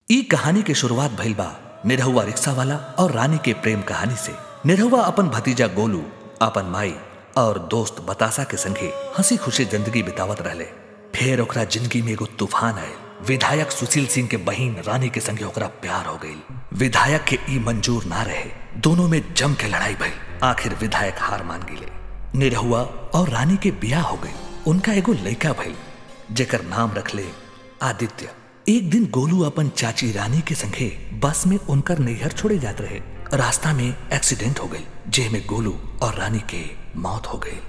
ई कहानी के शुरुआत भइल बा निरहुआ रिक्शा वाला और रानी के प्रेम कहानी से। निरहुआ अपन भतीजा गोलू, अपन माई और दोस्त बतासा के संगे हंसी खुशी जिंदगी बितावत रहले। फिर ओकरा जिंदगी में एगो तूफान आए। विधायक सुशील सिंह के बहिन रानी के संगे ओकरा प्यार हो गई। विधायक के ई मंजूर ना रहे, दोनों में जम के लड़ाई भइल। आखिर विधायक हार मान गिले। निरहुआ और रानी के ब्याह हो गई। उनका एगो लड़का भइल जेकर नाम रखले आदित्य। एक दिन गोलू अपन चाची रानी के संगे बस में उनकर नैहर छोड़े जाते रहे। रास्ता में एक्सीडेंट हो गई, जेमे गोलू और रानी के मौत हो गई।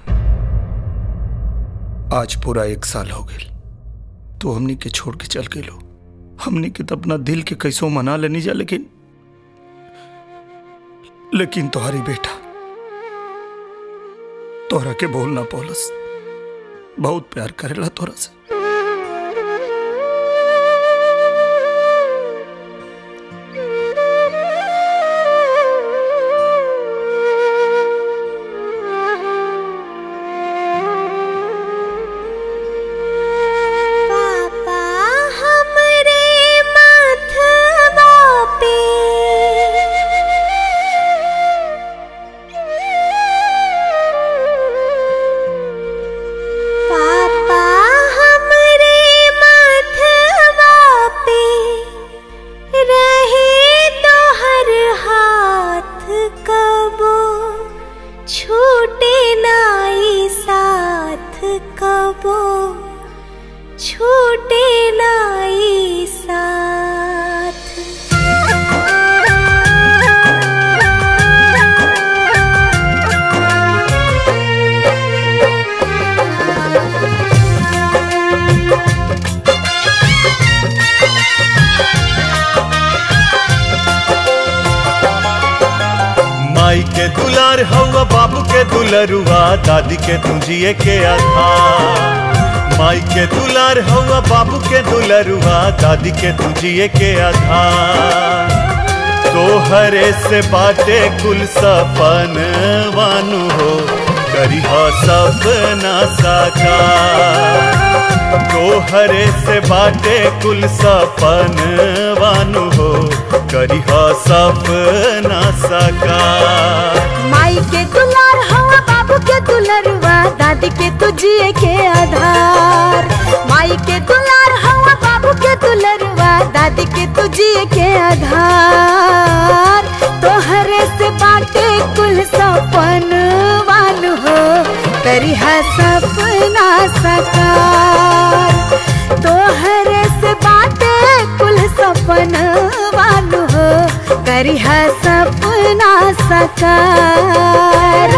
आज पूरा 1 साल हो गई तो हमनी के छोड़ के चल गए। हमनी के तो अपना दिल के कैसो मना लेनी जा, लेकिन तुम्हारी बेटा तोहरा के बोल ना पौलस, बहुत प्यार करेला तोहरा से। माई के दुलार हवा बाबू के दुलरुआ, दादी के तुझिए के आधार। माई के दुलार हवा बाबू के दुलरुआ, दादी के तुझिए के आधार। तोहरे से बाटे कुल सपन वानु हो, करिहा सपना साकार। तोहरे से बाटे कुल सपन वानु हो, करिहा सपना साकार। माई के दुलार हवा बाबू के दुलरुआ, दादी के तुझिए के आधार। माई के दुलार हवा बाबू के दुलरुआ, दादी के तुझिए के आधार। तोहरे से बाटे कुल सपन वानु हो, करिहा सपना साकार। तोहरे से बाटे कुल सपन वानु हो, करिहा सपना साकार।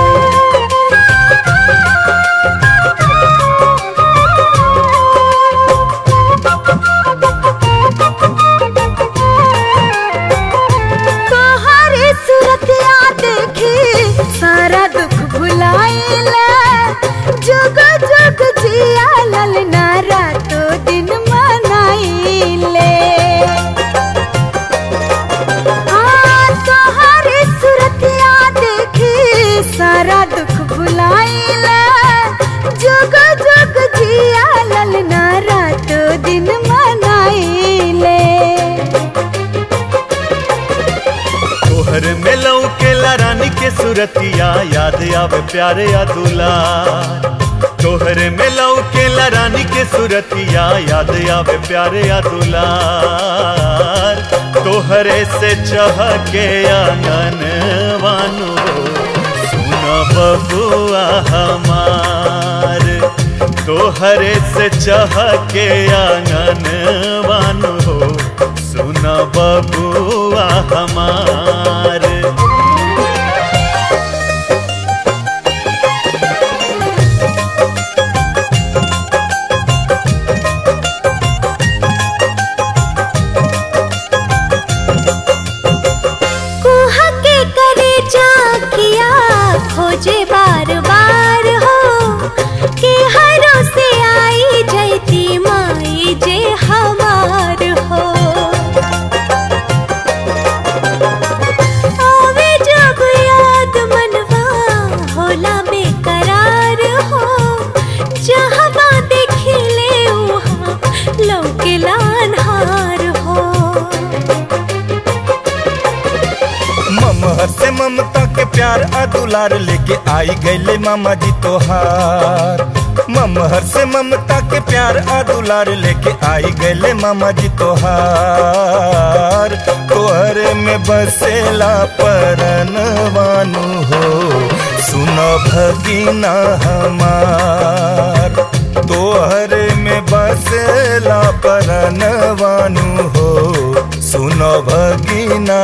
तोहरे सूरतिया देखी सारा दुख भुलाइला। जुग जुग जिया ललना रातों दिन मनाइले। तोहरे सूरतिया देखी सारा दुख भुलाइला। जुग जुग जिया ललना रातों दिन मनाइले। तोहर में लौकेला रानी के सूरतिया, याद आवे प्यारे या दुलार। तोहरे में लौकेला रानी के सूरतिया, याद आवे प्यारे या दुलार। तोहरे से चहके आंगन वानु हो, सुना बबुआ हमार। तोहरे से चहके आंगन वानु हो, सुना बबुआ हमार। खोजे बार बार हो, के हरों से आई जयती माई जे हमार हो। प्यार आ दुलार लेके आई गईले मामा जी तोहार। ममहर से ममता के प्यार आ दुलार लेके आई गईले मामा जी तोहार। तोहरे में बसेला परनवानु हो सुनो भगीना हमार। तोहरे में बसेला परनवानु हो सुनो भगीना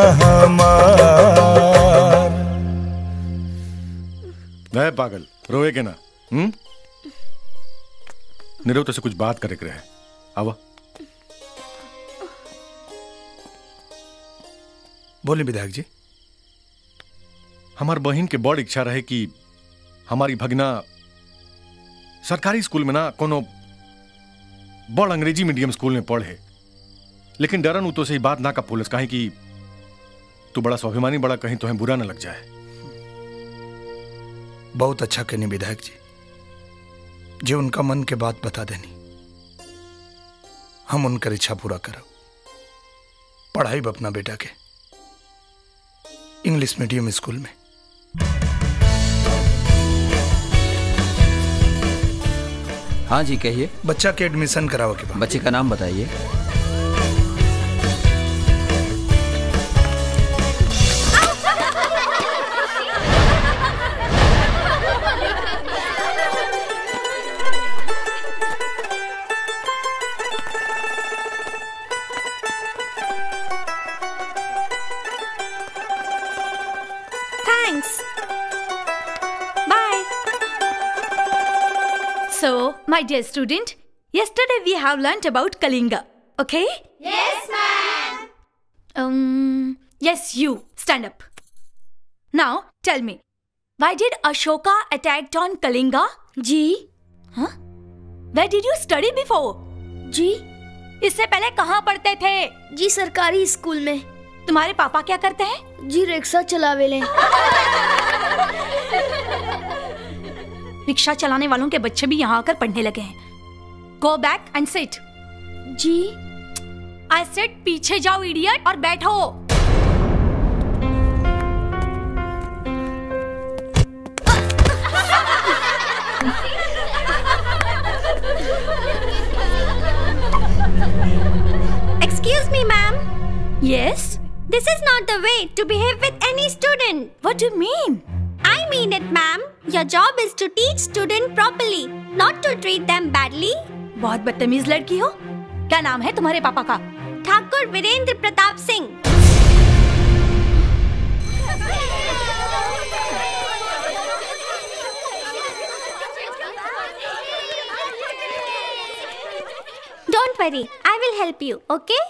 हमार। वह पागल रोए के ना। निरुक्त से कुछ बात करे रहे। आवा बोले विधायक जी। हमार बहन के बड़ इच्छा रहे कि हमारी भगना सरकारी स्कूल में ना कोनो बड़ अंग्रेजी मीडियम स्कूल में पढ़े, लेकिन डरन उ तो से ही बात ना का पुलिस कहीं कि तू बड़ा स्वाभिमानी बड़ा कहीं तुम्हें बुरा ना लग जाए। बहुत अच्छा कहने विधायक जी, जो उनका मन के बात बता देनी, हम उनकर इच्छा पूरा करब। पढ़ाई अपना बेटा के इंग्लिश मीडियम स्कूल में। हाँ जी कहिए। बच्चा के एडमिशन कराओ के बाद। बच्चे का नाम बताइए। So, my dear student, yesterday we have learnt about Kalinga, okay? Yes, ma'am. Yes, you. Stand up. Now, tell me, why did Ashoka attack on Kalinga? जी। Huh? Where did you study before? जी। इससे पहले कहाँ पढ़ते थे? जी सरकारी school में। तुम्हारे पापा क्या करते हैं? जी रिक्शा चलावेले। रिक्शा चलाने वालों के बच्चे भी यहाँ आकर पढ़ने लगे हैं। Go back and sit. जी। I said पीछे जाओ इडियट और बैठो। Excuse me, ma'am. Yes? This is not the way to behave with any student. What do you mean? I mean it, ma'am. Your job is to teach students properly, not to treat them badly. बहुत बदतमीज लड़की हो। क्या नाम है तुम्हारे पापा का? ठाकुर Virendra Pratap Singh. Don't worry, I will help you, okay?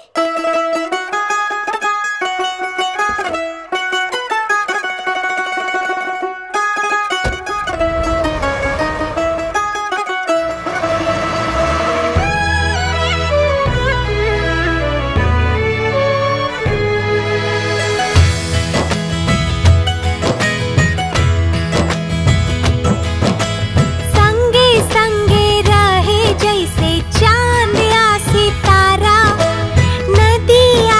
नदिया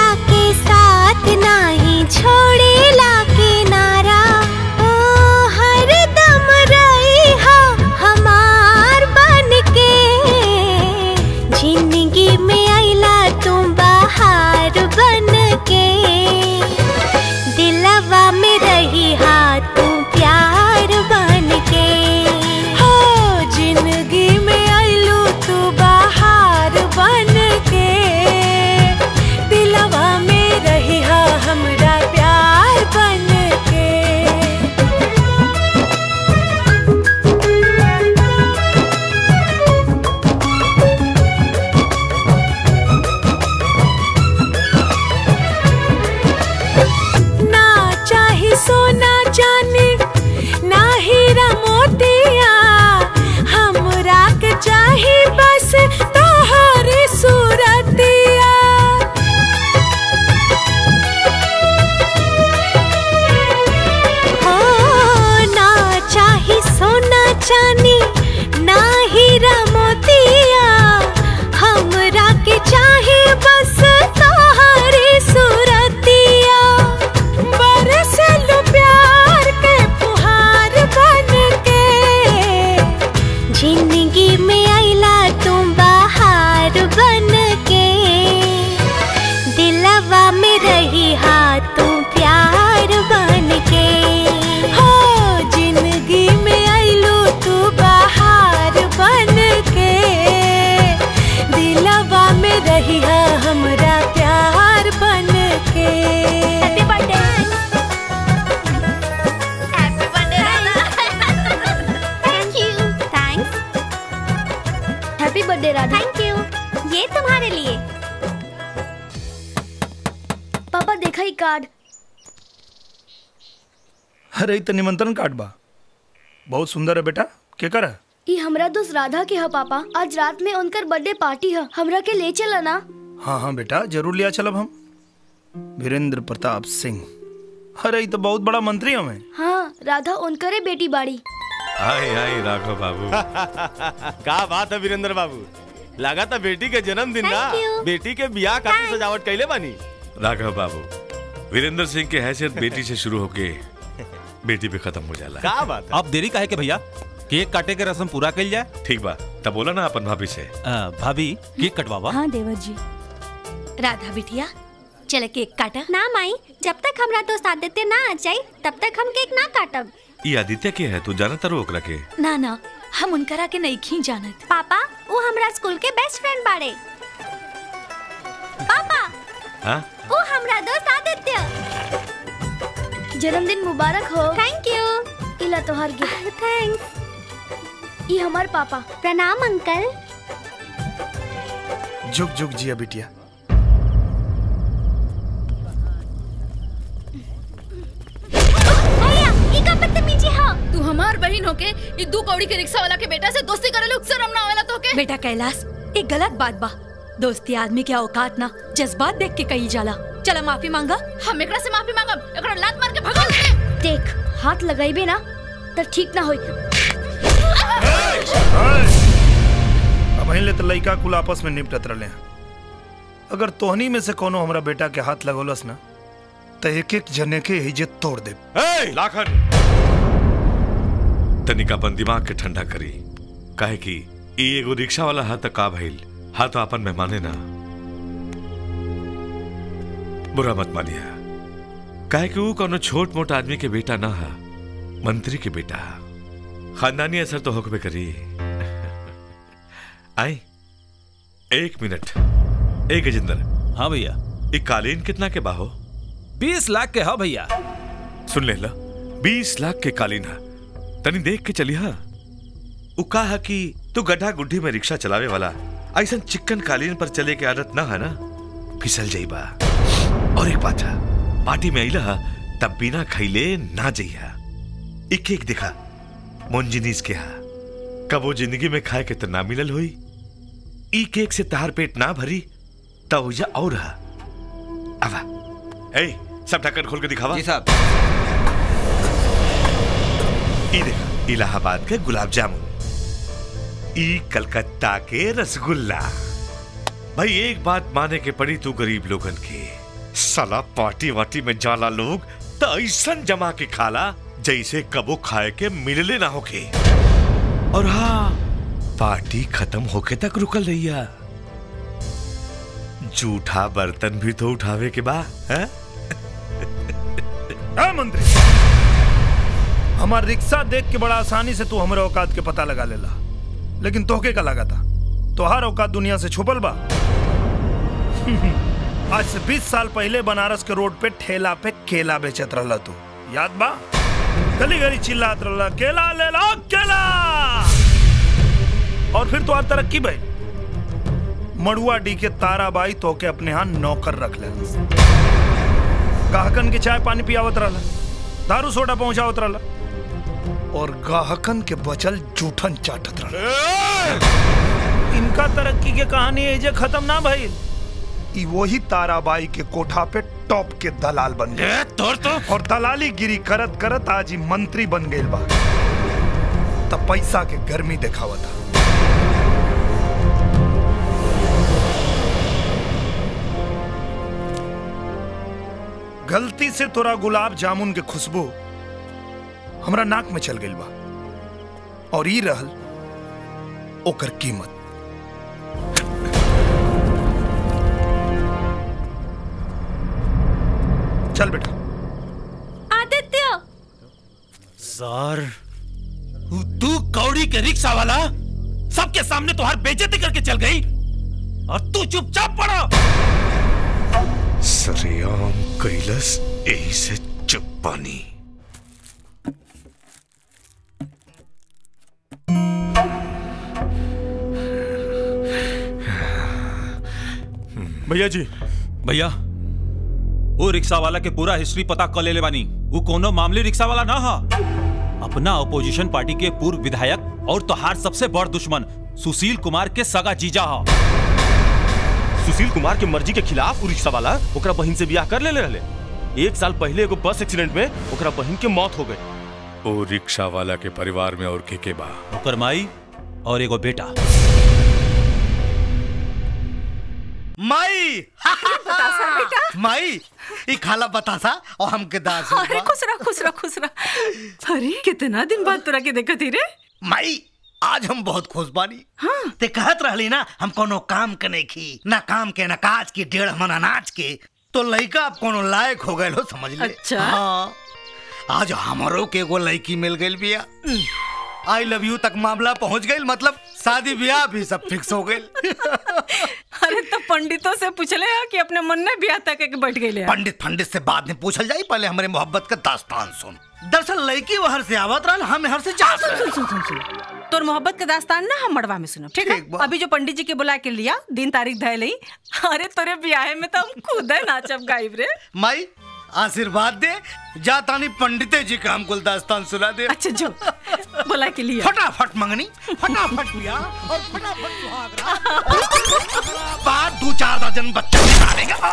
जिंदगी में आइला तुम बाहर बन के, दिलवा में रही हाथ तुम प्यार बन के। हो जिंदगी में आइलो तू बाहर बन के, दिलवा में रही हमरा प्यार बन के। Happy birthday. Happy birthday Radha. Thank you. Thanks. Happy birthday Radha. Thank you. ये तुम्हारे लिए। पापा देखा ही कार्ड। अरे तो निमंत्रण कार्ड बा, बहुत सुंदर है बेटा। क्या कर? ये हमरा दोस्त राधा के है पापा। आज रात में उनकर बर्थडे पार्टी है, हमरा के ले चला ना। हाँ हाँ बेटा जरूर लिया चलब हम। वीरेंद्र प्रताप सिंह, अरे तो बहुत बड़ा मंत्री हमें। हाँ राधा उनकरे बेटी बाड़ी। आई आई राघव बाबू। क्या बात है वीरेंद्र बाबू, लगा था बेटी के जन्मदिन ना, बेटी के ब्याह खातिर सजावट कैले बानी। राघव बाबू, वीरेंद्र सिंह के हैसियत बेटी से शुरू होके बेटी पे खत्म हो जाला। क्या बात है? अब देरी काहे के भैया, केक काटे के रस्म पूरा कर जाए। ठीक बा, तब बोला ना अपन भाभी से। भाभी केक कटवावा। हाँ देवर जी। राधा बिटिया चले केक काटा। ना माई, जब तक हमरा दोस्त आदित्य ना आ जाए तब तक हम केक ना काटब। ये आदित्य के है, तू जानत रोक रखे? ना ना, हम उनकरा के नहीं खी जानत। पापा वो हमरा स्कूल के बेस्ट फ्रेंड बाड़े। पापा हाँ? वो हमरा दोस्त आदित्य। जन्मदिन मुबारक हो। Thank you. इला तोहर गिफ्ट। थैंक्स। ये हमार पापा। प्रणाम अंकल। जुग जुग जिया बिटिया। तू हमार बहन होके ये दू कौड़ी के रिक्शा वाला के बेटा से दोस्ती करे लोग शर्म ना आवेला तोके? बेटा कैलाश, एक गलत बात बा। दोस्ती आदमी के औकात ना जज्बात देख के कही जाला। चला माफी मांगा। हम एकरा से माफी मांगब, एकरा लात मार के भगा दे। देख हाथ लगाइबे ना तो ठीक ना होई। अब ले तो लइका कुल आपस में निपटत रहे। अगर तोहनी में से कोनो हमरा बेटा के हाथ लगोलस ना तो एक एक जने के इज्जत तोड़ दे। लाखन तनिक अपन दिमाग के ठंडा करी, काहे कि ई एगो रिक्शा वाला हाथ का भइल, हाथ अपन मेहमाने ना। बुरा मत मानिया, काहे कि वो कोनो छोट मोट आदमी के बेटा ना हा, मंत्री के बेटा। खानदानी असर तो होकबे करी। आई एक मिनट। ए गजेंद्र। हाँ भैया। एक कालीन कितना के बाहो? 20 लाख के। हाँ भैया। सुन ले ला, 20 लाख के कालीन है, तनी देख के चली। हाँ उ कहा कि तू गड्ढा गुड्ढी में रिक्शा चलावे वाला ऐसा चिकन कालीन पर चले के आदत ना है ना, फिसल जाइबा। और एक बात है, पार्टी में आइला तब बिना खैले ना जइहा। एक एक दिखा मोनजिनीस के हा, कबो जिंदगी में खाए के तो ना मिलल हुई। ई केक से तार पेट ना भरी तब जा और हा। आवा ए सब ढक्कन खोल के दिखावा। जी साहब। ई देखा इलाहाबाद के गुलाब जामुन, ई कलकत्ता के रसगुल्ला। भाई एक बात माने के पड़ी तू गरीब लोगन के, साला पार्टी वार्टी में जाला लोग तो ऐसा जमा के खाला जैसे कबो खाए के मिलले ना होके। और हाँ, पार्टी खत्म होके तक रुकल रहिया। जूठा बर्तन भी तो उठावे के बा। है? मंत्री, हमार रिक्शा देख के बड़ा आसानी से तू हमारे औकात के पता लगा लेला, लेकिन तोहके का लगा था तोहार औकात दुनिया से छुपल बा। आज से 20 साल पहले बनारस के रोड पे ठेला पे केला बेचत रहला तू, याद बा? गली गली चिल्लात रहला केला ले लो केला। और फिर तो तरक्की भाई, मड़ुआ डी के ताराबाई तो के अपने यहाँ नौकर रख ले, गाहकन के चाय पानी पियावत रहला, दारू सोडा पहुंचावत रहला, और गाहकन के बचल जूठन चाटत रहला। इनका तरक्की के कहानी एजे खत्म ना भइल। ई वही ताराबाई के कोठा पे टॉप के दलाल बन गए और दलाली गिरी करत करत आज ही मंत्री बन गए बा। तब पैसा के गर्मी दिखावता। गलती से तोरा गुलाब जामुन के खुशबू हमरा नाक में चल गई बा, और ई रहल ओकर कीमत। चल बेटा। आदित्य सर, तू कौड़ी के रिक्शा वाला सबके सामने तुहार बेइज्जती करके चल गई और तू चुपचाप पड़ा। सरेआम कैलस, यही से चुप पानी। भैया जी, भैया वो रिक्शा वाला के पूरा हिस्ट्री पता कर ले बानी। वो कोनो मामूली रिक्शा वाला ना हा, अपना अपोजिशन पार्टी के पूर्व विधायक और तोहार सबसे बड़ दुश्मन सुशील कुमार के सगा जीजा हा। सुशील कुमार के मर्जी के खिलाफ रिक्शा वाला ओकरा बहन से ब्याह कर ले रहे। 1 साल पहले एगो बस एक्सीडेंट में ओकरा बहन के मौत हो गई। ओ रिक्शा वाला के परिवार में और के बा? ओकर माई और एगो बेटा। माई बतासा बेटा, माई ई खाला बतासा और हमके दास। अरे खुश रह। अरे कितना दिन बाद तोरा के देखत ही रे। माई आज हम बहुत खुश बानी। हाँ। ते कहत रहली ना हम कोनो काम के नहीं की, ना काम के ना काज की, 1.5 मन अनाज के, तो लड़का अब कोनो लायक हो गए हो, समझ ले। अच्छा। हाँ। आज हमारो के एगो लड़की मिल गई बिया। आई लव यू तक मामला पहुंच गई, मतलब शादी ब्याह भी सब फिक्स हो गई। अरे तो पंडितों से पूछले कि अपने मन में ब्याह तक के बैठ गए। पंडित से बाद में पूछल जाई, पहले हमारे मोहब्बत का दास्तान सुन। दरअसल लड़की वहर से आवत रहल, हम हर से जा। सुन तोर मोहब्बत का दास्तान ना हम मड़वा में सुनो, ठीक है? अभी जो पंडित जी के बुला के लिया, दिन तारीख धय लई। अरे तोरे ब्याह में तो हम खुद है नाचब गाइब रे। माई आशीर्वाद दे, जा तानी पंडिते जी का हमको दास्तान सुना दे। अच्छा जो बुला के लिया। फटाफट मंगनी, फटाफट ब्याह और फटाफट सुहागरात। बाद 2-4 दर्जन बच्चा निकालेगा।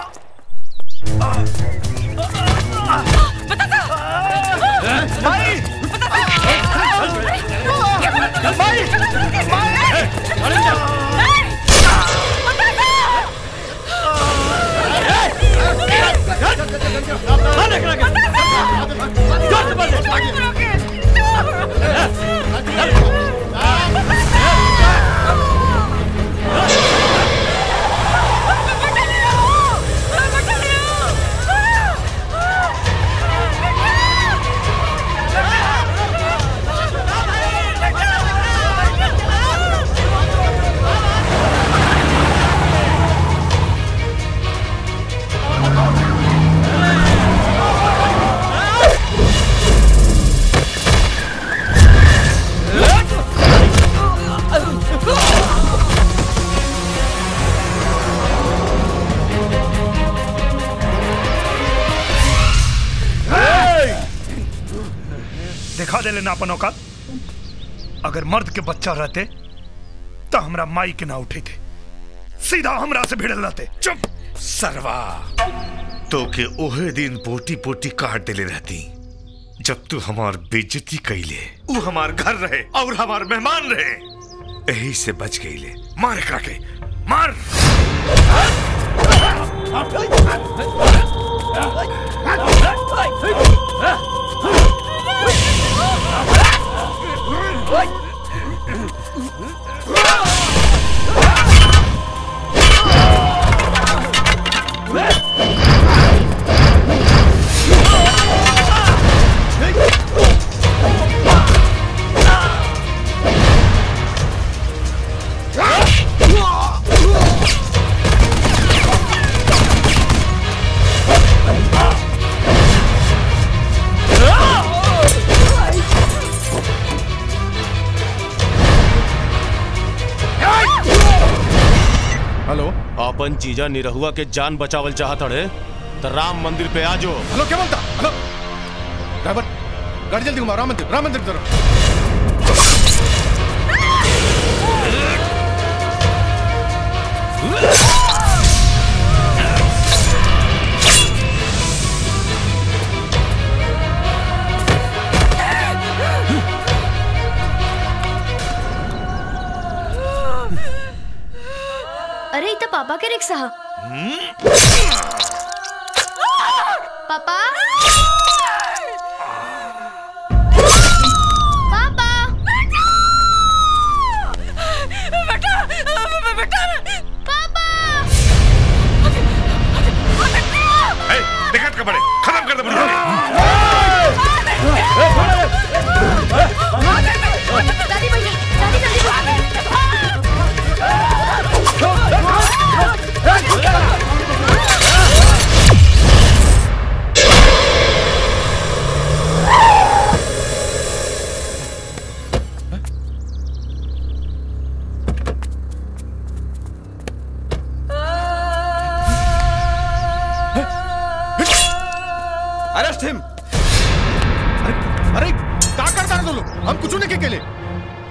दिखा दे लेना अपन औकात। अगर मर्द के बच्चा रहते तो हमरा माई के ना उठे थे, सीधा हमरा से भिड़ल रहते। चुप सरवा, तो के ओहे दिन पोटी पोटी काट देले रहती जब तू हमार बेइज्जती कैले। ऊ हमार घर रहे और हमार मेहमान रहे, यही से बच गईले। मार एकरा के, मार। अपन जीजा निरहुआ के जान बचावल चाहत अड़े तो राम मंदिर पे आजो। हेलो क्या बोलता? हेलो ड्राइवर, गाड़ी जल्दी घुमाओ। राम मंदिर की तरफ। अरे इतना पापा के रिक्शा। पापा पापा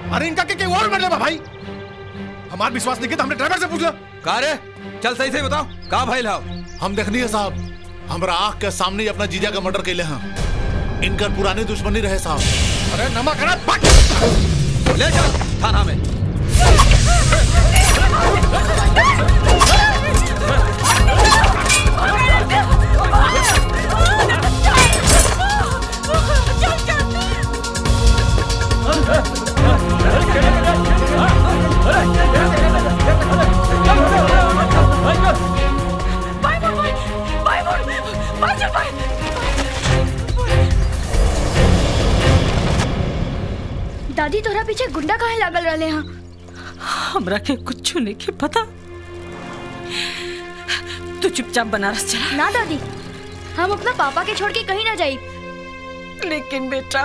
अरे इनका के और मर ले भाई। हमारा विश्वास नहीं किया तो हमने ड्राइवर से पूछ लो। का रे चल सही से बताओ का भाई लाओ। हम देखनी है साहब, हमरा आँख के सामने ही अपना जीजा का मर्डर कैले हैं। इनकर पुरानी दुश्मनी रहे साहब। अरे नमक ले चल थाना में। दादी तोरा पीछे गुंडा काहे लागल रहले हैं? हमरा के कुछ नहीं के पता। तू चुपचाप बनारस चला। ना दादी, हम अपना पापा के छोड़ के कहीं ना जाई। लेकिन बेटा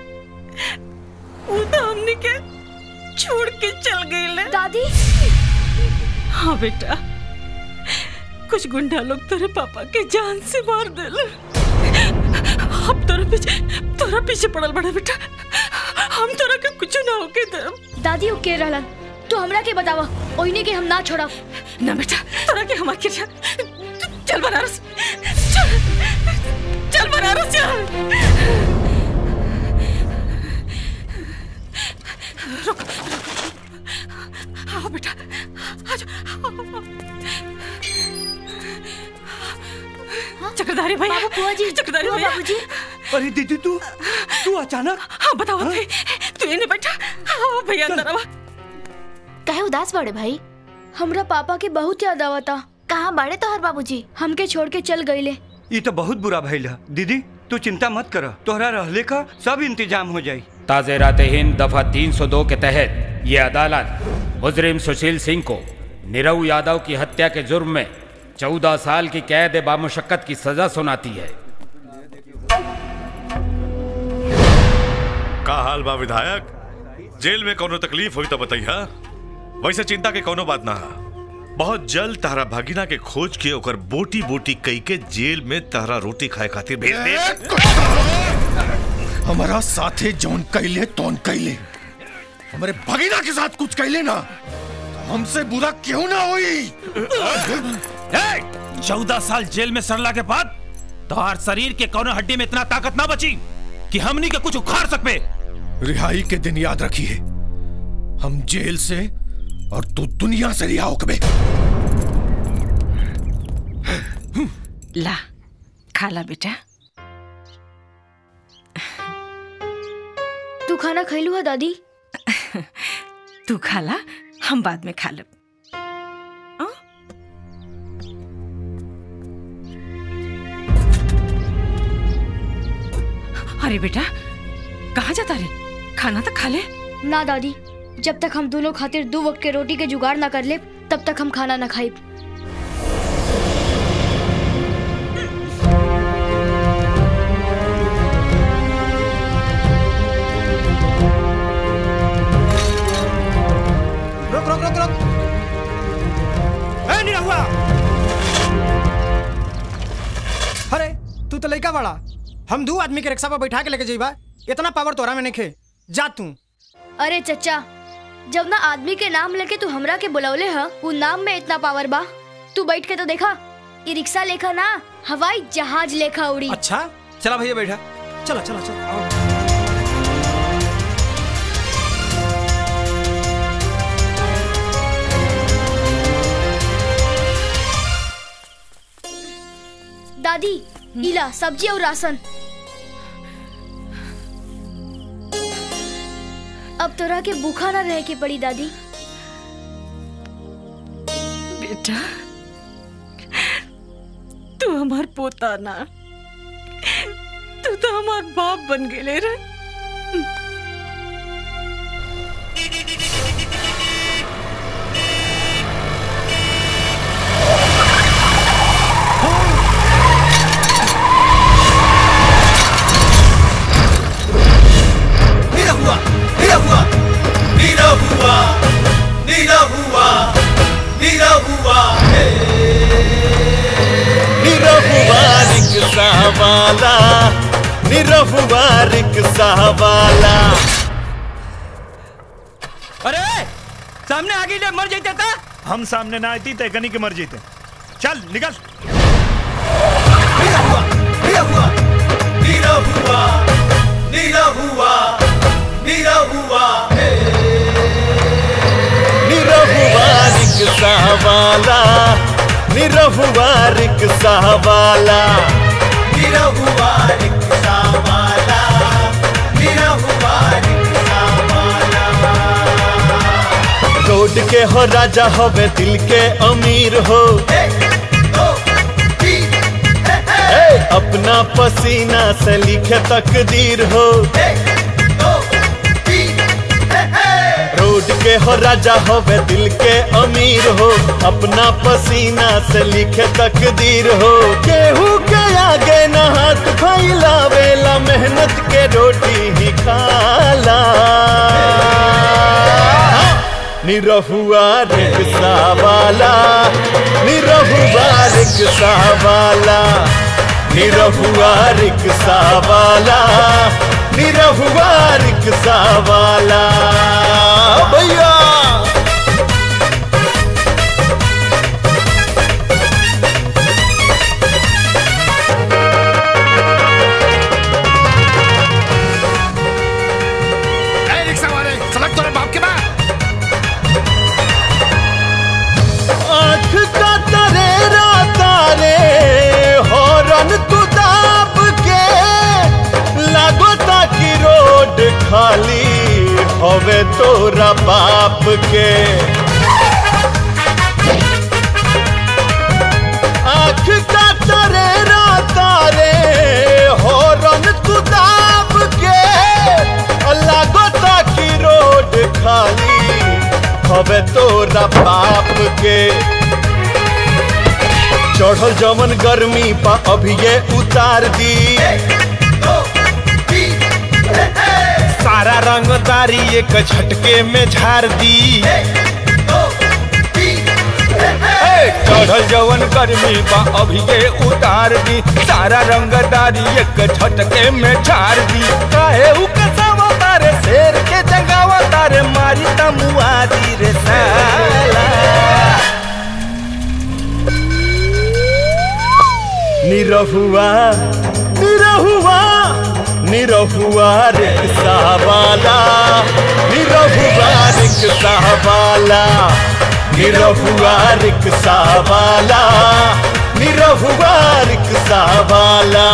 वो तो हमने के छोड़ के चल गई ले। दादी। हाँ बेटा, कुछ गुंडा लोग तेरे पापा के जान से मार देले। अब तोरा पीछे पड़ल बड़ा बेटा। हम तोरा के कुछ ना होके दे। दादी वो के रहलन, तू हमरा के बतावा, ओइने के हम ना छोड़ब। ना बेटा, तोरा के हमार के चल बनारस, चल बनारस चल। रुक, आओ बेटा, चक्रधारी भैया, बुआ जी, चक्रधारी भैया। अरे दीदी तू अचानक। हाँ बताओ तू ये नहीं बैठा। हाँ भैया अंदर आवा। काहे उदास बड़े भाई? हमरा पापा के बहुत याद आवता। कहाँ बड़े तोहर बाबूजी? हमके छोड़ के चल गईले। ये तो बहुत बुरा भइल है। दीदी तू चिंता मत कर, तोहरा रहले का सब इंतजाम हो जाई। ताज़ेरात हिंद दफा 302 के तहत ये अदालत मुजरिम सुशील सिंह को नीरव यादव की हत्या के जुर्म में 14 साल की कैद बामुशक्कत की सजा सुनाती है। का हाल बा विधायक? जेल में कोनो तकलीफ हुई तो बताइया। वैसे चिंता के कोनो बात ना है। बहुत जल्द तहरा भगिना के खोज के ओकर बोटी बोटी कई के जेल में तहरा रोटी खाए खातिर भेज दे। हमारा साथे जौन कैले तौन कैले, हमारे भगिना के साथ कुछ कैले ना तो हमसे बुरा क्यों ना हुई। 14 साल जेल में सरला के बाद तोहार शरीर के कोनो हड्डी में इतना ताकत ना बची कि हमनी के कुछ उखाड़ सकबे। रिहाई के दिन याद रखिए, हम जेल से और तू दुनिया से रिहा होकबे। ला खा ला बेटा। तू खाना खैलू है दादी? तू खा ला, हम बाद में खा लेब। अरे बेटा कहाँ जाता रे? खाना तो खा ले। ना दादी, जब तक हम दोनों खातिर 2 वक्त के रोटी के जुगाड़ ना कर ले तब तक हम खाना ना खाई। रुक रुक रुक रुक। नहीं हुआ। अरे तू तो लड़का बड़ा, हम 2 आदमी के रिक्शा पर बैठा के लेके जाइबा, इतना पावर तोरा में नहीं खे। जा तू। अरे चचा, जब ना आदमी के नाम लेके तू हमरा के बुलावले है, वो नाम में इतना पावर बा। तू बैठ के तो देखा, ये रिक्शा लेखा ना हवाई जहाज लेखा उड़ी। अच्छा चला भैया बैठा। चलो चलो चलो। दादी इला सब्जी और राशन। अब तोरा के भूखा ना रह के पड़ी दादी। बेटा तू हमार पोता ना, तू तो हमार बाप बन गेले रे। सामने आ गई मर जाते था। हम सामने ना आती तय कनी के मर जाते। चल निकल। रिक्शा वाला निरहुआ रिक्शा वाला निरहुआ रिक्शा वाला निरहुआ रिक्शा वाला। रोड के हो राजा होवे दिल के अमीर हो। अपना पसीना से लिखे तकदीर हो। रोड के हो राजा होवे दिल के अमीर हो। अपना पसीना से लिखे तकदीर हो। केहू के आगे न हाथ फैलावेला मेहनत के रोटी ही खाला। निरहुआ रिक्शा वाला निरहुआ रिक्शा वाला निरहुआ रिक्शा वाला निरहुआ रिक्शा वाला भैया। रिक्शा वाले सड़क तोरे बाप के बा। आँख का तरेरा तारे हॉर्न तू दाब के लागो ताकि रोड खाली होवे तोरा बाप के। आँख का तरेरा तारे हॉर्न तू दाब के लागो ताकि रोड खाली होवे तोरा बाप के। चढ़ल जवन गर्मी पा अभी ये उतार दी। सारा रंगदारी एक झटके में झाड़ दी। चढ़ल जवन गर्मी पा अभी ये उतार दी। सारा रंगदारी एक झटके में झाड़ दी। काहे उकसावा तारे शेर के जगावा तारे मारी तमुआदी रे साला। निरहुआ निरहुआ निरहुआ रिक्शा वाला निरहुआ रिक्शा वाला निरहुआ रिक्शा वाला निरहुआ रिक्शा वाला।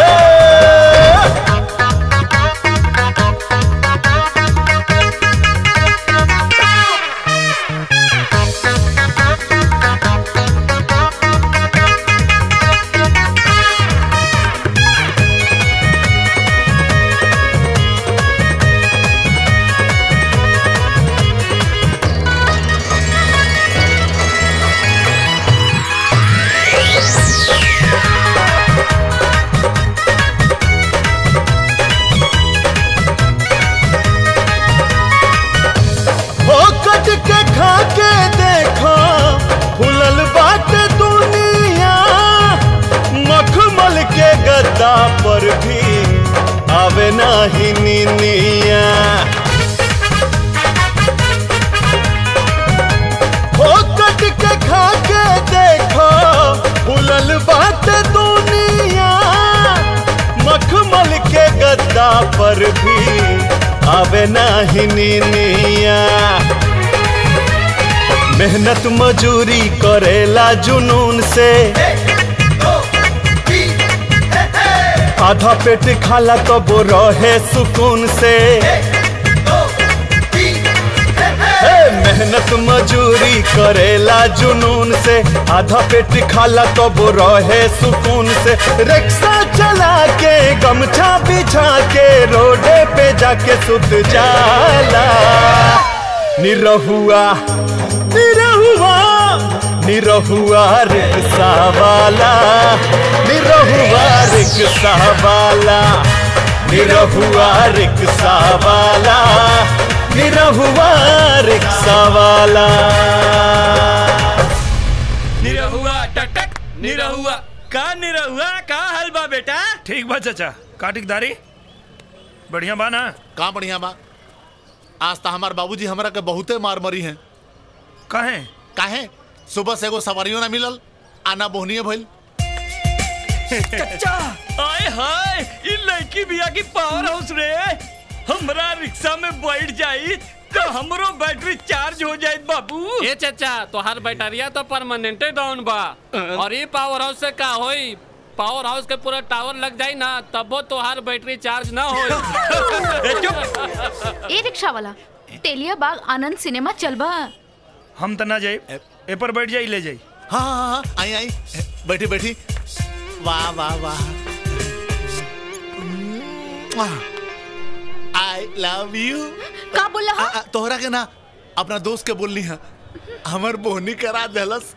पर भी आवे नाही नीनिया। हो कट के खा के देखो फूलल बात दुनिया। मखमल के गद्दा पर भी आवे नाही नीनिया। मेहनत मजूरी करेला जुनून से। आधा पेट खाला तो वो रहे सुकून से। मेहनत मजूरी करेला जुनून से। आधा पेट खाला तो वो रहे सुकून से। रिक्शा चला के गमछा बिछा के रोडे पे जाके सुत जाला। निरहुआ निरहुआ निरहुआ रिक्शा वाला निरहुआ रिक्शा वाला निरहुआ रिक्शा वाला निरहुआ रिक्शा वाला। निरहुआ टक निरहुआ का निरहुआ का हलवा बेटा। ठीक बा चाचा काटिकदारी बढ़िया बा ना। का बढ़िया बा। आज तो हमार बाबूजी हमरा के बहुते मार मरी हैं काहे काहे सुबह से एगो सवारियों ना मिलल आना बोहनिए भइल। चचा आए हाय इ लड़की बिया की पावर हाउस रे। हमरा रिक्शा में बैठ जाई तो हमरो बैटरी चार्ज हो जाए बाबू। ए चचा तोहार बैटरिया तो परमानेंटे डाउन बा और ये पावर हाउस से का होई? पावर हाउस के पूरा टावर लग जाई ना तबो तोहार बैटरी चार्ज ना होई। ए रिक्शा वाला तेलिया बाग आनंद सिनेमा चलबा। हम त ना जाए ए पर बैठ जाई ले जाई। हाँ हाँ हाँ आई आई बैठी बैठी। वाह वाह वाह आई लव यू। का बोला हा? तोहरा के ना अपना दोस्त के बोलनी है हमर बोहनी करा देलस।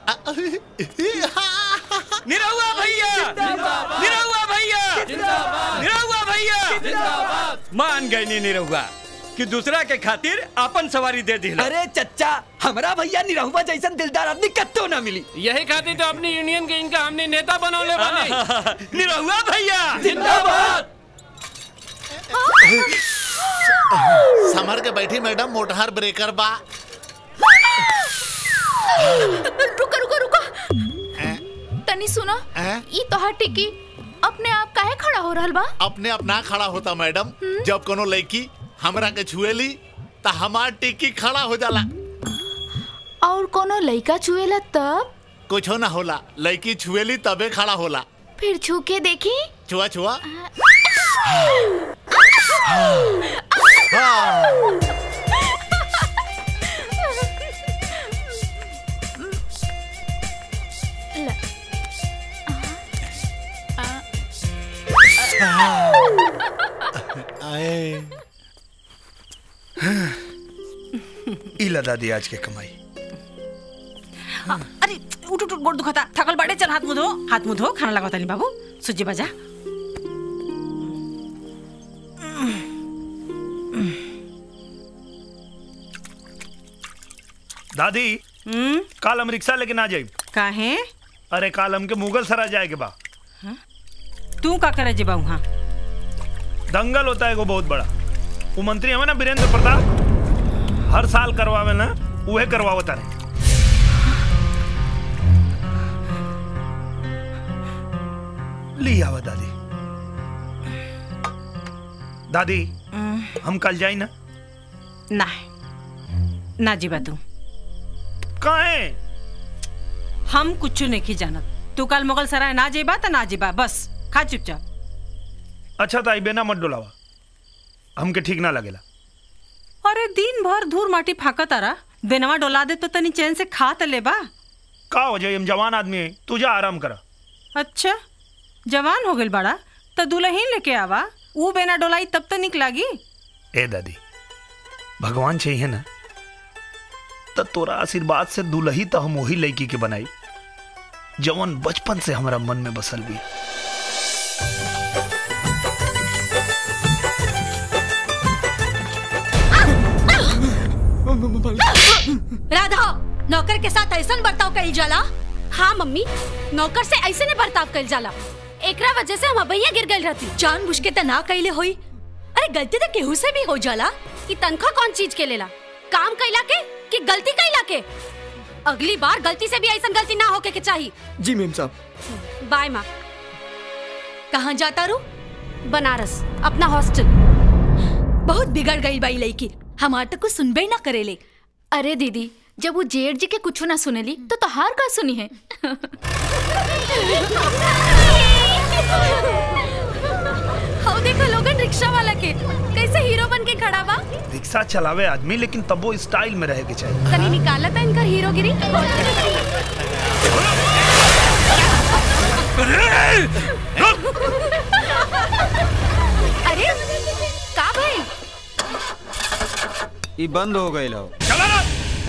निरहुआ भैया निरहुआ भैया निरहुआ भैया मान गई नी निरहुआ कि दूसरा के खातिर अपन सवारी दे दी। अरे चच्चा हमरा भैया निरहुआ जैसन दिलदार आदमी कत्तो ना मिली। यही खातिर तो अपनी यूनियन के इनका हमने नेता बनौले बने। निरहुआ भैया जिंदाबाद। समर के बैठी मैडम मोटहर ब्रेकर बा। रुको रुको रुको तनी सुना ई तोहार टिकी अपने आप काहे खड़ा हो रहल बा? अपने आप ना खड़ा होता मैडम। जब कोनो लड़की हमरा के छुएली त हमार टिकी खड़ा हो जाला। और कोनो लड़का छुएला तब? कुछ ना होला लड़की छुएली तबे खड़ा होला। फिर छू के देखी। छुआ छुआ। इला दादी आज के कमाई। अरे उठ उठ गोड़ दुखाता थकल बाड़े। चल हाथ मुंह धो खाना लगाता नहीं बाबू। सुजी बजा। दादी काल हम रिक्शा लेके ना जाए। काहे? अरे काल हमके मुगल सरा जाए के बा। तू का करे जेबा वहाँ? दंगल होता है वो बहुत बड़ा। वो मंत्री हमें ना वीरेंद्र प्रताप हर साल करवावे ना उहे करवावता रहे। ली आवा दादी। दादी हम कल जाई ना? ना जीबा तू। काहे? हम कुछ नहीं जानत। तू कल मुगल सराय ना जेबा त ना जेबा बस। खा चुपचाप। अच्छा ताई बेना मत डोलावा हमके ठीक ना लगेला। अरे दिन भर धूर माटी फाका तारा बेनवा डोला दे तो तनी चैन से खा त लेबा। का हो जाए हम जवान आदमी है तू जा आराम करा। अच्छा जवान हो गइल बड़ा त दुल्हन लेके आवा। ऊ बेना डोलाई तब तो निक लागी। ए दादी भगवान चाहिए ना त तोरा आशीर्वाद से दुल्ही तो हम वही लड़की के बनाई जवन बचपन से हमारा मन में बसल भी। राधा नौकर के साथ ऐसा बर्ताव कइल जाला? हाँ मम्मी नौकर से ऐसे ने बर्ताव कइल जाला। एकरा वजह से हम भैया गिर गइल रहती। जानबूझ के त ना कइले होई। अरे गलती तो केहू से भी हो जाला। कि तनख्वाह कौन चीज के लेला? काम कइला के कि गलती कइला के? अगली बार गलती से भी ऐसा गलती ना होके के चाहिए। जी मैम साहब। बाय माँ। कहाँ जाता रू? बनारस अपना हॉस्टल। बहुत बिगड़ गई बाई लड़की। हमार तो कुछ सुनबे ना करेले। अरे दीदी जब वो जेठ जी के कुछ ना सुनेली तो तहार का सुनी है। हाँ देखो लोगन रिक्शा वाला के कैसे हीरो बन के खड़ा बा। रिक्शा चलावे आदमी लेकिन तब वो स्टाइल में रहे के चाहिए। तनी निकाला था इनका हीरोगिरी। अरे का भाई ये बंद हो गई लो। चला ना।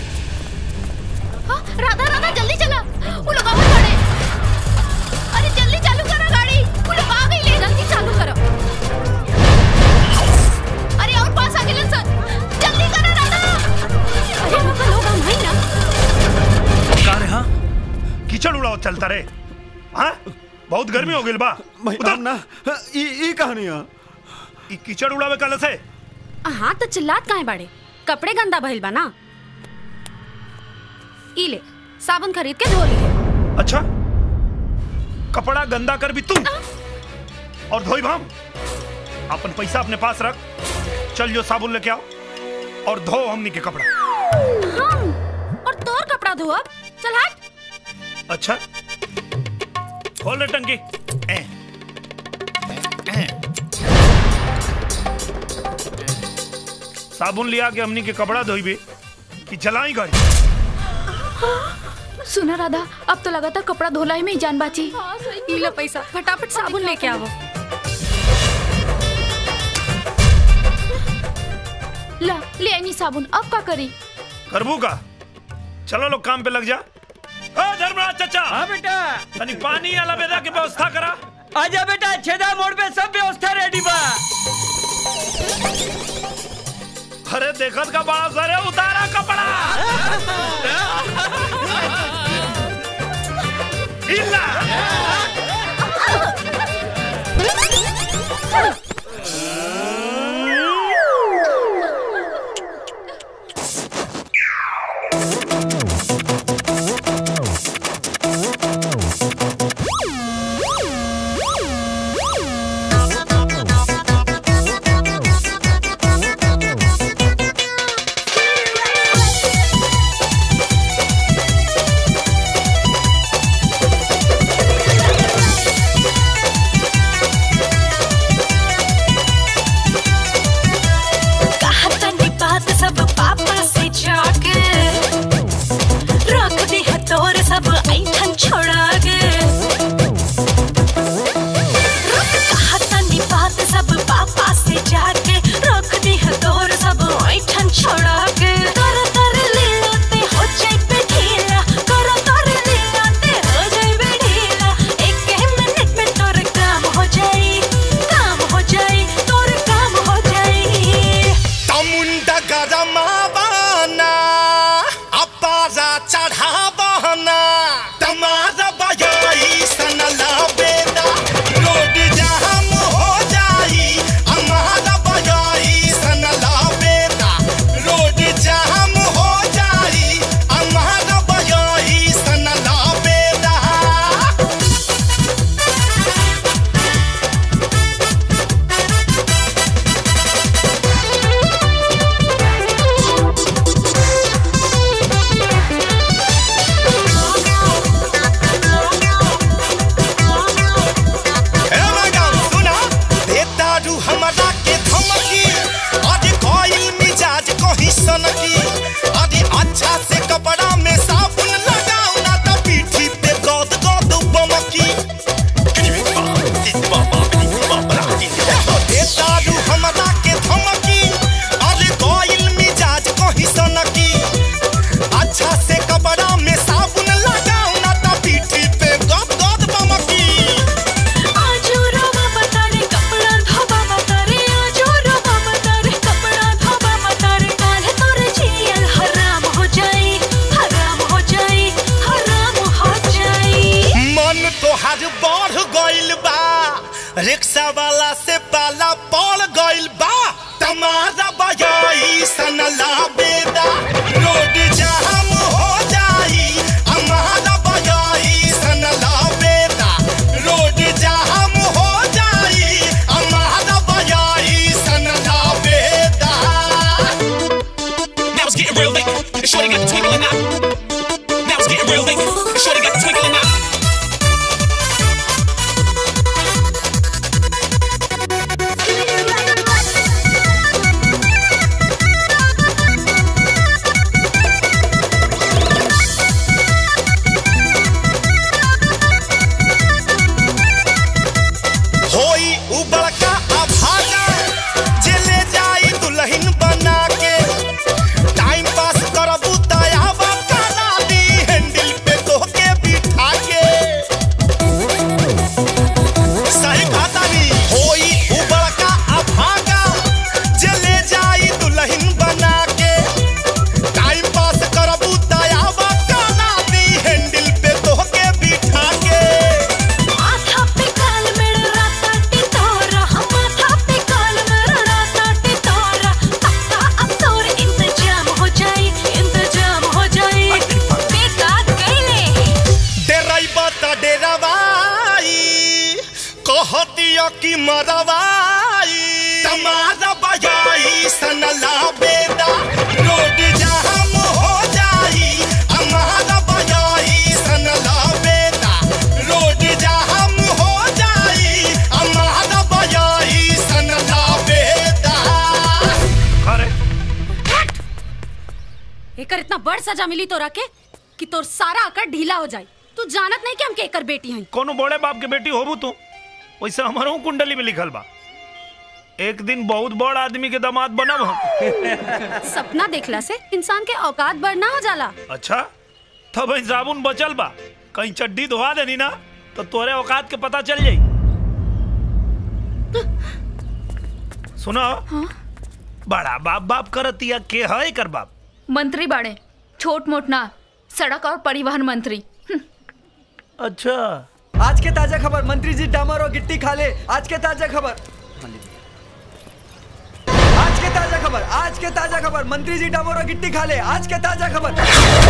हाँ, राधा राधा जल्दी चला। वो लोग आवाज पड़े। अरे जल्दी चालू करो गाड़ी। वो लोग आ गई ले। जल्दी चालू करो। अरे और पास आ गए सर। जल्दी करो राधा। अरे वहाँ का लोग हम हैं ना। का रे हाँ कीचड़ उड़ाओ चलता रे। हाँ बहुत गर्मी हो गई बा। उधर ना ये कहानी है। ये कीचड़ उड़ावे कल से। हाँ तो चिल्लात काहे बाड़े? कपड़े गंदा भइल बा ना। ई ले साबुन खरीद के धो लिए। अच्छा कपड़ा गंदा कर भी तू और धोई भाम। अपन पैसा अपने पास रख, चल जो साबुन लेके आओ और धो हमनी के कपड़ा। हम और तोर कपड़ा धो अब, चल हट। अच्छा खोल ले टंकी। साबुन लिया के हमनी के कपड़ा धोई भी कि चलाई गाड़ी। सुना राधा, अब तो लगातार कपड़ा धोला ही में ही जान बाची। ई लो पैसा, फटाफट साबुन लेके आओ। ला ले आई साबुन, अब का करी? करबू का? चलो लोग काम पे लग जा। धर्मराज चाचा। हाँ बेटा। तनी पानी या लबेदा की व्यवस्था करा। आजा बेटा, छेदा मोड़ पे सब व्यवस्था रेडी बा। अरे देखत का बड़ा सर है, उतारा कपड़ा। इल्ला। रिक्शा वाला से पाला पड़ गइल बा, तमारा बजाई सनला बेदा, रोड जाम हो जाई, हमारा बजाई सनला बेदा, रोड जाम हो जाई, हमारा बजाई सनला बेदा। Now it's getting real late, shorty got the twinkle in eye. Now it's getting real late, shorty got the twinkle in eye. Time pass करबू तया बकरा दी हैंडल पे तोहके बिठा सजा मिली तोरा के कि तोर सारा आकर ढीला हो जाए। तू जानत नहीं कि हम केकर बेटी हैं। कोनो बड़े बाप के बेटी होबू तू, वैसे हमारो कुंडली में लिखल बा एक दिन बहुत बड़ आदमी के दामाद बनब हम। सपना देखला से इंसान के औकात बढ़ना हो जाला। अच्छा तब साबुन बचल बा, कहीं चड्डी धोआ देनी ना तो तोरे औकात के पता चल जाई। सुनो बड़ा बाप बाप करतिया के है एकर बाप? मंत्री बाड़े, छोट मोट ना, सड़क और परिवहन मंत्री। अच्छा आज के ताजा खबर, मंत्री जी डामर और गिट्टी खा ले। आज के ताजा खबर, आज के ताजा खबर, आज के ताजा खबर, मंत्री जी डामर और गिट्टी खा ले। आज के ताजा खबर।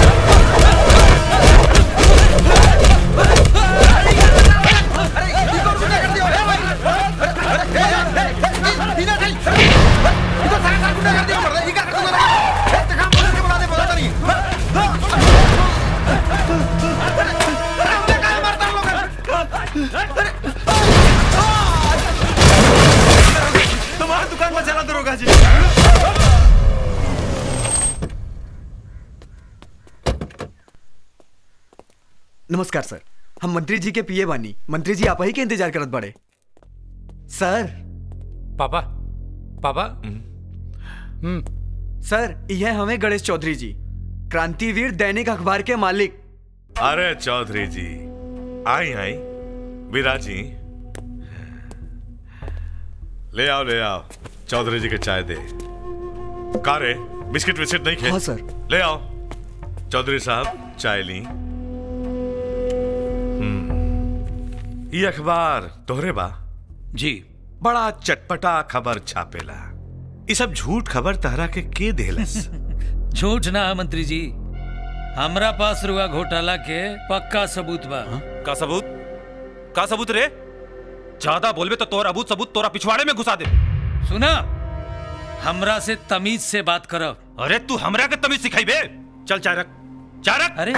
तुम्हारा दुकान में चला दरोगा जी। नमस्कार सर, हम मंत्री जी के पीए बानी। मंत्री जी आप ही के इंतजार करत बड़े सर। पापा पापा सर यह हमें गणेश चौधरी जी, क्रांतिवीर दैनिक अखबार के मालिक। अरे चौधरी जी आई आई, विराजी ले आओ चौधरी जी के चाय दे। का रे बिस्किट विस्किट नहीं खे? हाँ सर। ले आओ चौधरी साहब चाय ली। ये अखबार तोहरे बा? जी। बड़ा चटपटा खबर छापेला। ये सब झूठ खबर तहरा के देहलस? झूठ ना मंत्री जी, हमरा पास रुआ घोटाला के पक्का सबूत बा। का सबूत? का सबूत रे? ज्यादा बोलबे तो तोरा अबूत सबूत तोरा पिछवाड़े में घुसा दे। सुना, हमरा से तमीज से बात करब। अरे तू हमरा के तमीज सिखाइबे? चल चाय रख, चाय रख। अरे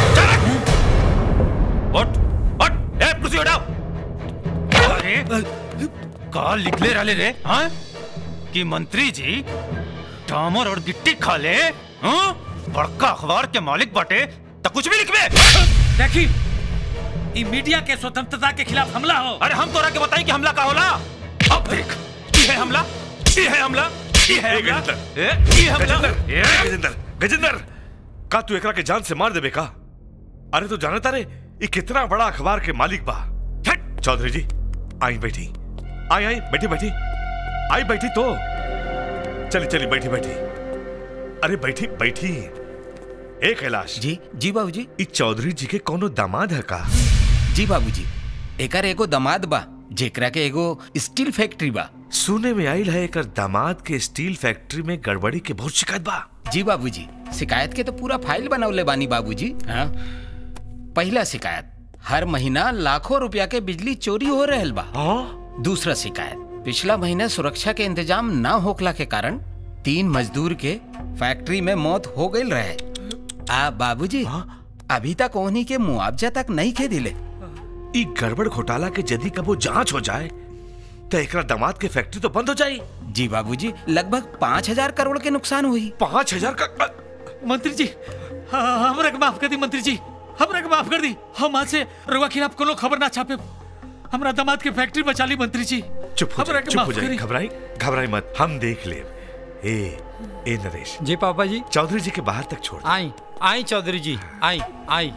उठ उठ, ए कुर्सी हटाओ। अरे का लिखले रहले रे? हाँ कि मंत्री जी डामर और गिट्टी खा ले? हाँ बड़का अखबार के मालिक बाटे तो कुछ भी लिखबे। देखी ई मीडिया के स्वतंत्रता के खिलाफ हमला हो। अरे हम तोरा के बताई कि हमला का होला? अब देख, ये है हमला, ये है हमला, ये है हमला, ये हमला। गजेंद्र का तू एकरा के जान से मार देबे का? अरे तू जानता रे ये कितना बड़ा अखबार के मालिक बा। चौधरी जी आई बैठी, आई आई बैठी बैठी, आई बैठी तो चली चली बैठी बैठी। अरे बैठी बैठी। ए कैलाश जी। जी बाबूजी। इस चौधरी जी के कोनो दामाद है का? जी बाबूजी, एकर एगो दामाद बा जेकरा के एगो स्टील फैक्ट्री बा। सुने में आइल है एकर दामाद के स्टील फैक्ट्री में गड़बड़ी के बहुत शिकायत बा। जी बाबूजी, शिकायत के तो पूरा फाइल बनौले बानी बाबूजी। हाँ, पहला शिकायत, हर महीना लाखों रुपया के बिजली चोरी हो रहल बा। दूसरा शिकायत, पिछला महीना सुरक्षा के इंतजाम ना होखला के कारण 3 मजदूर के फैक्ट्री में मौत हो गई रहे। बाबूजी अभी तक उन्हीं के मुआवजा तक नहीं खे दिले। ई गड़बड़ घोटाला के यदि कबो जांच हो जाए तो एकरा दामाद के फैक्ट्री तो बंद हो जाए। जी बाबूजी, लगभग 5000 करोड़ के नुकसान हुई। 5000 का? मंत्री जी हमरा के माफ कर दी। मंत्री जी हमरा के माफ कर दी। हम आज से रुआ खिलाफ कोनो खबर ना छापे। हमरा दामाद के फैक्ट्री बचा ली मंत्री जी। चुप हो जाइए, घबराई मत, हम देख ले। ए नरेश जी पापा जी, चौधरी जी के बाहर तक छोड़। आई चौधरी जी, आई।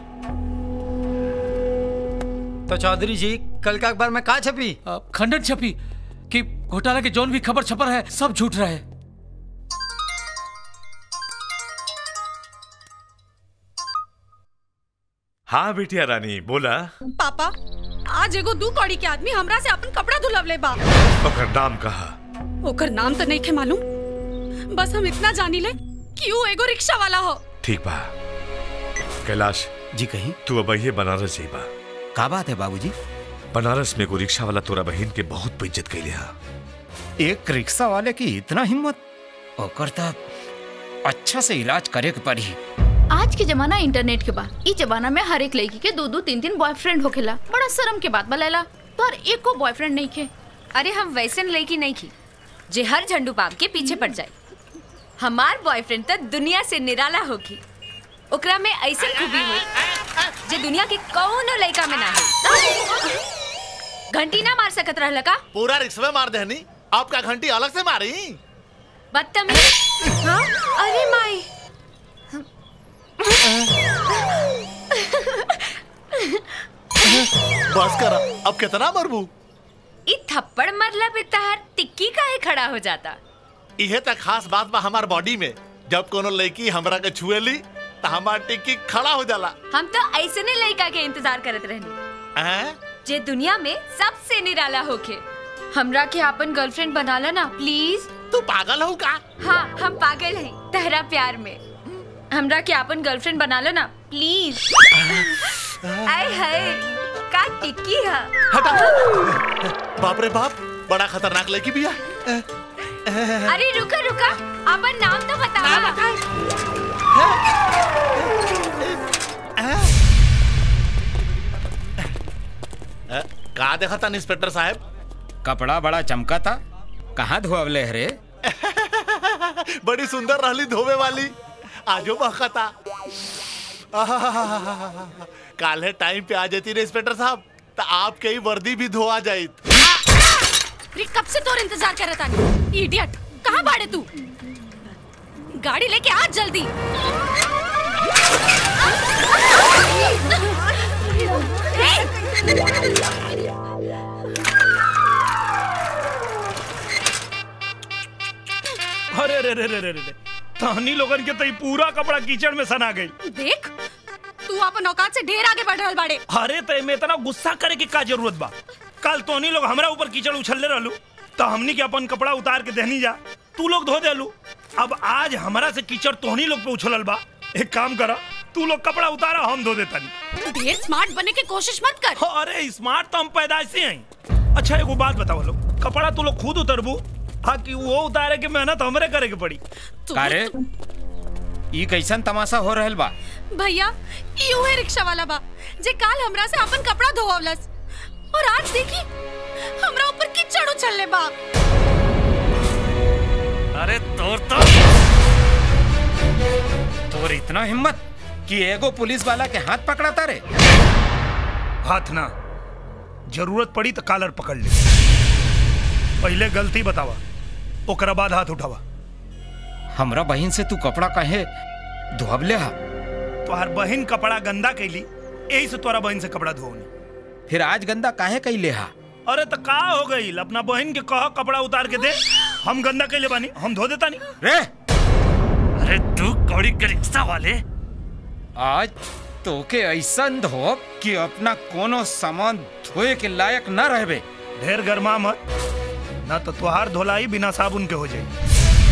तो चौधरी जी कल का अखबार में का छपी? खंडन छपी कि घोटाला के जौन भी खबर छपर है सब झूठ रहे। हाँ बेटिया रानी बोला। पापा आज एगो 2 कौड़ी के आदमी हमरा से अपन कपड़ा धुलवले बा। ओकर नाम कहा? ओकर नाम तो नहीं खे मालूम, बस हम इतना जानी ले कि वो एगो रिक्शा वाला हो। ठीक बा। कैलाश जी कहीं तू अब ये बनारस जाइबा। का बात है बाबूजी? बनारस में एगो रिक्शा वाला तोरा बहन के बहुत बेइज्जत कैले हा। एक रिक्शा वाले की इतना हिम्मत? ओकर तो अच्छा से इलाज करे के पड़ी। आज के जमाना इंटरनेट के बा। इस जमाना में हर एक लड़की के 2-2 3-3 बॉयफ्रेंड होखेला। बड़ा शर्म के बात बलेला। तो हर एक को बॉयफ्रेंड नहीं खे। अरे हम वैसे लड़की नहीं की जे हर झंडू बाप के पीछे पड़ जाए। हमार बॉयफ्रेंड तो दुनिया से निराला होगी। ओकरा में ऐसी खूबी हुई जे दुनिया के कौनो लड़का में ना है। घंटी ना मार सकत रहल का? पूरा रिक्शा मार देहनी, आपका घंटी अलग से मारी। बदतमीज। हाँ? अरे माई। बस करा, अब कितना मरबू? ई थप्पड़ मरला पे तहार टिक्की काहे खड़ा हो जाता? इहे तक खास बात बा हमार बॉडी में, जब कोनो लड़की हमरा के छुएली त हमार टिक्की खड़ा हो जाला। हम तो ऐसे ने लड़का के इंतजार करत रहनी जे दुनिया में सबसे निराला होके। हमरा के अपन गर्लफ्रेंड बनाला ना प्लीज। तू पागल हो का? हाँ, हम पागल हैं तेरा प्यार में। हमरा के अपन गर्लफ्रेंड बनाला ना प्लीज। आय हाय का टिक्की है। बाप रे बाप, बड़ा खतरनाक लड़की भी है। अरे रुका रुका, अपन नाम तो बता। कहा देखा था इंस्पेक्टर साहब? कपड़ा बड़ा चमका था, कहाँ धोवले हरे? बड़ी सुंदर रहली धोवे वाली, आजो महका था। काले टाइम पे आ जाती रे इंस्पेक्टर साहब, तो आपके ही वर्दी भी धोआ जाये। कब से तोर इंतजार कर रहा था। इडियट, कहाँ बाड़े तू? गाड़ी लेके आ जल्दी। अरे रे रे रे रे रे, तहनी लोगन के तई पूरा कपड़ा कीचड़ में सना गई। देख, तू अपन औकात से ढेर आगे बढ़ रहल बाड़े। अरे तय में इतना गुस्सा करे की का जरूरत बा? कल तोहनी लोग हमरा ऊपर कीचड़ उछलले रहलू, तो हमनी के अपन कपड़ा उतार के देहनी जा, तू लोग धो देलू। अब आज हमरा से कीचड़ तोहनी लोग पे उछलल बा। एक काम करा, तू लोग कपड़ा उतारा, हम धो देता नहीं। ढेर स्मार्ट बनने की कोशिश मत कर। अरे स्मार्ट तो हम पैदाइश से हैं। अच्छा एगो बात बताओ लोग, कपड़ा तू लोग खुद उतरबू हाँ कि वो उतारे के मेहनत हमरे करे के पड़ी? कारे ई कैसन तमाशा हो रहल बा? भैया, यू है रिक्शा वाला बा जे काल हमरा से अपन कपड़ा धोवलस, और आज देखी हमरा ऊपर कीचड़ उछलले बा। अरे तोर इतना हिम्मत कि एगो पुलिस वाला के हाथ पकड़ाता रे? हाथ ना, जरूरत पड़ी तो कालर पकड़ ले। पहले गलती बतावा, ओकरा बाद हाथ उठावा। हमरा बहन से तू कपड़ा काहे धोवले हा? तोहर बहन कपड़ा गंदा कैली, यही से तोरा बहन से कपड़ा धोनी। फिर आज गंदा काहे कैले हा? अरे तो का हो गई? अपना बहन के कहा कपड़ा उतार के दे, हम गंदा कैले बानी, हम धो देता नहीं रे। अरे तू कौड़ी के रिक्शा वाले, आज तोके ऐसा धो कि अपना कोनो सामान धोए के लायक न रहबे। ढेर गरमा मत, ना तो तुहार धोलाई बिना साबुन के हो जाए।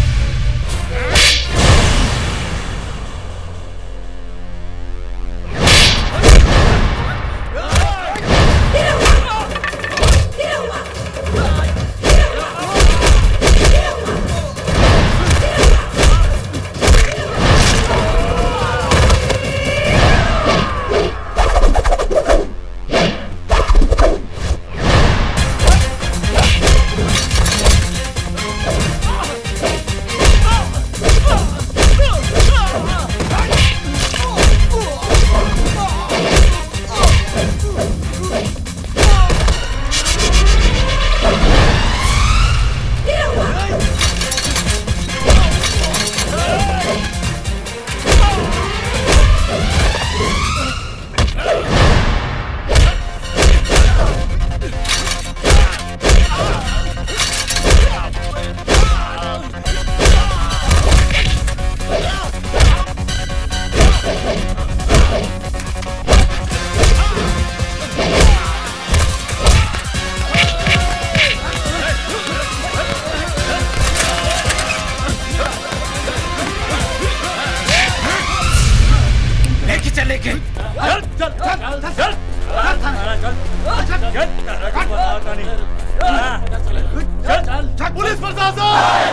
पुलिस प्रशासन!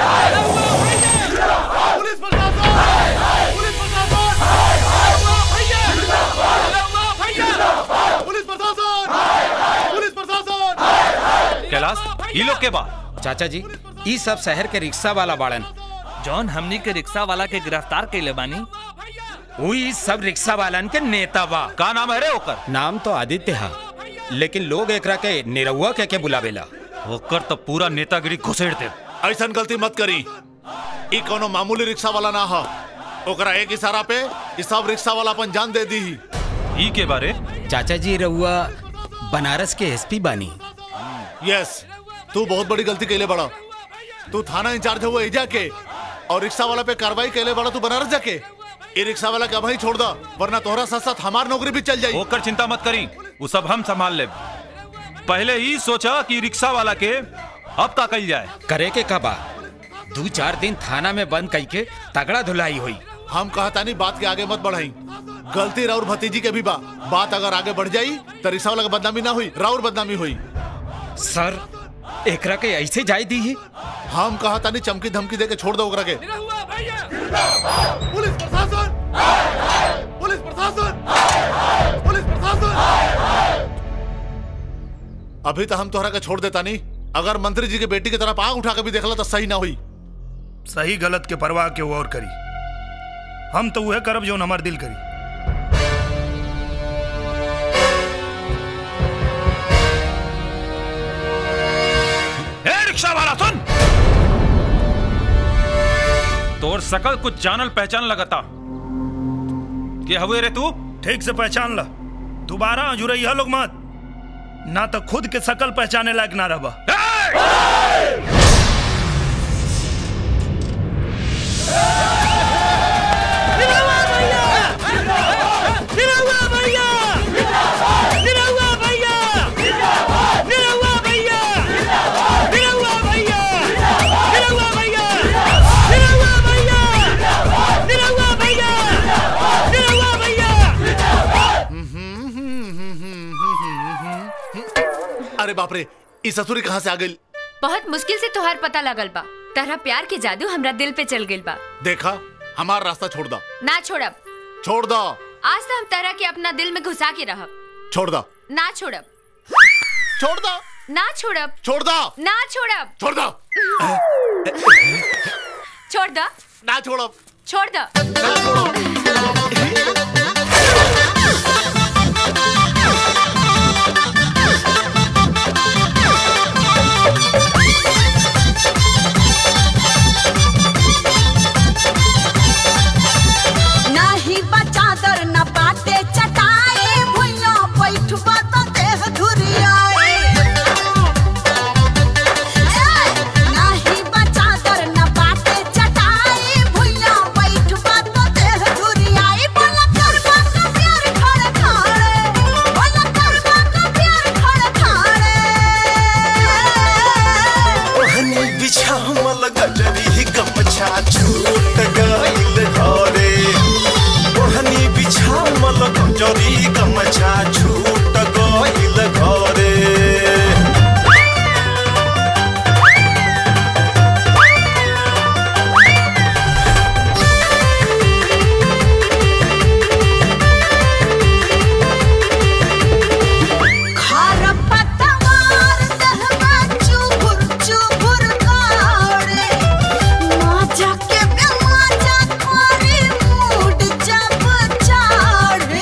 पुलिस प्रशासन! पुलिस प्रशासन! पुलिस प्रशासन! पुलिस प्रशासन! कैलाश, ये लोग के बा? चाचा जी, ई सब शहर के रिक्शा वाला बाड़न। जौन हमनी के रिक्शा वाला के गिरफ्तार कैले बानी, वही सब रिक्शा वालन के नेता बा। का नाम है रे ओकर? नाम तो आदित्य है, लेकिन लोग एकरा के निरहुआ के बुलावेला। ओकर तो पूरा नेतागिरी घुसेड़ दे। ऐसा गलती मत करी, ई कोनो मामूली रिक्शा वाला ना हो। ओकरा एक इशारा पे ई सब रिक्शा वाला अपन जान दे दी। ई के बारे? चाचा जी रहुआ बनारस के एसपी बानी। यस, तू बहुत बड़ी गलती कैले बड़ा। तू थाना इंचार्ज हुआ एजा के और रिक्शा वाला पे कार्रवाई कैले बड़ा तू बनारस जाके। ये रिक्शा वाला का भाई छोड़ दा, वरना तोहरा साथ साथ हमार नौकरी भी चल जाई। ओकर चिंता मत करी, वो सब हम संभाल ले। पहले ही सोचा कि रिक्शा वाला के अब का कल जाए। करे के का बा 2-4 दिन थाना में बंद कई के तगड़ा धुलाई हुई। हम कहता नहीं बात के आगे मत बढ़ाई। गलती राउर भतीजी के भी बा। बात अगर आगे बढ़ जाई तो रिक्शा वाला का बदनामी ना हुई, राउर बदनामी हुई। सर एकरा के ऐसे जाय दी है। हम कहता नहीं चमकी धमकी दे के छोड़ दो ओकरा के। पुलिस प्रशासन, पुलिस प्रशासन, पुलिस प्रशासन। अभी तो हम तोहरा के छोड़ देता नहीं। अगर मंत्री जी के बेटी की तरफ आंख उठा के भी देखला तो सही ना हुई। सही गलत के परवाह के और करी, हम तो वह करब जो हमार दिल करी। रिक्शा वाला सुन, तोर सकल कुछ जानल पहचान लगता कि हवे रे तू। ठीक से पहचान ला, दोबारा अजुरैया लोग मत, ना तो खुद के सकल पहचाने लायक ना रहा। अरे बाप रे, इस ससुरी कहाँ से आ गई? बहुत मुश्किल से तोहार पता लगल बा। तारा प्यार के जादू हमरा दिल पे चल गइल बा। देखा, हमार रास्ता छोड़ दा। ना छोड़ब। छोड़ दा। आज तो हम तारा के अपना दिल में घुसा के रहब। छोड़ दा। ना छोड़ब। छोड़ दा। ना छोड़ब। छोड़ दा। ना छोड़ब। छोड़ दा। छोड़ दा। ना छोड़ब। छोड़ दा। नाही बचादर न बाटे चटाए, भुइया बैठबा तो देह धुरियाए। नाही बचादर न बाटे चटाए, भुइया बैठबा तो देह धुरियाए। बोला करबा का प्यार खड़े खड़े, बोला करबा का प्यार खड़े खड़े। ओहनी बिछावल गजरी गमछा छूट गइल घरे। ओहनी बिछावल गजरी गमछा छूट गइल घरे। खार पतवार दहबा चुभुर चुभुर गाड़े। माजा के बेमाजा थारी मूड जब चाड़े।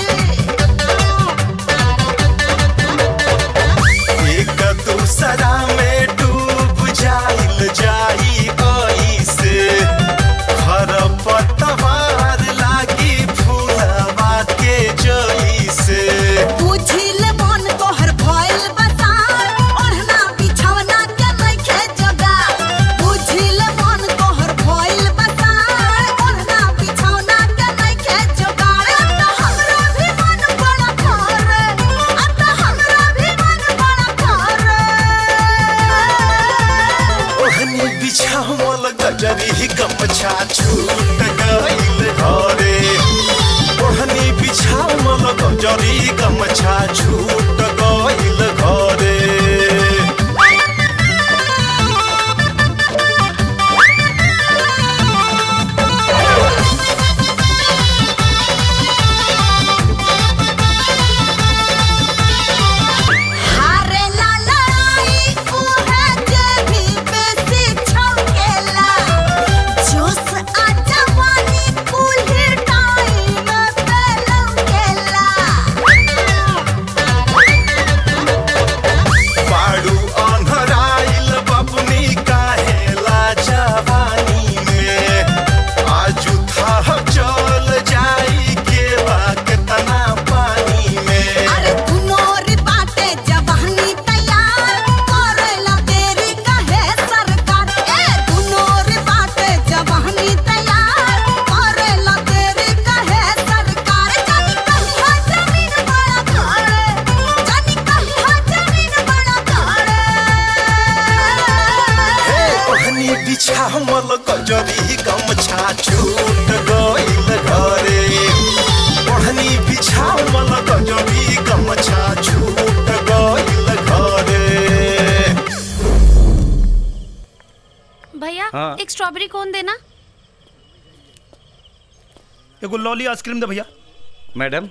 एक दूसरा में डूब जाइल जाई ऐसे। खरपतवार लागी फूलवा के जइसे। बुझिल मन तोहर भइल बसार, ओढ़ना बिछौना के नइखे जोगार। बुझिल मन तोहर भइल बसार, ओढ़ना बिछौना के नइखे जोगार। अब तो हमरा भी मन बड़ा करे, अब तो हमरा भी मन बड़ा करे। ओहनी बिछावल गजरी गमछा छूट गइल घरे। ओहनी बिछावल गजरी गमछा छूट गइल घरे। हारे ला लड़ाई उहे जे भी बेसी छौकेला। जोश आ जवानी कुल्ही टाइम गाँव वाला गजबी गमछा छूट गइल घरे। भैया हाँ। एक स्ट्रॉबेरी कोन देना। एगो लॉली आइसक्रीम दे भैया। मैडम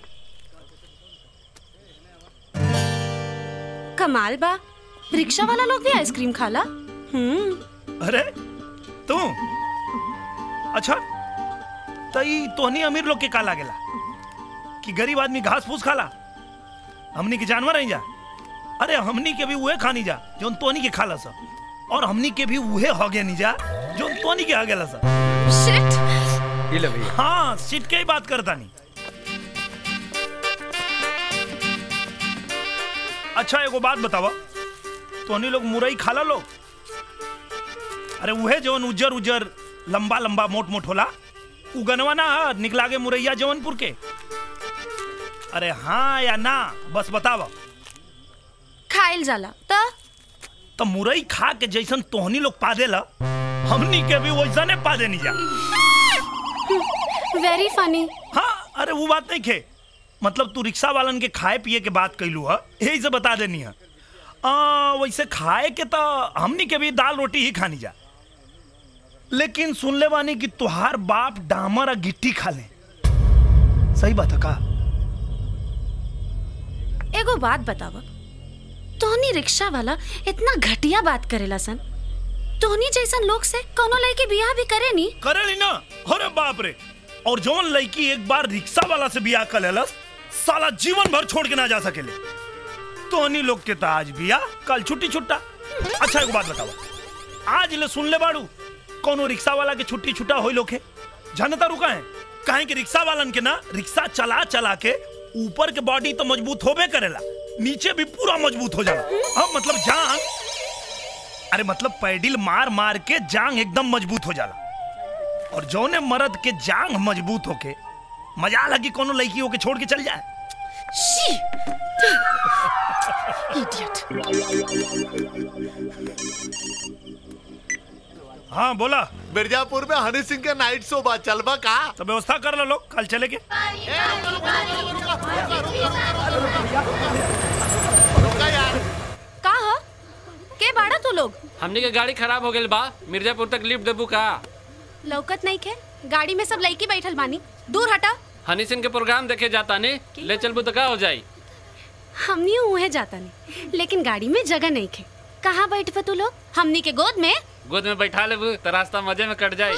कमाल बा, रिक्शा वाला लोग भी आइसक्रीम खाला। अरे तू अच्छा तई तोहनी अमीर लोग के का लागेला कि गरीब आदमी घास फूस खाला? हमनी के जानवर हैं जा। अरे हमनी के भी उहे खानी जा जो तोहनी के खाला सा, और हमनी के भी उहे होगे नहीं जा जो तोहनी के आगेला सा। शिट। ये ले भैया। हाँ शिट के ही बात करता नहीं। अच्छा एगो बात बतावा, तोहनी लोग मुरई खाला लोग? अरे उहे जवन उज्जर उज्जर लंबा लंबा मोट मोट होला उगनवा ना निकला गे मुरैया जवनपुर के? अरे हाँ या ना बस बतावा। खाइल जाला तो मुरई खा के जैसन तोहनी लोग पा देला हमनी के भी वैसा ने पा देनी जा। Very funny. हाँ अरे वो बात नहीं खे, मतलब तू रिक्शा वालन के खाए पिए के बात कैलू है यही से बता देनी है। वैसे खाए के तो हमनी के भी दाल रोटी ही खानी जा, लेकिन सुन ले बानी कि तुहार बाप डामर और गिट्टी खा ले। सही बात है का? एगो बात बतावा, तोहनी रिक्शा वाला इतना घटिया बात करेला सन, तोहनी जैसन लोग से कोनो लड़की बियाह भी करे नी? करे ली ना। अरे बाप रे, और जौन लड़की एक बार रिक्शा वाला से बियाह कर लेलस साला जीवन भर छोड़ के ना जा सकेले। तोहनी लोग के तो आज बियाह कल छुट्टी छुट्टा। अच्छा एक बात बताओ, आज ले सुन ले बाड़ू कोनो रिक्शा वाला के छुट्टी छुट्टा होई लोग है जानता रुका है? काहे कि रिक्शा वालन के ना रिक्शा चला चला के ऊपर के बॉडी तो मजबूत होबे करेला, नीचे भी पूरा मजबूत हो जाला। हाँ मतलब जांग, अरे मतलब पैडिल मार मार के जांग एकदम मजबूत हो जाला। और जौने मर्द के जांग मजबूत होके मजा लगी कोनो लड़की होके छोड़ के चल जाए। हाँ बोला। मिर्जापुर में हनी सिंह के नाइट शो बात चलबा का? तो व्यवस्था कर लो लोग, कल चले के। का हो? के बाड़ा तू लोग? हमनी के गाड़ी खराब हो गई बा, मिर्जापुर तक लिफ्ट देबू का? लौकत नहीं खे, गाड़ी में सब लड़की बैठल बानी, दूर हटा। हनी सिंह के प्रोग्राम देखे जाता ने, ले चलबू तो का हो जाई? हमनी उहे जाता नहीं, लेकिन गाड़ी में जगह नहीं खे। कहाँ बैठबे तू लोग? हमनी के गोद में? गोद में बैठा लेबू तो रास्ता मजे में कट जाई।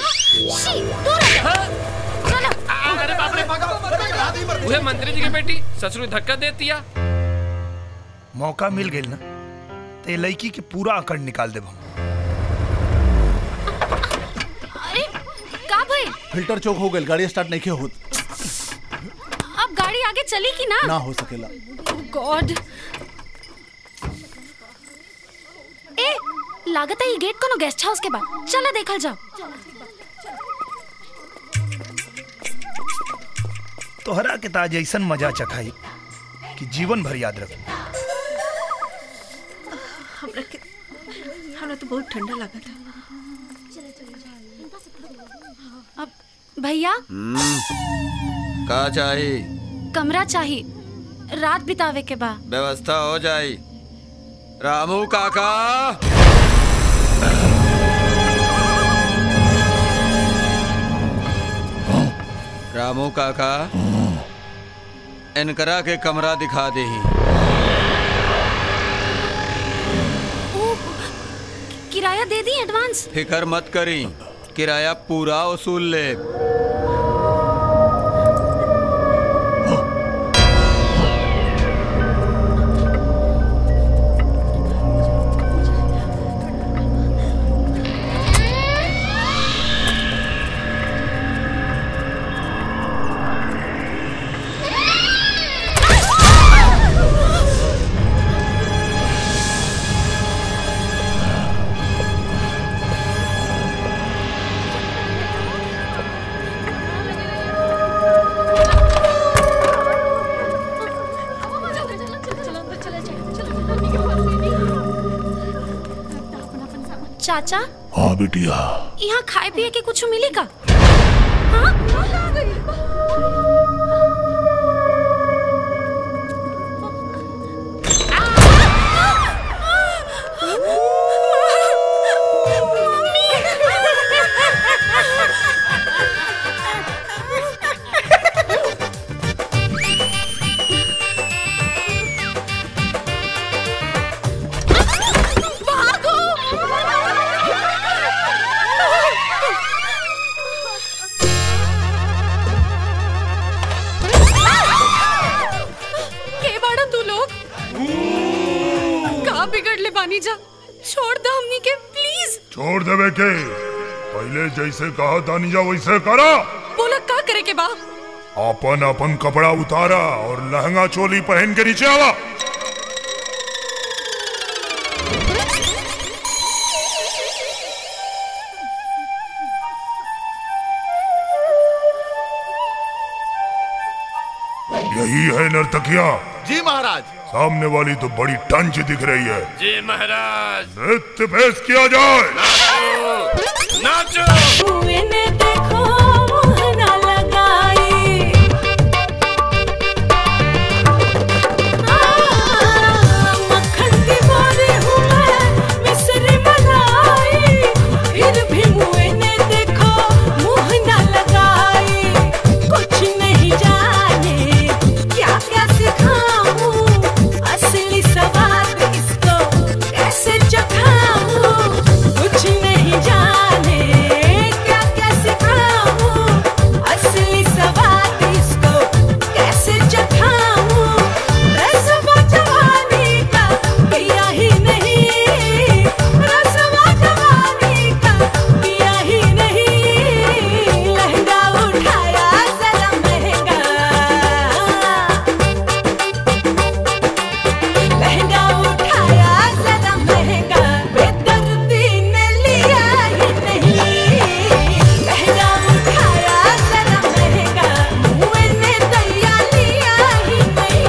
अरे बाप रे, उहे मंत्री जी की बेटी ससुर धक्का देतिया। मौका मिल गई ना तो ये लड़की के पूरा अकड़ निकाल देब। अरे का भाई? फिल्टर चोक हो गई, गाड़ी स्टार्ट नहीं होत। अब गाड़ी आगे चली कि ना? ना हो सकेला। गॉड। ए लागत है ये गेट कोनो गेस्ट हाउस के बा, चला देखल जाओ। तोहरा के ताज ऐसन मजा चखाई कि जीवन भर याद रख। हमरा तो बहुत ठंडा लगा था। अब भैया का चाहिए? कमरा चाहिए, रात बितावे के बा। व्यवस्था हो जाई। रामू काका, रामू काका, इनकरा के कमरा दिखा दे। किराया दे दी एडवांस? फिकर मत करी, किराया पूरा वसूल ले। चाचा। हाँ बिटिया। यहाँ खाए पिए के कुछ मिली का? बानी जा, छोड़ दो हमनी के प्लीज। छोड़ देवे के पहले जैसे कहा तानी जा वैसे करा। बोला का करे के बा? अपन अपन कपड़ा उतारा और लहंगा चोली पहन के नीचे आवा। यही है नर्तकिया? जी महाराज। सामने वाली तो बड़ी टंच दिख रही है। जी महाराज। नृत्य पेश किया जाए। नाचो। देखो मोहना लगाई, मक्खन की बोरी हूँ मैं, मिस्री मलाई, फिर भी मुँह ने देखो मोहना लगाई। कुछ नहीं जाने क्या क्या सिखाऊं, असली स्वाद इसको कैसे चखाऊं। कुछ नहीं जाने क्या क्या सिखाऊं, असली स्वाद इसको कैसे चखाऊं। रसवा जवानी का पिया ही नहीं, रसवा जवानी का पिया ही नहीं। लहंगा उठाया जरा महंगा, लहंगा उठाया जरा महंगा, बेदर्दी ने लिया ही नहीं। लहंगा उठाया जरा महंगा, मुँह ने दया लिया ही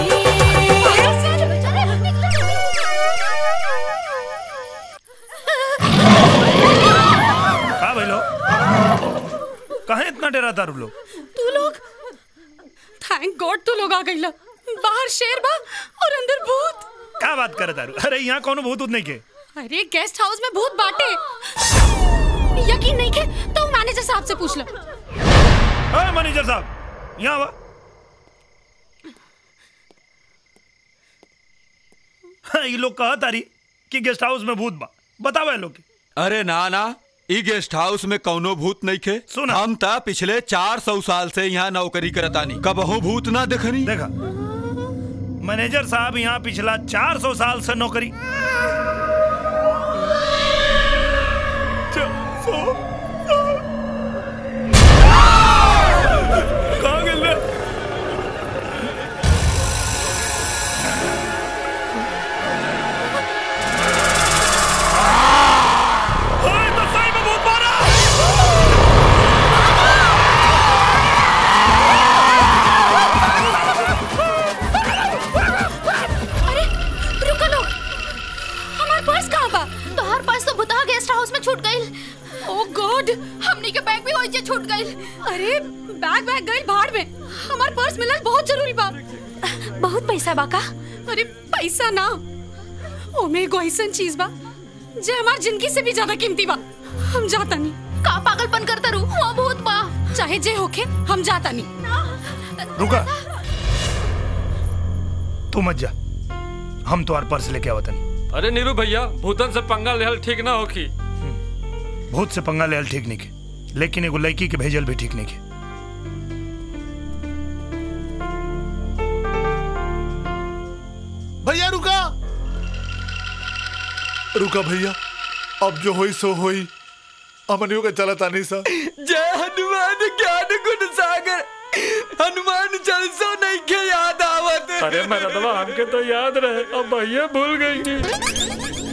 हाँ भाई लोग, कहाँ इतना डरा था लोग? तू लोग, थैंक गॉड तू लोग आ गई ला। बाहर शेर बा और अंदर भूत। क्या बात करे तारू? अरे यहाँ कौन भूत नहीं के? अरे गेस्ट हाउस में भूत बाटे। यकीन नहीं के तो मैनेजर साहब से पूछ लो। अरे मैनेजर साहब यहाँ वा। हाँ, ये लोग कहा तारी कि गेस्ट हाउस में भूत बा, बतावा लोग के। अरे ना ना, ई गेस्ट हाउस में कौनो भूत नहीं खे। हम ता पिछले 400 साल से यहाँ नौकरी करतानी, कबहू भूत ना देखनी। देखा मैनेजर साहब यहाँ पिछला 400 साल से नौकरी। कहाँ गए ले? छूट गई। ओह गॉड, हमनी के बैग भी वही छूट गई। अरे बैग गई भाड़ में, हमार पर्स मिलल बहुत जरूरी बा। बहुत पैसा बा का? अरे पैसा ना, ओमे एगो ऐसन चीज बा जे हमार जिंदगी से भी ज्यादा कीमती बा। हम जाता नहीं। का पागलपन करता रू? वहाँ भूत बा। चाहे जे होके हम जाता नहीं। रुका, तू मत जा, हम तो पर्स लेके आवत नहीं। अरे नीरू भैया, भूतन से पंगा लेहल ठीक ना होखी। भूत से पंगा लेहल ठीक नहीं के, लेकिन एगो लड़की के भेजल भी ठीक नहीं के। भैया रुका, रुका भैया, अब जो होई सो होई। अमनियों का चला तानी सा। जय हनुमान ज्ञान गुण सागर, हनुमान चालीसा नहीं के याद आवत। अरे मैडम, हमके तो याद रहे, अब भैया भूल गई।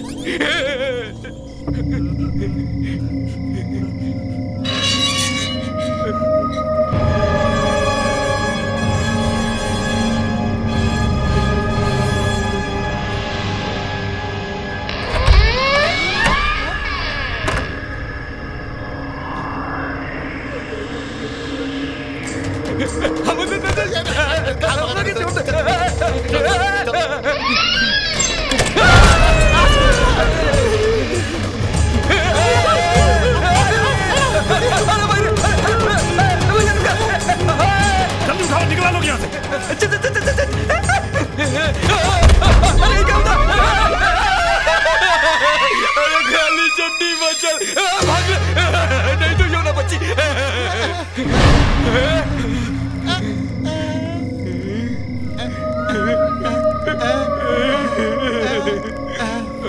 जल्दी उठाओ, निकला लोग यहाँ से। अरे खाली चड्डी बचल, भाग नहीं तो यो ना बची।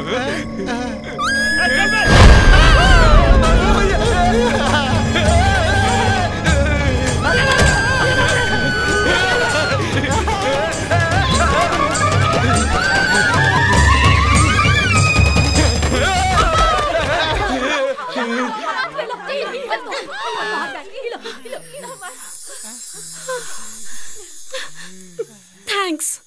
थैंक्स।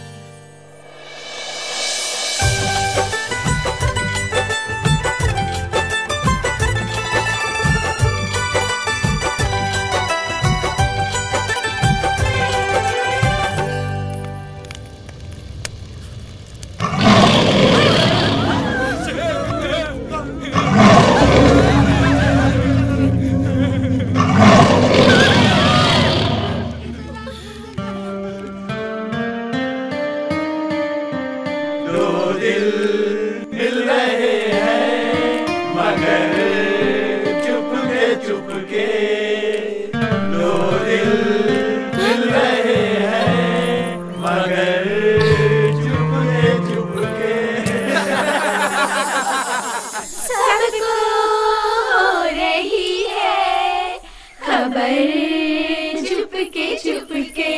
सबको हो रही है खबर चुपके चुपके।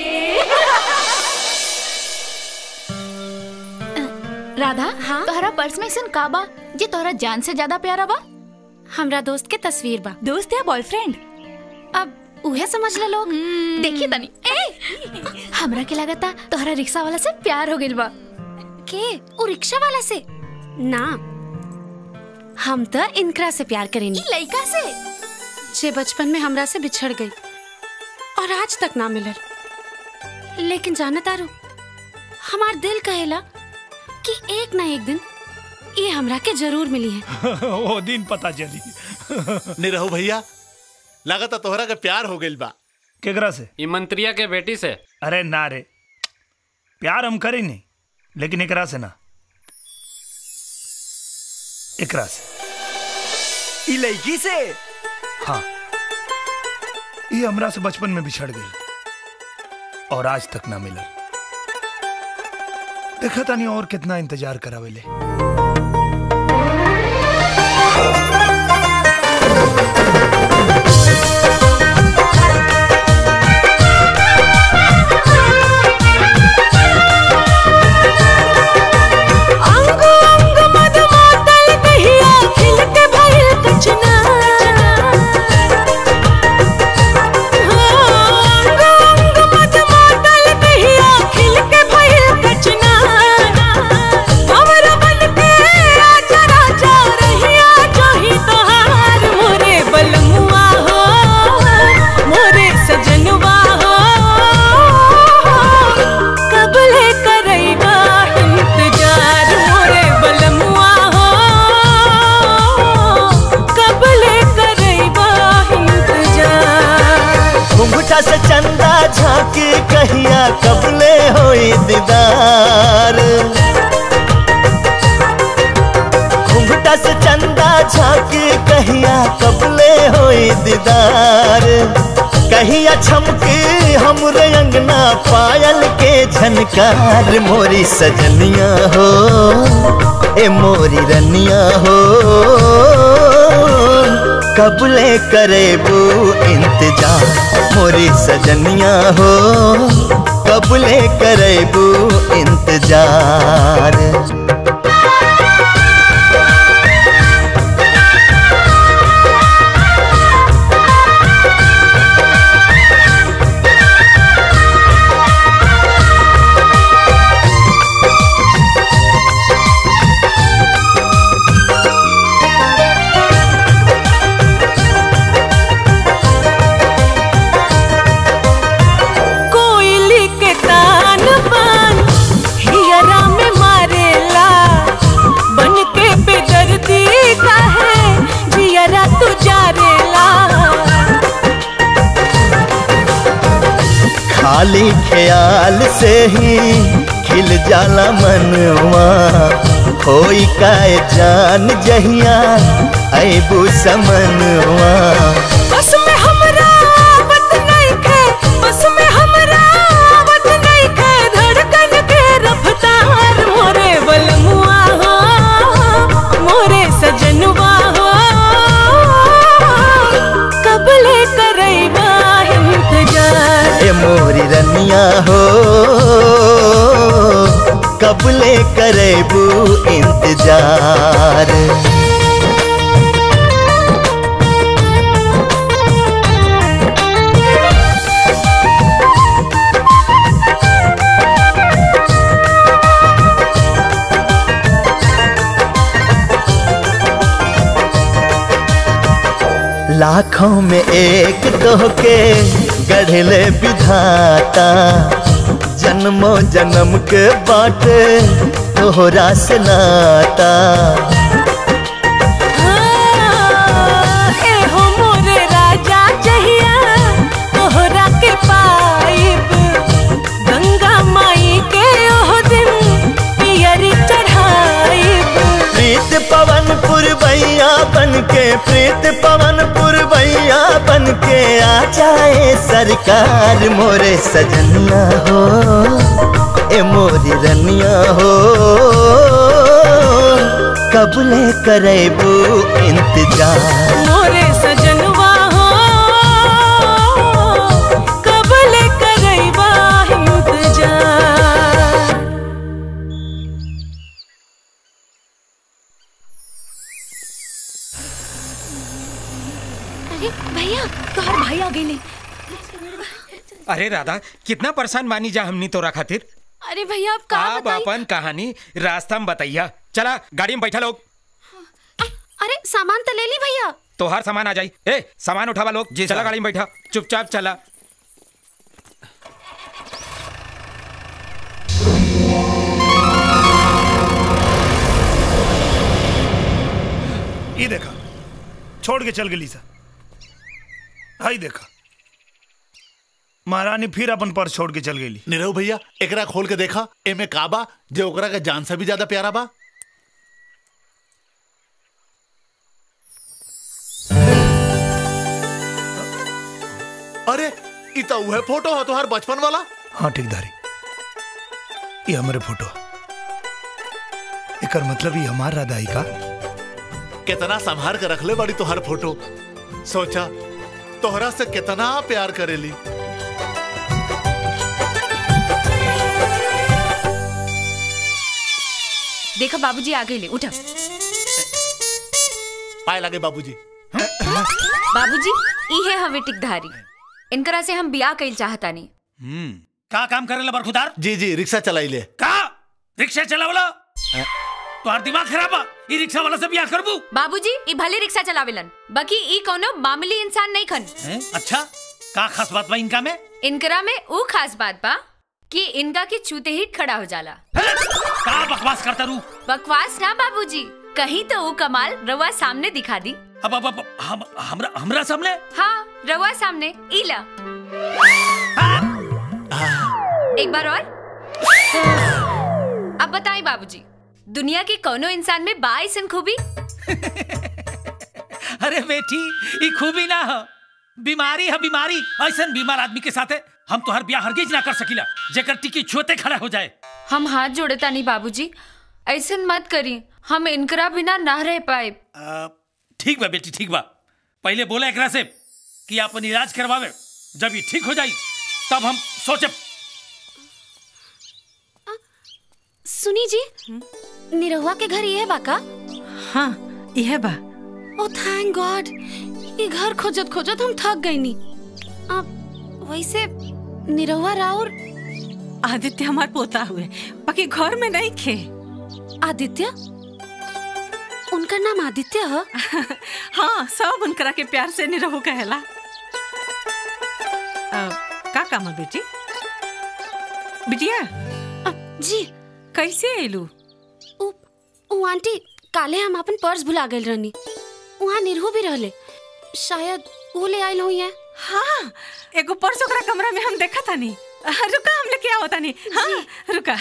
राधा, हाँ? तोहरा पर्स में ऐसा का बा जे तोहरा जान से ज्यादा प्यारा बा? हमरा दोस्त के तस्वीर बा। दोस्त या बॉयफ्रेंड? अब उहे समझ ले लोग। देखी तनी। ए, हमरा के लगता तोहरा रिक्शा वाला से प्यार हो गइल बा। के? ओ रिक्शा वाला से? ना, हम तो इनकरा से प्यार करेंगे। लड़का से जे बचपन में हमरा से बिछड़ गई और आज तक ना मिलल। लेकिन जाना तारू, हमार दिल कहेला कि एक ना एक दिन ये हमरा के जरूर मिली है। वो दिन पता चली। निरहु भैया, लगता तोहरा के प्यार हो गइल बा। केकरा से? ई मंत्रिया के बेटी से। अरे ना रे, प्यार हम करी नहीं, लेकिन एकरा से ना, एकरा से। ई लड़की से? हाँ, ये हमरा से बचपन में बिछड़ गई और आज तक ना मिला। देखा था नहीं और कितना इंतजार करावेले। से चंदा झांकी कहिया कबले होई दीदार। घुंघटा से चंदा झांकी कहिया कबले होई दीदार। कहिया छमकी हमरे अंगना पायल के झनकार। मोरी सजनिया हो ए मोरी रनिया हो, कबले करेबू इंतजार। मोरी सजनिया हो कबले करेबू इंतजार। खाली ख्याल से ही खिल जाला मनवा। होई काए जान जहिया ऐबू समनवा। बस में हमरा आवत नहीं खे, बस में हमरा आवत नहीं खे। धड़कन के रफ्तार मोरे बलमुआ हो, कबले करेबू इंतजार। लाखों में एक तोहके गढ़ले विधाता, जन्मों जन्म के बाटे तोहरा से नाता। ए हो मोरे राजा जहिया तोहरा के पाइब, गंगा माई के ओह दिन पियरी चढ़ाइब। प्रीत पवन पुरवैया बनके, प्रीत पवन पुरवैया बनके आ जाए सरकार। मोरे सजनिया हो ए मोरी रनिया हो, कबले करेबू इंतजार। मोरे सजनवा हो कबले करेबा इंतजार। अरे भैया तोहर भाई आ गए। अरे राधा कितना परेशान मानी जा हमनी तोरा खातिर। अरे भैया आप कहाँ आप अपन कहानी रास्ता में बताइया। चला गाड़ी में बैठा लोग। अरे सामान तो ले ली भैया। तोहार सामान आ जाई। ए सामान उठावा लोग। जी चला गाड़ी में बैठा, चुपचाप चला। ये देखा छोड़ के चल गई लीसा। हाई देखा महारानी फिर अपन पर्स छोड़ के चल गई। नीरव भैया एकरा खोल के देखा, एमे का बा जो ओकरा के जान से भी ज्यादा प्यारा बा। अरे इता वह फोटो है तोहार बचपन वाला। हाँ ठेकेदारी ये हमारे फोटो। एकर मतलब ये हमार राधाई का। कितना संभार कर रख ले बड़ी तोहार फोटो। सोचा तोहरा से कितना प्यार करेली। देखो बाबूजी आ गए ले, उठा। पाए लगे बाबूजी। बाबूजी इहे हवे टिकधारी, इनकरा से हम बियाह कइल चाहता नहीं। का काम करेला बरखुदार? जी जी रिक्शा चलाई ले। का रिक्शा चलावला? तोहार दिमाग खराब बा। ई रिक्शा वाला से बियाह करबू? बाबूजी ई भले रिक्शा चलावेलन, बाकी ई कोनो मामूली इंसान नहीं खन। अच्छा का खास बात बा इनका में? इनकरा में ऊ खास बात बा कि इनका के छूते ही खड़ा हो जाला। का बकवास करता रू? बकवास ना बाबूजी, कहीं तो वो कमाल रवा सामने दिखा दी। अब हमरा सामने? हाँ रवा सामने। इला एक बार और। अब बताएं बाबूजी, दुनिया के कोनो इंसान में बा ऐसन खूबी? अरे बेटी ये खूबी ना हो, बीमारी है बीमारी। ऐसन बीमार आदमी के साथ हम तोहर ब्याह हरगिज ना कर सकीला जेकर टिकी छुते खड़ा हो जाए। हम हाथ जोड़ता नहीं बाबूजी, ऐसन मत करी, हम इनकरा बिना ना रह पाए। ठीक बा बेटी ठीक बा, पहले बोला एकरा से कि अपन इलाज करवावे, जब ये ठीक हो जाई तब हम सोचे। सुनी जी, निरहुआ के घर ये बा का? हाँ यह बा। ओ थैंक गॉड, ये घर खोजत खोजत हम थक गई नी। वैसे निरहुआ राउर? आदित्य हमार पोता हुए, बाकी घर में नहीं खे। आदित्य? उनका नाम आदित्य है? हाँ सब उनकरा के प्यार से निरहु कहला। का काम है बेटी? बिटिया जी कैसे एलू? ओ आंटी काले हम अपन पर्स भुला गए रहनी, वहाँ निरहु भी रहले, शायद वो ले आयल हुई है। हाँ एगो पर्स ओकरा कमरा में हम देखा था नहीं। रुका हम लेके आओ तानी। हाँ रुका।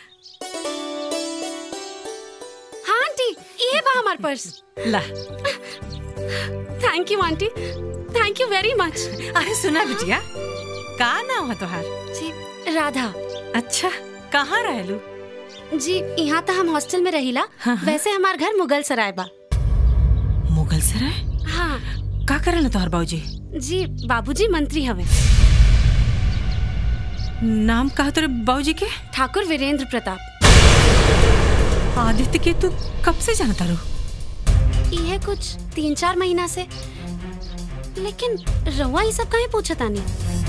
हाँ आंटी ये बा हमार पर्स। ला। Thank you aunty, thank you very much. अरे सुना बिटिया, का नाम है तोहार? जी राधा। अच्छा कहाँ रहलू? जी यहाँ तो हम हॉस्टल में रहीला। हाँ। वैसे हमार घर मुगल सराय बा। मुगल सराय? हाँ। का करल तोहार बाबूजी? जी बाबूजी मंत्री हवे। नाम कहा तेरे बाबूजी के? ठाकुर वीरेंद्र प्रताप। आदित्य के तू कब से जानता रो? ये कुछ 3-4 महीना से। लेकिन रउआ ये सब काहे पूछता नहीं?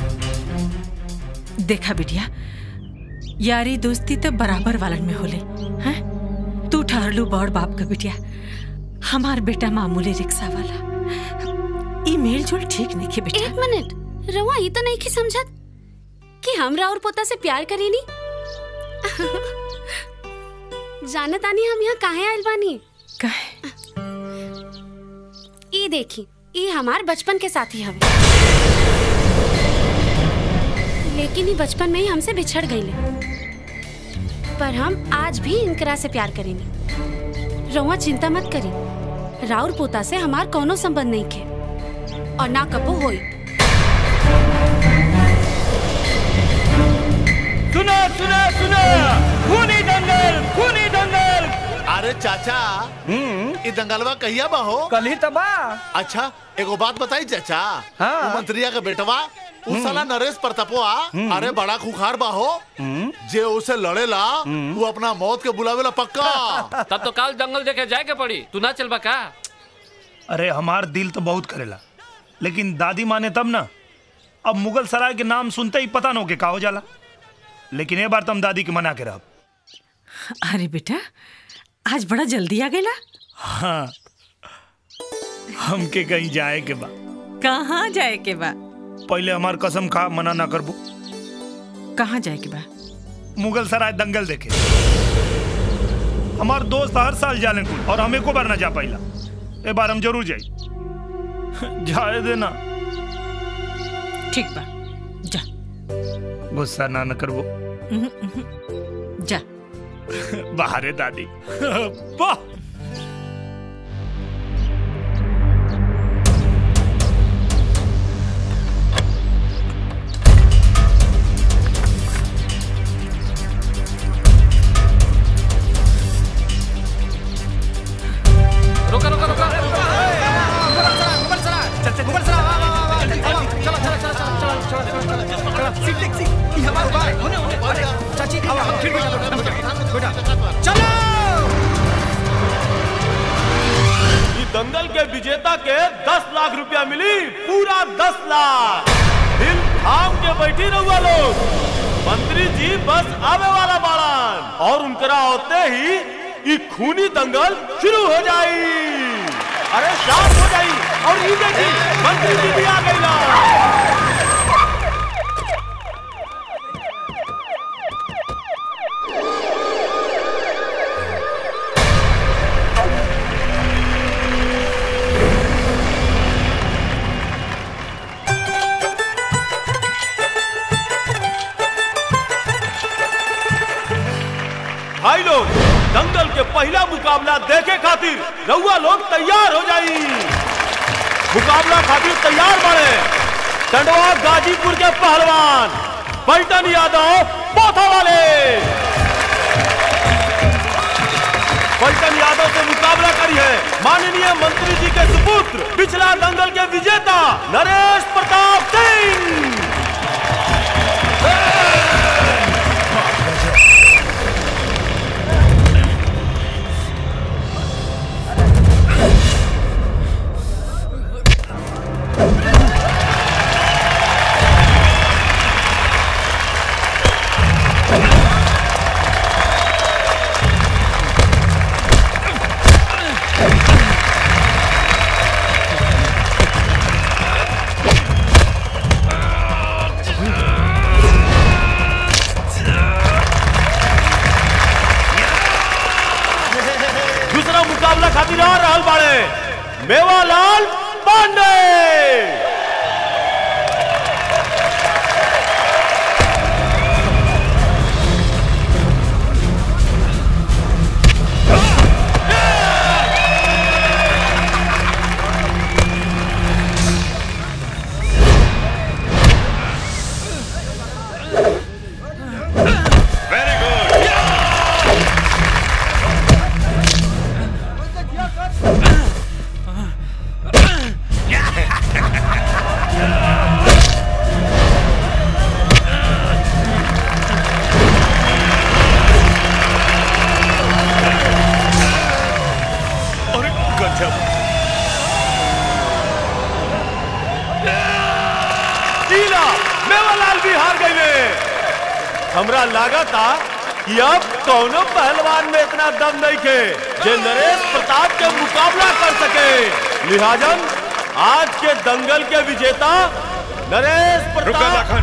देखा बिटिया, यारी दोस्ती तो बराबर वालन में होले हैं? तू ठहरलू बड़ बाप का बिटिया, हमार बेटा मामूली रिक्शा वाला। ई मेल जोल ठीक नहीं के बेटा। 1 मिनट, रउआ ये तो नहीं की समझत कि हमरा और पोता से प्यार करेनी। जानत आनी हम यहाँ काहे आइल बानी? काहे? ई देखी, ई हमार बचपन के साथी हवे, लेकिन ई बचपन में ही हमसे बिछड़ गईले। पर हम आज भी इनकरा से प्यार करेनी। रउआ चिंता मत करी, राउर पोता से हमार कोनो संबंध नहीं खे और ना कबो होई। सुनो सुनो सुनो, खूनी दंगल, खूनी दंगल। अरे चाचा, ये दंगलवा कहिया बा हो? कल ही तबा। अच्छा, एगो बात बताई चाचा। हाँ। वो मंत्रिया का बेटवा, उस साला नरेश प्रतापवा, अरे बड़ा खुखार बा हो। जे उसे लड़ेला, वो अपना मौत के बुलावेला पक्का। तब तो काल जंगल देखे जाए के पड़ी, तू ना चलबा का? अरे हमार दिल तो बहुत करेला, लेकिन दादी माने तब ना। अब मुगल सराय के नाम सुनते ही पता न के का हो जाला। लेकिन ये बार तुम दादी के मना के रह। अरे बेटा, आज बड़ा जल्दी आ गईला। हाँ, हमके कहीं जाए के बा। कहाँ जाए के बा? पहले हमार कसम खा, मना ना करबू। कहाँ जाए के बा? मुगल सराय दंगल देखे। हमार दोस्त हर साल जाने कुल, और हम एको बार ना जा पाइला। ए बार हम जरूर जाई। जाए देना। ठीक बा, जा। गुस्सा ना न करबो। जा। बाहर है दादी। वाह। रुका रुका रुका। दंगल के विजेता के 10 लाख रुपया मिली, पूरा 10 लाख। दिल थाम के बैठी रहुआ लोग। मंत्री जी बस आवे वाला बाड़न, और उनकरा होते ही ये खूनी दंगल शुरू हो जाई। अरे शाम हो जाई, और ये देखी मंत्री जी भी आ गईला। भाई लोग, दंगल के पहला मुकाबला देखे खातिर रउआ लोग तैयार हो जाई। मुकाबला खातिर तैयार बने टंडवा गाजीपुर के पहलवान पलटन यादव पोथा वाले। पलटन यादव से मुकाबला करी है माननीय मंत्री जी के सुपुत्र, पिछला दंगल के विजेता नरेश प्रताप सिंह। खातिर आ रहल बाड़े मेवालाल पांडे। हमरा लगा था कि अब कौनो पहलवान में इतना दम नहीं थे जो नरेश प्रताप के मुकाबला कर सके। लिहाजन आज के दंगल के विजेता नरेश प्रताप।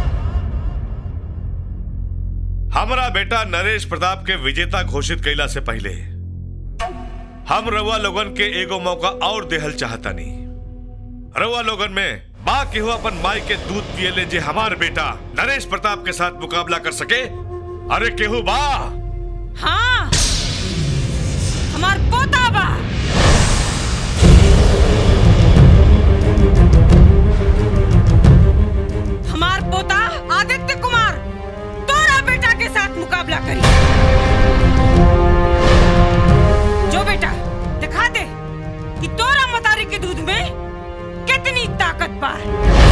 हमारा बेटा नरेश प्रताप के विजेता घोषित कैला से पहले हम रउआ लोगन के एगो मौका और देहल चाहता नहीं। रउआ लोगन में बाकी हुआ अपन माई के दूध पिए ले जे हमार बेटा नरेश प्रताप के साथ मुकाबला कर सके। अरे केहू बा? हाँ, हमार पोता बा। हमार पोता आदित्य कुमार तोरा बेटा के साथ मुकाबला करी। जो बेटा दिखा दे कि तोरा मतारी के दूध में कितनी ताकत बा।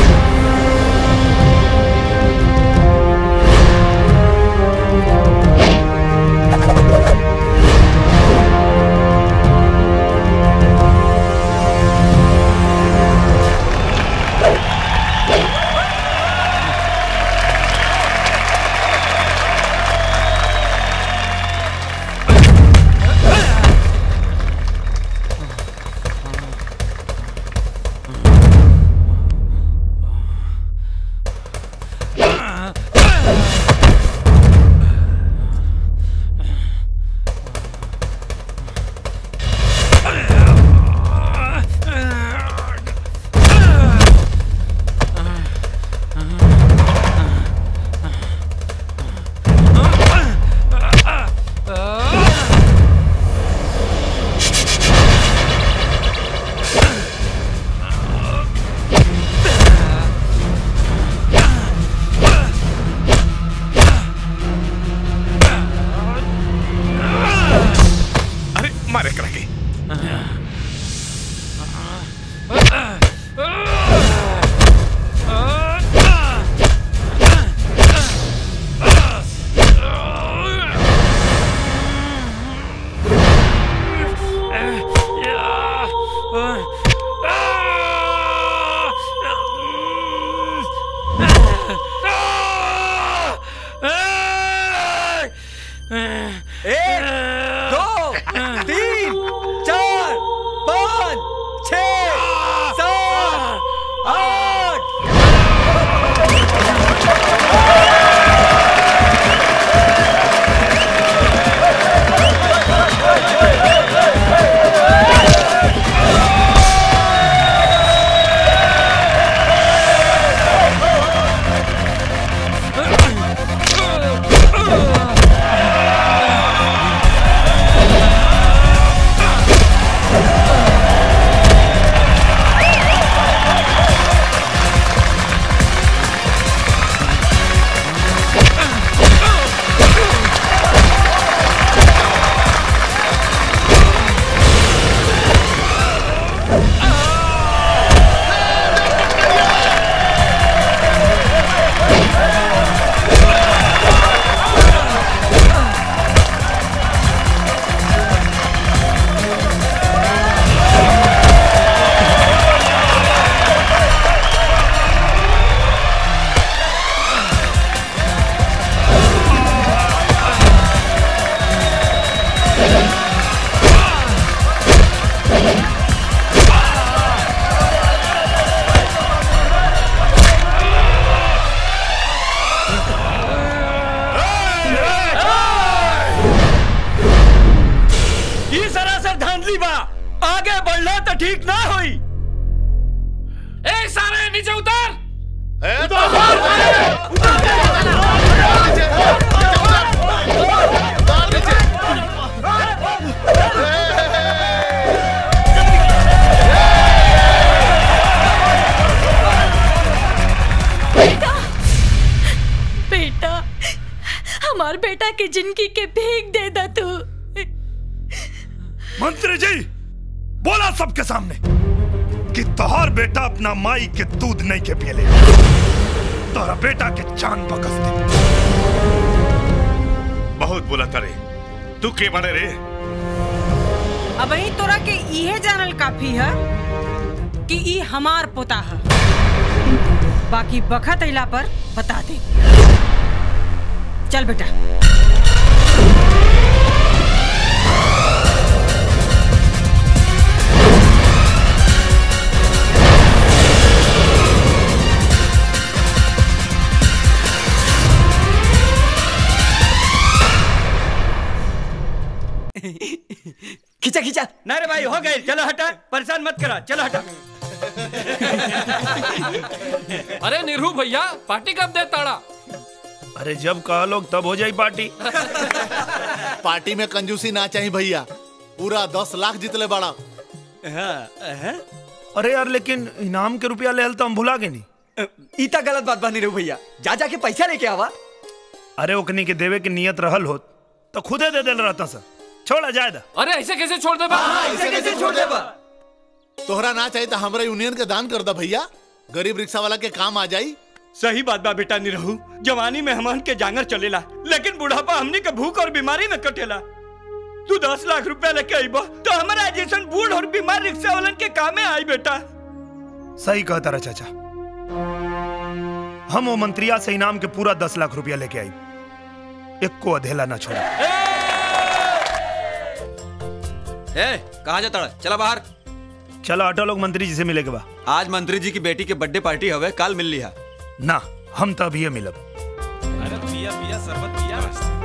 जिंदगी के भीख दे दा तू। मंत्री जी बोला सबके सामने कि तोहर बेटा अपना माई के दूध नहीं के पिए ले, तोहरा बेटा के जान बकस दे। बहुत बोला तारे, तू के बने रे? अब ही तोरा के इहे जानल काफी है कि ई हमार पोता है, बाकी बखत अइला पर बता दे। चल बेटा। खींचा खींचा। ना रे भाई हो गए, चलो हटा, परेशान मत करा, चलो हटा। अरे निरू भैया पार्टी कब दे ताड़ा? अरे जब कहा लोग तब हो जाए पार्टी। पार्टी में कंजूसी ना चाहिए भैया, पूरा 10 लाख जीतले बड़ा। अरे यार लेकिन इनाम के रुपया ले तो हम भुला गए नहीं। इतना गलत बात बनी रहे भैया, जा जाके पैसा लेके आवा। अरे ओकनी के देवे की नियत रहल होत तो खुदे दे देल रहता सर, छोड़ा जायदा। अरे ऐसे कैसे छोड़ दे बा? ऐसे कैसे छोड़ दे बा? तोहरा ना चाहिए तो हमारे यूनियन के दान कर दा भैया, गरीब रिक्शा वाला के काम आ जाई। सही बात बा बेटा निरहू, जवानी में हमन के जांगर चलेला, लेकिन बुढ़ापा हमनी के भूख और बीमारी में कटेला। तू 10 लाख रुपया लेके आईबा तो हमारा जैसन बूढ़ और बीमार रिक्शा वालन के कामे आई बेटा। सही कहता रहा चाचा, हम वो मंत्रिया से इनाम के पूरा 10 लाख रुपया लेके आई, एक को अधेला ना छोड़ा। कहाँ जाता है? चला बाहर। चलो ऑटो लोग मंत्री जी से मिले के बा। आज मंत्री जी की बेटी के बर्थडे पार्टी हवे, कल मिल लिया ना, हम तब ये मिलब। अरे पिया पिया शरबत पिया।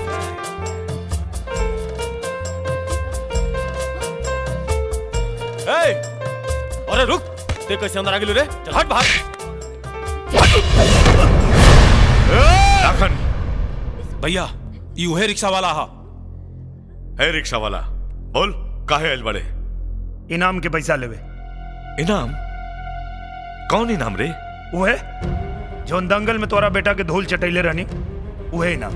अरे रुक, ते कैसे अंदर आ गेलू रे? चल हट बाहर। लाखन भैया यूहे रिक्शा वाला हा। है रिक्शा वाला, बोल काहे आइल बड़े? इनाम के पैसा लेवे। इनाम? कौन इनाम रे? वह जो दंगल में तोरा बेटा के धूल चटैले रहनी, वह इनाम।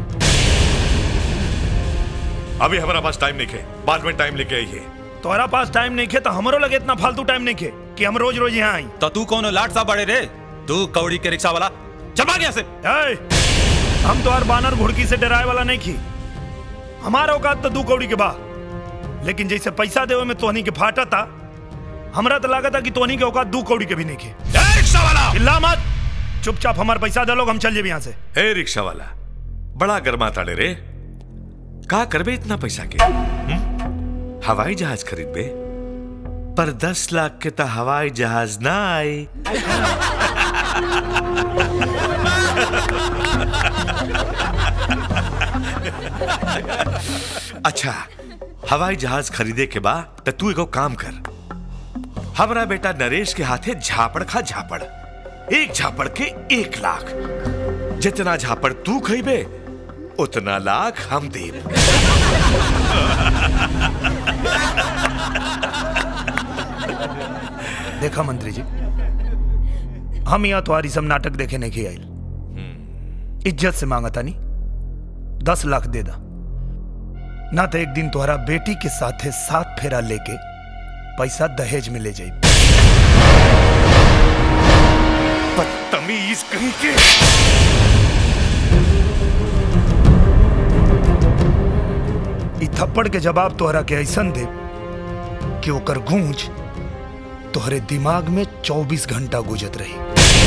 अभी हमारा पास टाइम नहीं है, बाद में टाइम लेके आई है। तोरा पास टाइम नहीं है तो हमरो लगे इतना फालतू टाइम नहीं है कि हम रोज रोज यहाँ आई। तो तू कौन लाट सा बड़े रे? तू कौड़ी के रिक्शा वाला, चल भाग यहाँ से। हम तो हर बानर घुड़की से डराए वाला नहीं की, हमारा औकात तो 2 कौड़ी के बा, लेकिन जैसे पैसा देवे में तोहनी के फाटा था, हमरा तो लगा था कि तोहनी के औकात 2 कौड़ी के भी नहीं के। रिक्शा वाला चिल्ला मत, चुपचाप हमारा पैसा दे लोग, हम चल जाए यहाँ से। हे रिक्शा वाला, बड़ा गर्मा ताड़े रे, का करबे इतना पैसा के? हवाई जहाज खरीद बे, पर 10 लाख के तो हवाई जहाज ना आई। अच्छा, हवाई जहाज खरीदे के बाद तो तू एगो काम कर, हमारा बेटा नरेश के हाथे झापड़ खा झापड़, एक झापड़ के 1 लाख, जितना झापड़ तू खइबे उतना लाख हम देब। देखा मंत्री जी, हम यहाँ तुम्हारी सब नाटक देखे नहीं आये, इज्जत से मांगा था नहीं, 10 लाख दे दा, ना तो एक दिन तुम्हारा बेटी के साथे 7 फेरा लेके पैसा दहेज में ले जाए। बदतमीज कहीं के। इ थप्पड़ के जवाब तोहरा के ऐसन दे कि ओकर गूंज तोहरे दिमाग में 24 घंटा गुजत रही।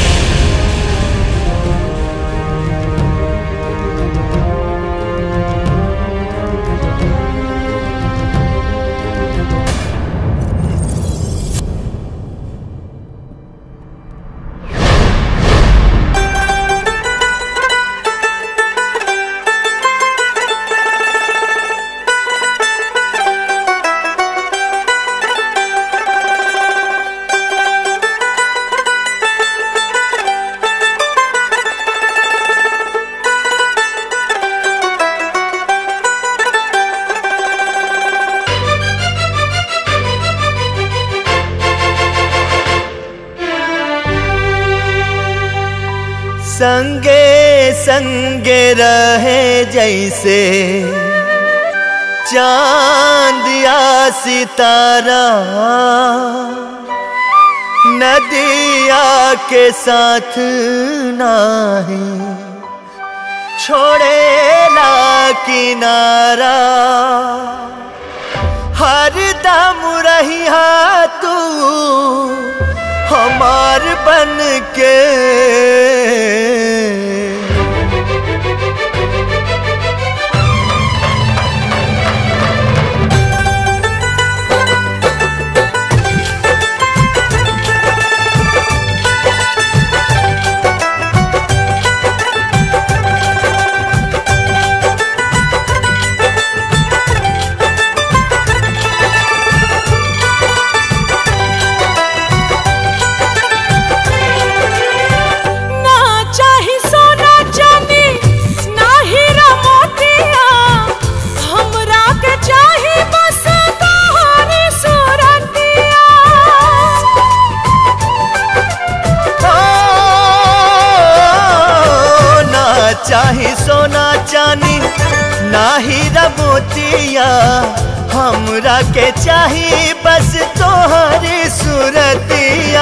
संगे संगे रहे जैसे चांद या सितारा, नदिया के साथ नाही छोड़ेला किनारा, हर दम रहिया तू हमार बन के, ना हीरा मोतिया हमरा के चाही बस तोहरी सूरतिया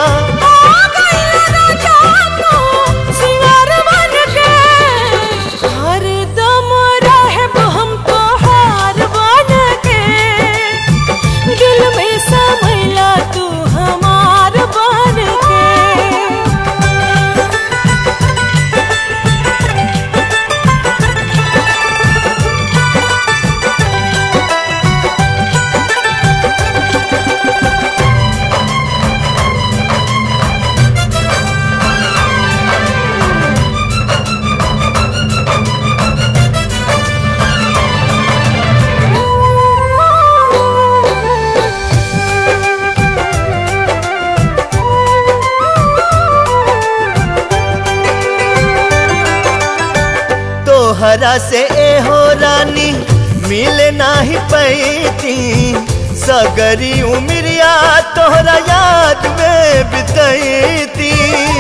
तोहरा से एहो रानी मिले नाही पैती सगरी उमरिया तोहरा याद में बितैती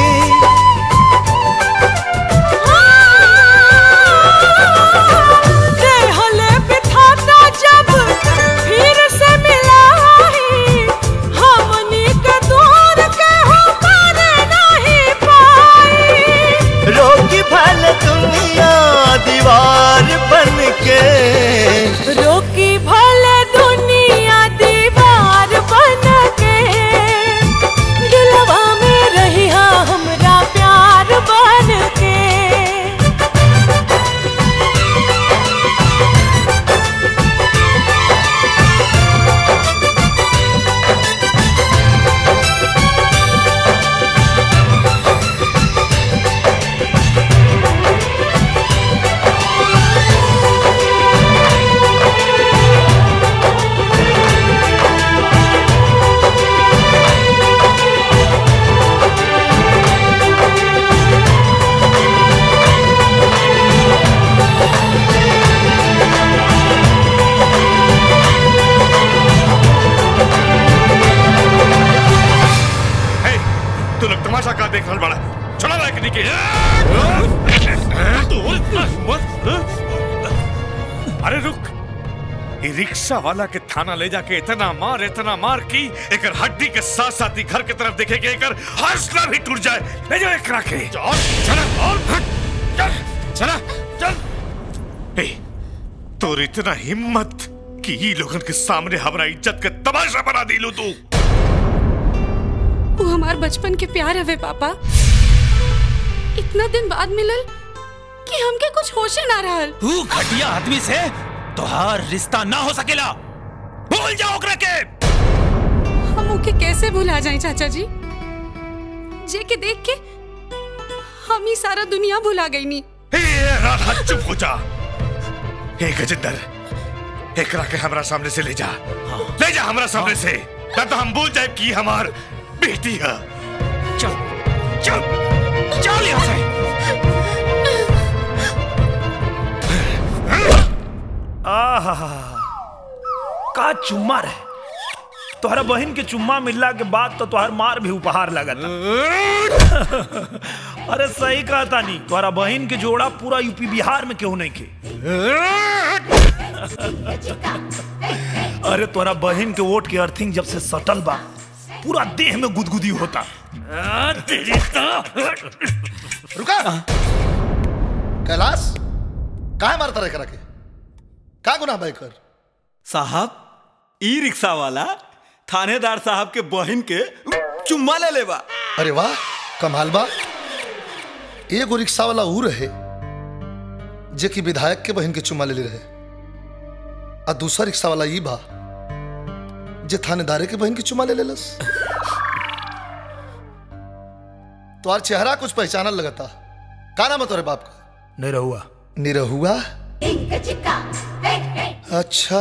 दीवार बन के रोकी भले दुनिया दीवार बन के दिलवा में रही हमरा प्यार बन के देख रहा बड़ा चला लायक निके अरे रुक ये रिक्शा वाला के थाना ले जाके इतना मार की एकर हड्डी के साथ साथ ही घर के तरफ देखे के एकर हौसला भी टूट जाए। ले जाओ एकरा के चला चल तोर इतना हिम्मत कि ये लोगन के सामने हमारा इज्जत के तमाशा बना दिलू तू। वो हमार बचपन के प्यार हवे पापा, इतना दिन बाद मिलल कि हमके कुछ होशे ना रहल। तू घटिया आदमी से तोहार रिश्ता ना हो सकेला, भूल जाओ ओकरा के। हम ओके कैसे भुला जाए चाचा जी, जे के देख के हम ही सारा दुनिया भुला गई नी। राधा चुप हो जा। हे गजेंद्र, एकरा के हमरा सामने से ले जा, ले जा हमरा सामने से, ना तो हम भूल जाए कि हमार बेटी है। चल चल चल यहाँ से। का चुम्मा रहे तोहरा बहन के चुम्मा मिलला के बाद तो तोहर मार भी उपहार लगा था। अरे सही कहा था नहीं, तोहरा बहन के जोड़ा पूरा यूपी बिहार में क्यों नहीं के। अरे तोहरा बहन के वोट के अर्थिंग जब से सटल बा पूरा देह में गुदगुदी होता। रुका कैलाश, काहे मारता रहे करा के, का गुनाह भाई कर? साहब ई रिक्शा वाला थानेदार साहब के बहन के चुम्मा ले लेबा। अरे वाह कमाल बा। एगो रिक्शा वाला ऊ रहे जे कि विधायक के बहन के चुम्मा ले रहे, और दूसरा रिक्शा वाला ई बा जे थानेदार के बहन के चुम्मा ले लेलस। तुम्हारा चेहरा कुछ पहचानल लगता, का नाम है तुम्हारे बाप का? निरहुआ। निरहुआ? अच्छा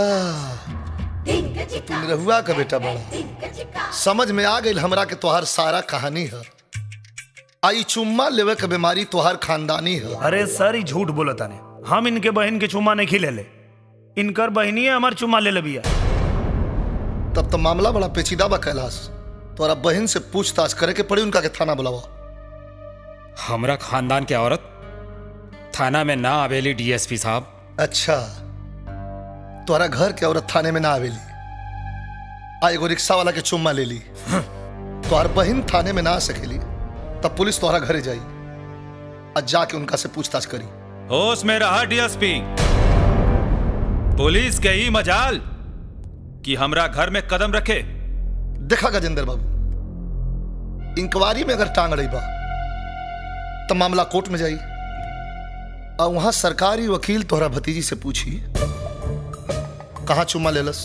तुम निरहुआ का बेटा बड़ा। समझ में आ गई हमरा के तोहार सारा कहानी है। आई चुम्मा लेवे के बीमारी तोहार खानदानी है। अरे सर ही झूठ बोलता ने, हम इनके बहन के चुम्मा नहीं खिले ले, इनकर बहनी है हमार चुम्मा ले लिया। तब तो मामला बड़ा पेचीदा बा कैलाश, तोरा बहन से पूछताछ करे के पड़ी, उनका के थाना बुलावा। हमरा खानदान के औरत थाना में ना आवेली डीएसपी साहब। अच्छा, तोरा घर के औरत थाने में ना आवेली, आ एगो रिक्शा वाला के चुम्मा ले ली। तोहर बहन थाने में ना आ सकेली, तब पुलिस तोहरा घरे जाई और जाके उनका से पूछताछ करी। होश में रहा डीएसपी। पुलिस के ही मजाल कि हमरा घर में कदम रखे। देखा गजेंद्र बाबू, इंक्वायरी में अगर टांग रही बा तो मामला कोर्ट में जाई और वहां सरकारी वकील तोहरा भतीजी से पूछी कहां चुम्मा लेलस,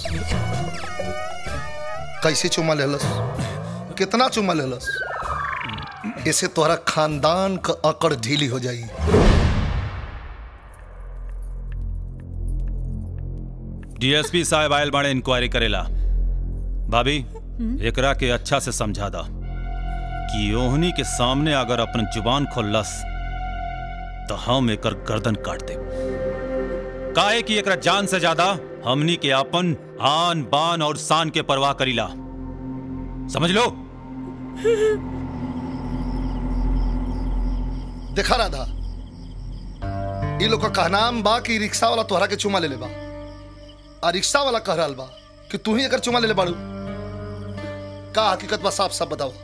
कैसे चुम्मा लेलस, कितना चुम्मा लेलस। इससे तोहरा खानदान का अकड़ ढीली हो जाई। डीएसपी साहब आयल बाड़े इंक्वायरी करेला। भाभी एकरा के अच्छा से समझा दा कि ओहनी के सामने अगर अपन जुबान खोलस तो हम एकर गर्दन काट दे। काहे कि एकरा जान से ज्यादा हमनी के अपन आन बान और शान के परवाह करीला। समझ लो। देखा राधा, ये लोग का कहनाम बा कि रिक्शा वाला तोहरा के चुमा ले ले बा, और रिक्शा वाला कह रहा बा कि तू ही अगर चुमा ले ले बाड़ू। का हकीकत बा साफ साफ बताओ।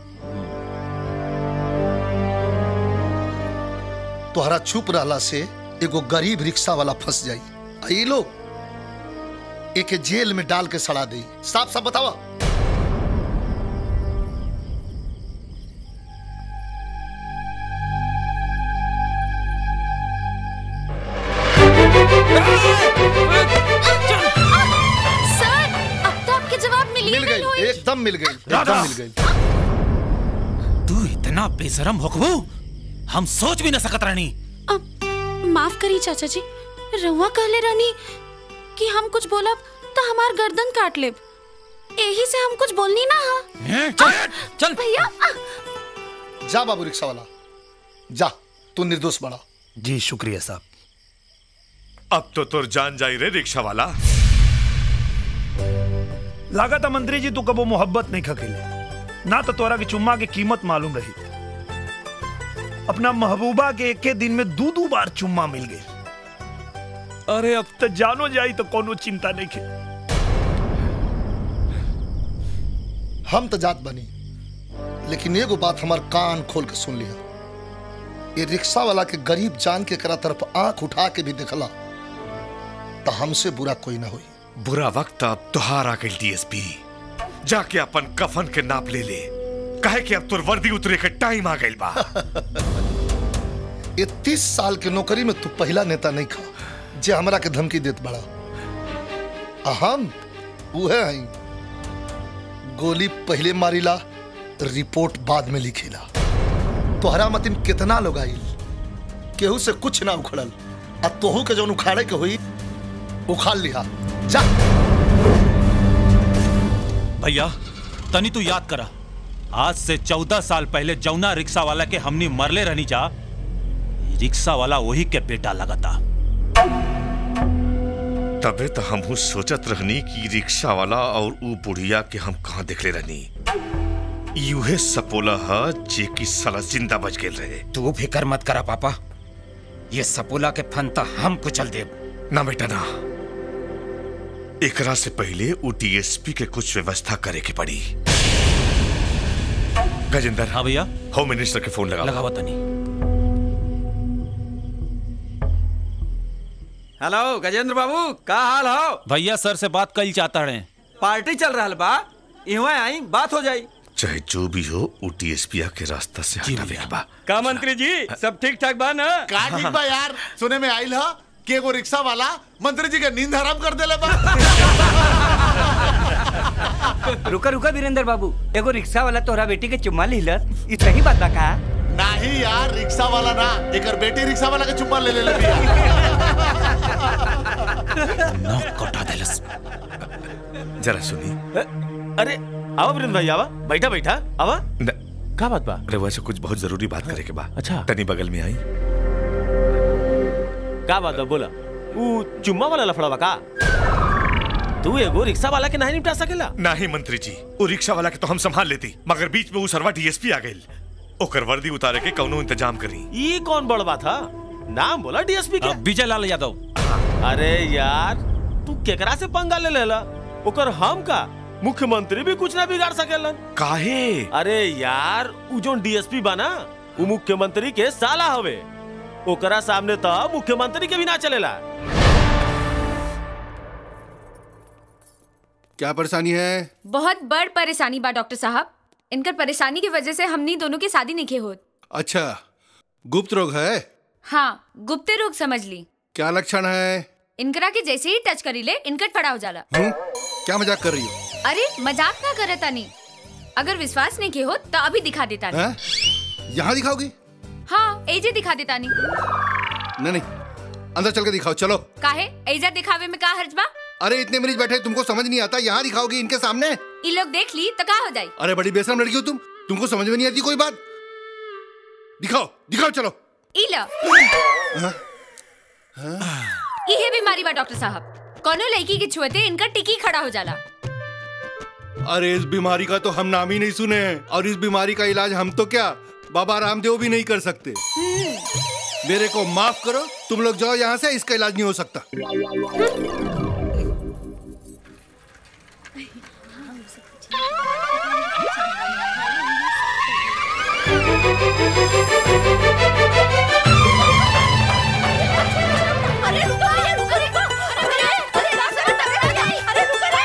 तोहरा चुप रहला से एगो गरीब रिक्शा वाला फंस जाई, ये लोग एक जेल में डाल के सड़ा दे। साफ साफ बतावा। सर, अब तो आपके जवाब मिल गई, एकदम मिल गई, एकदम मिल गई। तू इतना बेशरम होकबू हम सोच भी न सकत रानी। माफ करी चाचा जी, रउआ कहले रानी कि हम कुछ बोलब तो हमार गर्दन काट लेब, यही से हम कुछ बोलनी ना। चल चल भैया। जा बाबू रिक्शा वाला, जा, तू निर्दोष बड़ा। जी शुक्रिया साहब। अब तो तुर जान जाई रे रिक्शा वाला। लागत मंत्री जी तू कबो मोहब्बत नहीं खकेले ना, तो तोरा की चुम्मा की कीमत मालूम रही। अपना महबूबा के एक दिन में दो बार चुम्मा मिल गई। अरे अब तो जानो जाई तो कोनो चिंता नहीं के। हम तो जात बनी, लेकिन एगो बात हमार कान खोल के सुन लिया। ये रिक्शा वाला के गरीब जान के करा तरफ आंख उठा के भी देखला तो हमसे बुरा कोई ना हुई। बुरा वक्त अब तुहार आ गई डीएसपी। जाके अपन कफन के नाप ले ले, काहे कि अब तुर वर्दी उतरे के टाइम आ गई बा। ये 30 साल के नौकरी में तू पहला नेता नहीं खा जे हमरा के धमकी देत बड़ा। हम उहे हई, गोली पहले मारिला, रिपोर्ट बाद में लिखेला। तोहरा मतिन कितना लोग आइल, केहू से कुछ ना उखड़ल, अब तोहू के जौन उखाड़े के हुई उखाड़ लिहा। जा भैया, तनी तू याद करा, आज से 14 साल पहले जौना रिक्शा वाला के हमनी मरले रहनी जा, रिक्शा वाला वही के बेटा लगता। तबे तो हम सोचत रहनी कि रिक्शा वाला और ऊ बुढ़िया के हम कहाँ देखले रहनी। यूहे सपोला है जे की साला जिंदा बच गेल रहे। तू फिकर मत करा पापा, ये सपोला के फन तो हम कुचल देब। ना बेटा ना, एकरा से पहले ऊ डीएसपी के कुछ व्यवस्था करे के पड़ी। गजेंद्र। हाँ भैया। होम मिनिस्टर के फोन लगावा तनी। हेलो गजेंद्र बाबू, का हाल हो? भैया सर से बात कल चाहता है। पार्टी चल रहा बा, इहाँ आई बात हो जाई। चाहे जो भी हो, ऊ डीएसपी के रास्ता से हटावे के बा। का मंत्री जी सब ठीक ठाक बा ना? का ठीक बा यार, सुने में आइल ह कि एगो रिक्शा वाला मंत्री जी के नींद हराम कर देले बा। रुका रुका वीरेंद्र बाबू, एगो रिक्शा वाला तोहरा बेटी के चुम्मा लिहलस, ई सही बात बा का? नहीं यार, रिक्शा वाला ना, एकर बेटी रिक्शा वाला के चुम्मा ले ले ना कटा देलस। जरा सुनी। अरे आवा वीरेंद्र भाई, आवा, बैठा बैठा, आवा। का बात बा? अरे वैसे कुछ बहुत जरूरी बात करे के बा। अच्छा। तनी बगल में आई। का बात बा बोला? ऊ चुम्मा वाला लफड़ा बा का? तू एगो रिक्शा वाला के नहीं निपटा सकेला? नहीं मंत्री जी, वो रिक्शा वाला के तो हम संभाल लेती, मगर बीच में वो सरवा डीएसपी आ गई। ओकर वर्दी उतारे के कौनो इंतजाम करी। ये कौन बड़ बात था? नाम बोला डीएसपी के। विजय लाल यादव। अरे यार तू केकरा से पंगा ले लेला? ओकर हम का मुख्यमंत्री भी कुछ ना बिगाड़ सकेलन। काहे? अरे यार उ जो डीएसपी बना वो मुख्यमंत्री के साला हवे। ओकरा सामने तो मुख्यमंत्री के भी ना चलेला। क्या परेशानी है? बहुत बड़ परेशानी बा डॉक्टर साहब। इनकर परेशानी की वजह से हमनी दोनों की शादी नहीं होत। अच्छा, गुप्त रोग है? हाँ, गुप्त रोग समझ ली। क्या लक्षण है? इनकरा के जैसे ही टच करी ले इनकर खड़ा हो जाला। क्या मजाक कर रही हो? अरे मजाक ना करता नहीं। अगर विश्वास नहीं के हो तो अभी दिखा देता नहीं। यहाँ दिखाओगी? हाँ, एजे दिखा देता नहीं। नहीं, अंदर चल के दिखाओ, चलो। काहे? एजा दिखावे में का हर्ज बा? अरे इतने मरीज बैठे, तुमको समझ नहीं आता? यहाँ दिखाओगी इनके सामने? ये लोग देख ली तो का हो जाए? अरे बड़ी बेशरम लड़की हो तुम, तुमको समझ में नहीं आती कोई बात? दिखाओ दिखाओ, चलो। इला ये बीमारी बा डॉक्टर साहब। कोनो लड़की के छुएते इनका टिकी खड़ा हो जाला। अरे इस बीमारी का तो हम नाम ही नहीं सुने हैं, और इस बीमारी का इलाज हम तो क्या बाबा रामदेव भी नहीं कर सकते। मेरे को माफ करो, तुम लोग जाओ यहाँ से, इसका इलाज नहीं हो सकता। अरे रुको, अरे रुको, रुको। अरे रास्ते में टकरा गई। अरे रुको रे।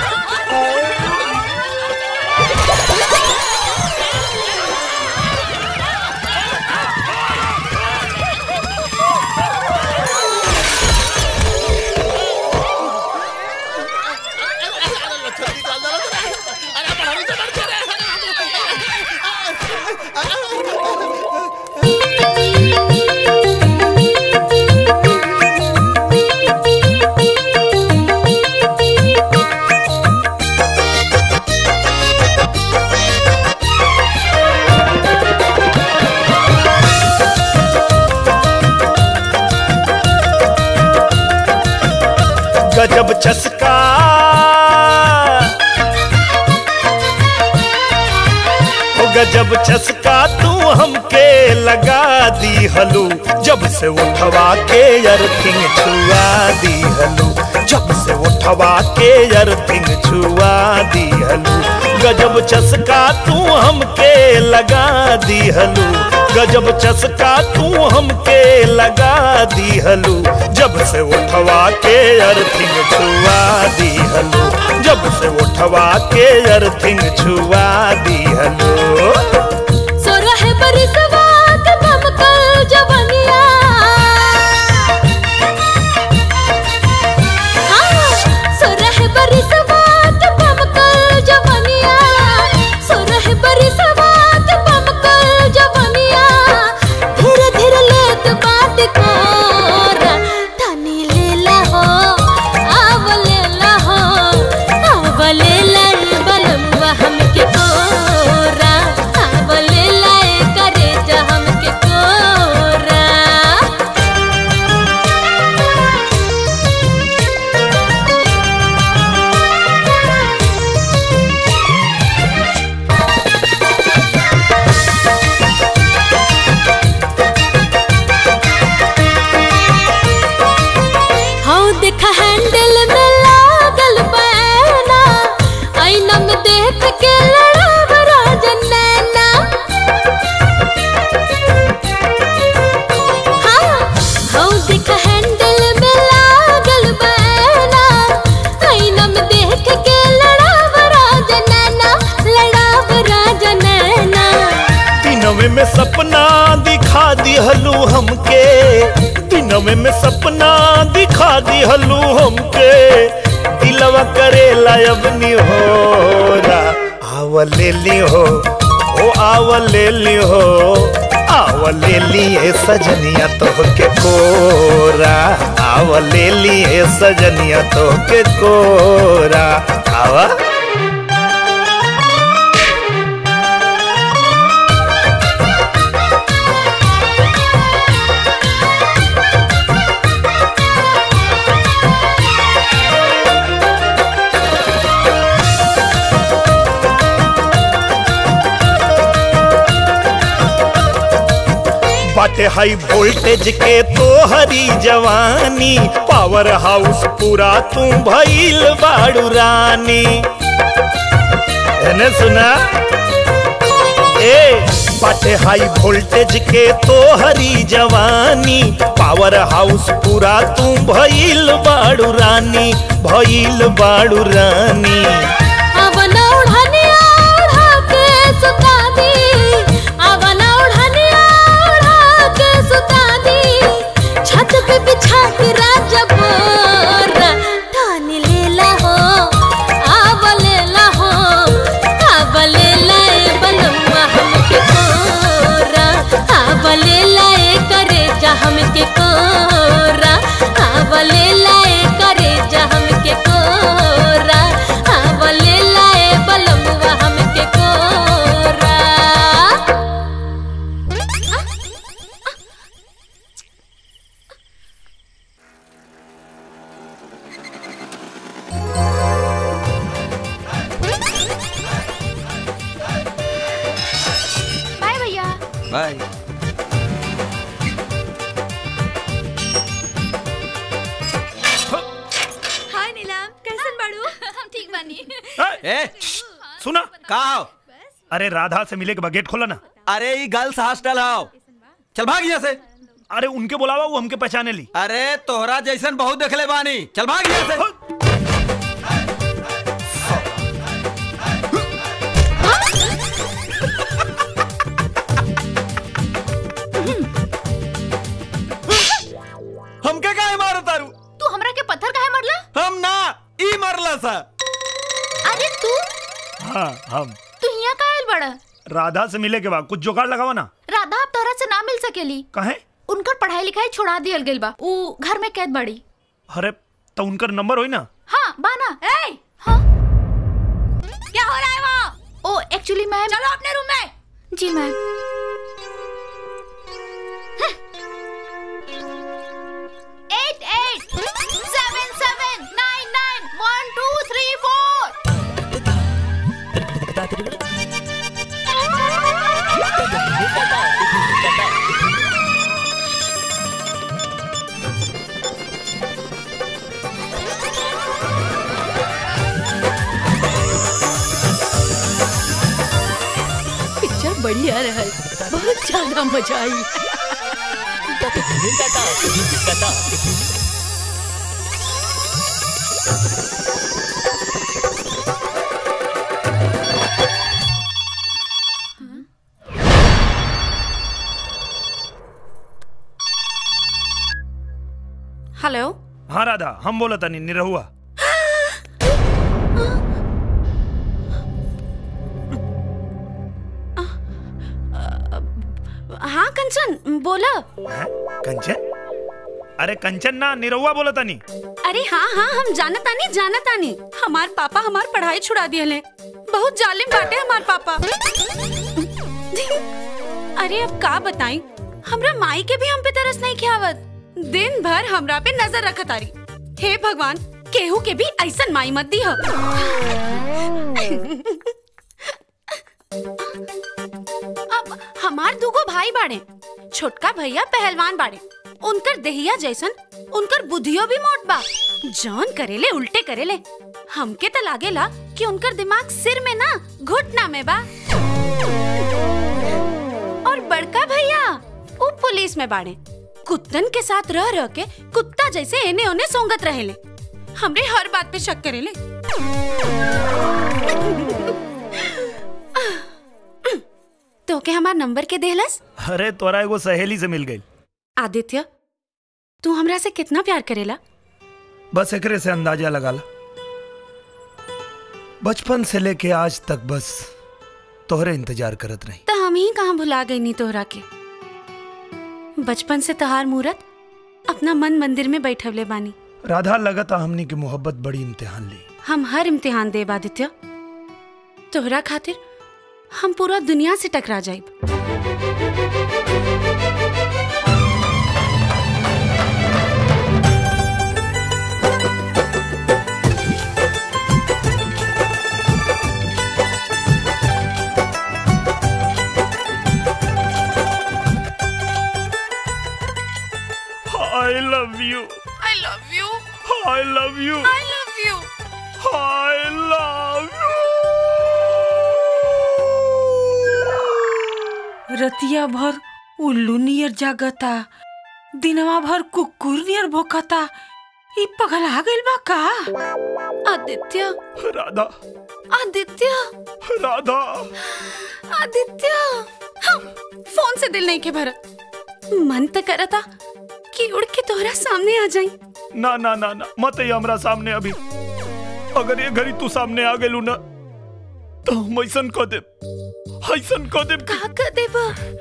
गजब चस्का ओ गजब चस्का तू हमके लगा दी हलू, जब से उठवा के अर्थिंग छुआ दी हलू, जब से उठवा के अर्थिंग छुआ दी हलू। गजब चस्का तू हमके लगा दी हलू, गजब चस्का तू हमके लगा दी हलू, जब से उठवा के अर्थिंग छुआ दी हलू, जब से उठवा के अर्थिंग छुआ दी हलू। सोरह बरसवा के बमकल जवनिया, हाँ सोरह बरसवा के बमकल जवनिया, सोरह बरसवा के बमकल जवनिया, धीरे धीरे लेत बात कोरा, तनी लेला हो आव लेला हो, आव लेला बलमवा हमके कोरा, आव लेला करे जा हमके कोरा। हाँ देखा हैंडल में लागल बैना, आईना में देख के लड़ाव राजन नैना। हाँ हाँ देखा हैंडल में लागल बैना, आईना में देख के लड़ाव राजन नैना, लड़ाव राजन नैना। दिनवे में सपना दिखा दी हलू हमके, दिनवे में सपना दिखा दी हलू हमके, दिलवा करेला अब नी हो रा, आव ले ली हो ओ आव ले ली हो, आव ले लिए सजनिया तो के कोरा, आव ले लिए सजनिया तो के कोरा, आवा। बाटे हाई वोल्टेज के तोहरी जवानी, पावर हाउस पूरा तू भइल बाड़ू रानी। एने सुना ए बाटे हाई वोल्टेज के तोहरी जवानी, पावर हाउस पूरा तू भइल बाड़ू रानी, भइल बाड़ू रानी। छत पे बिछा के राजा बोरा ठान लेला हो, आव लेला हो, आव लेला ए बलुआ हमके कोरा, आव लेला ए करेजा हमके कोरा, आव लेला ए करेजा हमके कोरा, आव लेला ए बलुआ हमके कोरा। बाय भैया। बाय। हाय नीलम, कैसन बाड़ू? हम ठीक बानी। ए सुना का हो? अरे राधा से मिले के बाद गेट खोला ना। अरे ये गर्ल्स हॉस्टल हो, चल भाग यहाँ से। अरे उनके बुलावा, वो हमके पहचाने ली। अरे तोहरा जैसन बहुत देखले बानी, चल भाग यहाँ से। हमके काहे मारो तारू? तू हमरा के पत्थर काहे मारला? हम ना, ई मारला सा। अरे तू हाँ हम। तू यहाँ काहे आइल बड़ा? राधा से मिले के बाद कुछ जुगाड़ लगावा ना। राधा अब तोहरा से ना मिल सकेली। काहे? उनकर पढ़ाई लिखाई छोड़ा दियल गेल बा, ऊ घर में कैद बड़ी। अरे तो उनकर नंबर होई ना? हाँ बाना। ए! हाँ? क्या हो रहा है वहाँ? Oh actually ma'am. चलो अपने रूम में। जी मैम। 8 8 7 7 9 9 1 2 3 पिक्चर बढ़िया रहल, बहुत ज्यादा मजा आई। हेलो। हाँ राधा, हम बोला था निरहुआ। हाँ कंचन बोला। कंचन? अरे कंचन ना, निरहुआ बोला था। अरे हाँ हाँ हम जानतानी। हमार पापा हमार पढ़ाई छुड़ा दिए, बहुत जालिम बाटे हमार पापा। अरे अब का बताई, हमरा माई के भी हम पे तरस नहीं खियावत, दिन भर हमरा पे नजर रखत आरी। हे भगवान, केहू के भी ऐसन माई मत दी हो। अब हमार दूगो भाई बाड़े, छोटका भैया पहलवान बाड़े, उनकर देहिया जैसन उनकर बुद्धियो भी मोट बा, जौन करेले उल्टे करेले। हमके तो लागेला कि उनकर दिमाग सिर में ना घुटना में बा। और बड़का भैया वो पुलिस में बाड़े, कुत्तन के साथ रह रह के कुत्ता जैसे एने ओने सोंगत रहेले, हमरे हर बात पे शक करेले। तो के हमार नंबर के देहलस? अरे तोरा एगो सहेली से मिल गई। आदित्य, तू हमरा से कितना प्यार करेला? बस एकरे से अंदाजा लगा ला। बचपन से लेके आज तक बस तोहरे इंतजार करत रही। तो हम ही कहाँ भुला गई नी तोहरा के। बचपन से तहार मूरत अपना मन मंदिर में बैठवले बानी। राधा, लगता हमनी की मोहब्बत बड़ी इम्तिहान ली। हम हर इम्तिहान देब आदित्य, तोहरा खातिर हम पूरा दुनिया से टकरा जाइब। I love रतिया भर उल्लू नियर जागता, दिनवा भर कुकुर नियर भोकता। ई पगला गइल बा का? आदित्य, राधा, आदित्य, राधा, आदित्य, फोन से दिल नहीं के भरत। मन तो करता कि उड़ के तोहरा सामने आ जाई। ना ना ना ना, मत ही हमरा सामने अभी। अगर ये घड़ी तू सामने आ गेलू ना तो हम ऐसन कह देब, ऐसन कह देब। का कह देब?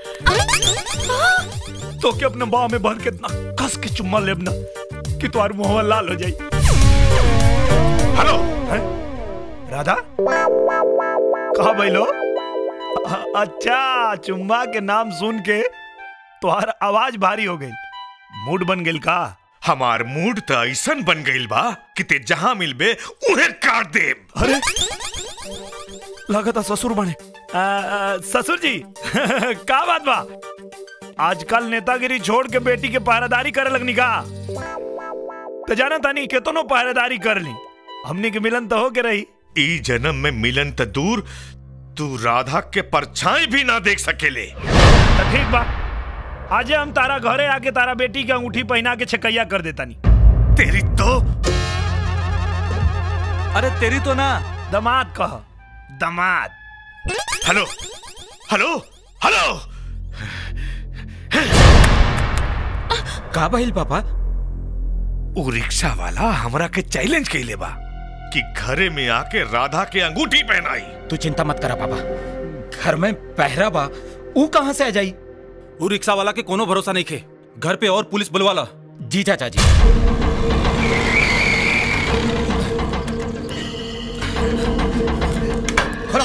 तो के अपने बाह में भर के इतना कस के चुम्मा लेब ना कि तुम्हारे मुंह लाल हो जाई। हेलो, राधा, कहा बैलो? अच्छा, चुम्मा के नाम सुन के तुम्हार आवाज भारी हो गई, मूड बन गेल का? हमार मूड तो ऐसन बन गइल बा कि ते जहां मिलबे उन्हें काट दे। अरे लगता ससुर बने। ससुर जी का बात बा? आजकल नेतागिरी छोड़ के बेटी के पहरेदारी करे लगनी का? तो जाना तानी केतनो पहरेदारी कर ली, हमने के मिलन तो हो के रही। ई जन्म में मिलन तो दूर, तू राधा के परछाई भी ना देख सकेले। तो ठीक बा, आज हम तारा घरे आके तारा बेटी की अंगूठी पहना के छकैया कर देता नहीं। तेरी तो, अरे तेरी तो ना, दामाद कह, दामाद। हेलो हेलो हेलो, का बहिल पापा? वो रिक्शा वाला हमरा के चैलेंज कइले बा कि घरे में आके राधा के अंगूठी पहनाई। तू चिंता मत करा पापा, घर में पहरा बा, वो कहां से आ जाई? वो रिक्शा वाला के कोनो भरोसा नहीं खे, घर पे और पुलिस बुलवा ला। जी चाचा जी। खोला।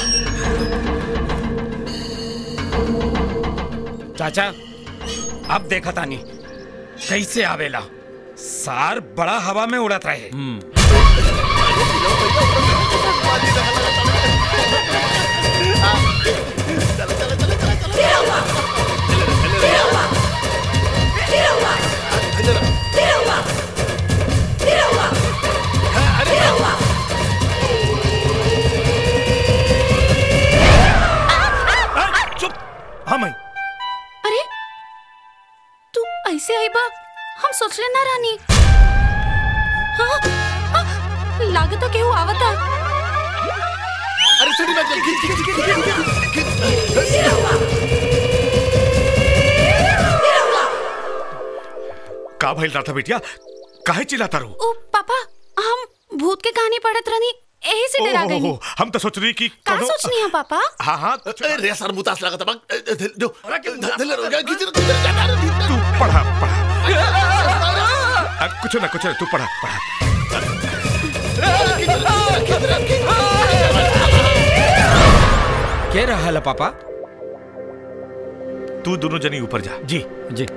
चाचा, अब देखा तानी कैसे आवेला। सार बड़ा हवा में उड़त रहे। चुप, हाँ मैं। अरे तू ऐसे आई बा, हम सोच ले ना रानी। हाँ, हाँ, लागता केहू आवता। अरे सुनी मत, का भइल राधा बेटिया, काहे चिल्लाता रहो? ओ पापा, हम भूत के कहानी पढ़त रहनी, यही से डरा गई। हम तो सोच रही कि का सोचनी है पापा? हाँ हाँ, रे सर मुतास लगा था। जो तू पढ़ा पढ़ा, कुछ ना कुछ ना, तू पढ़ा पढ़ा। क्या रहा है पापा? तू दोनों जनी ऊपर जा। जी जी।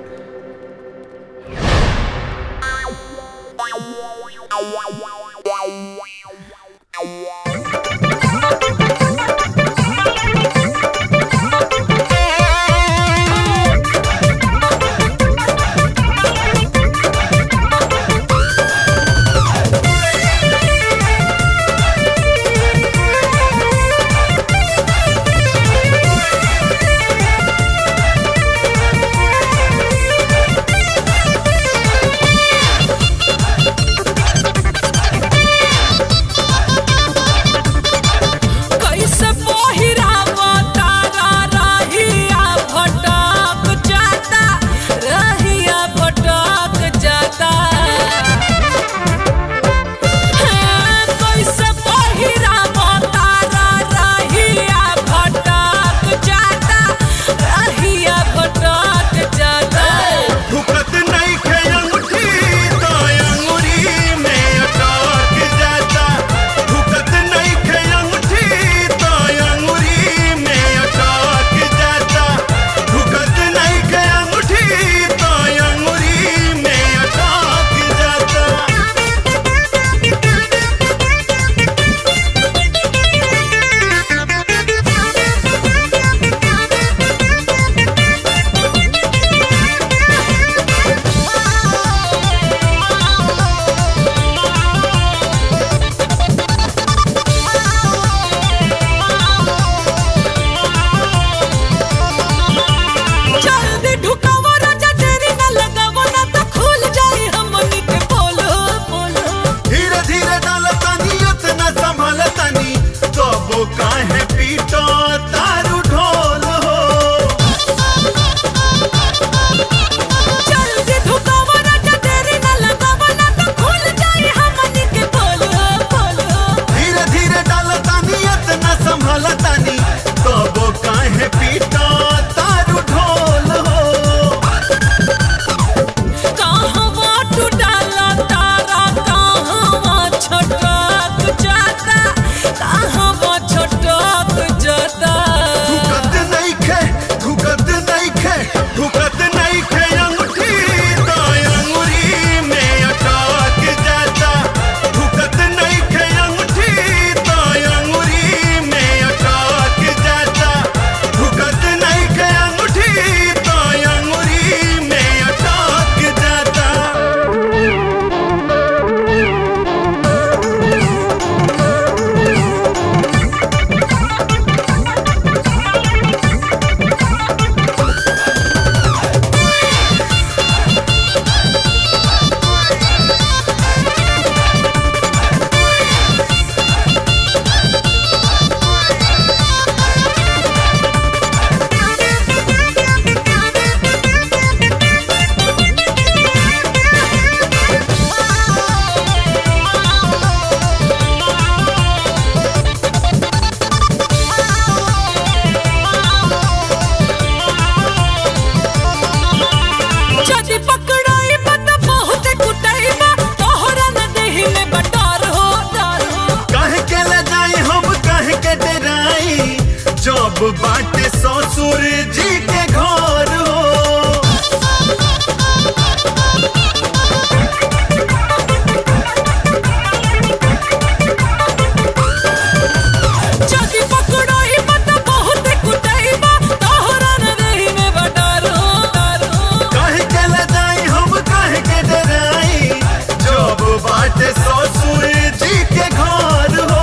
जब बाटे ससुर जी के घर हो। जदी पकड़ोई मत बहुत कुटाईबा तोहरा न रही में बटारो। काहे के लजाई हम काहे के डराई जब बाटे ससुर जी के घर हो।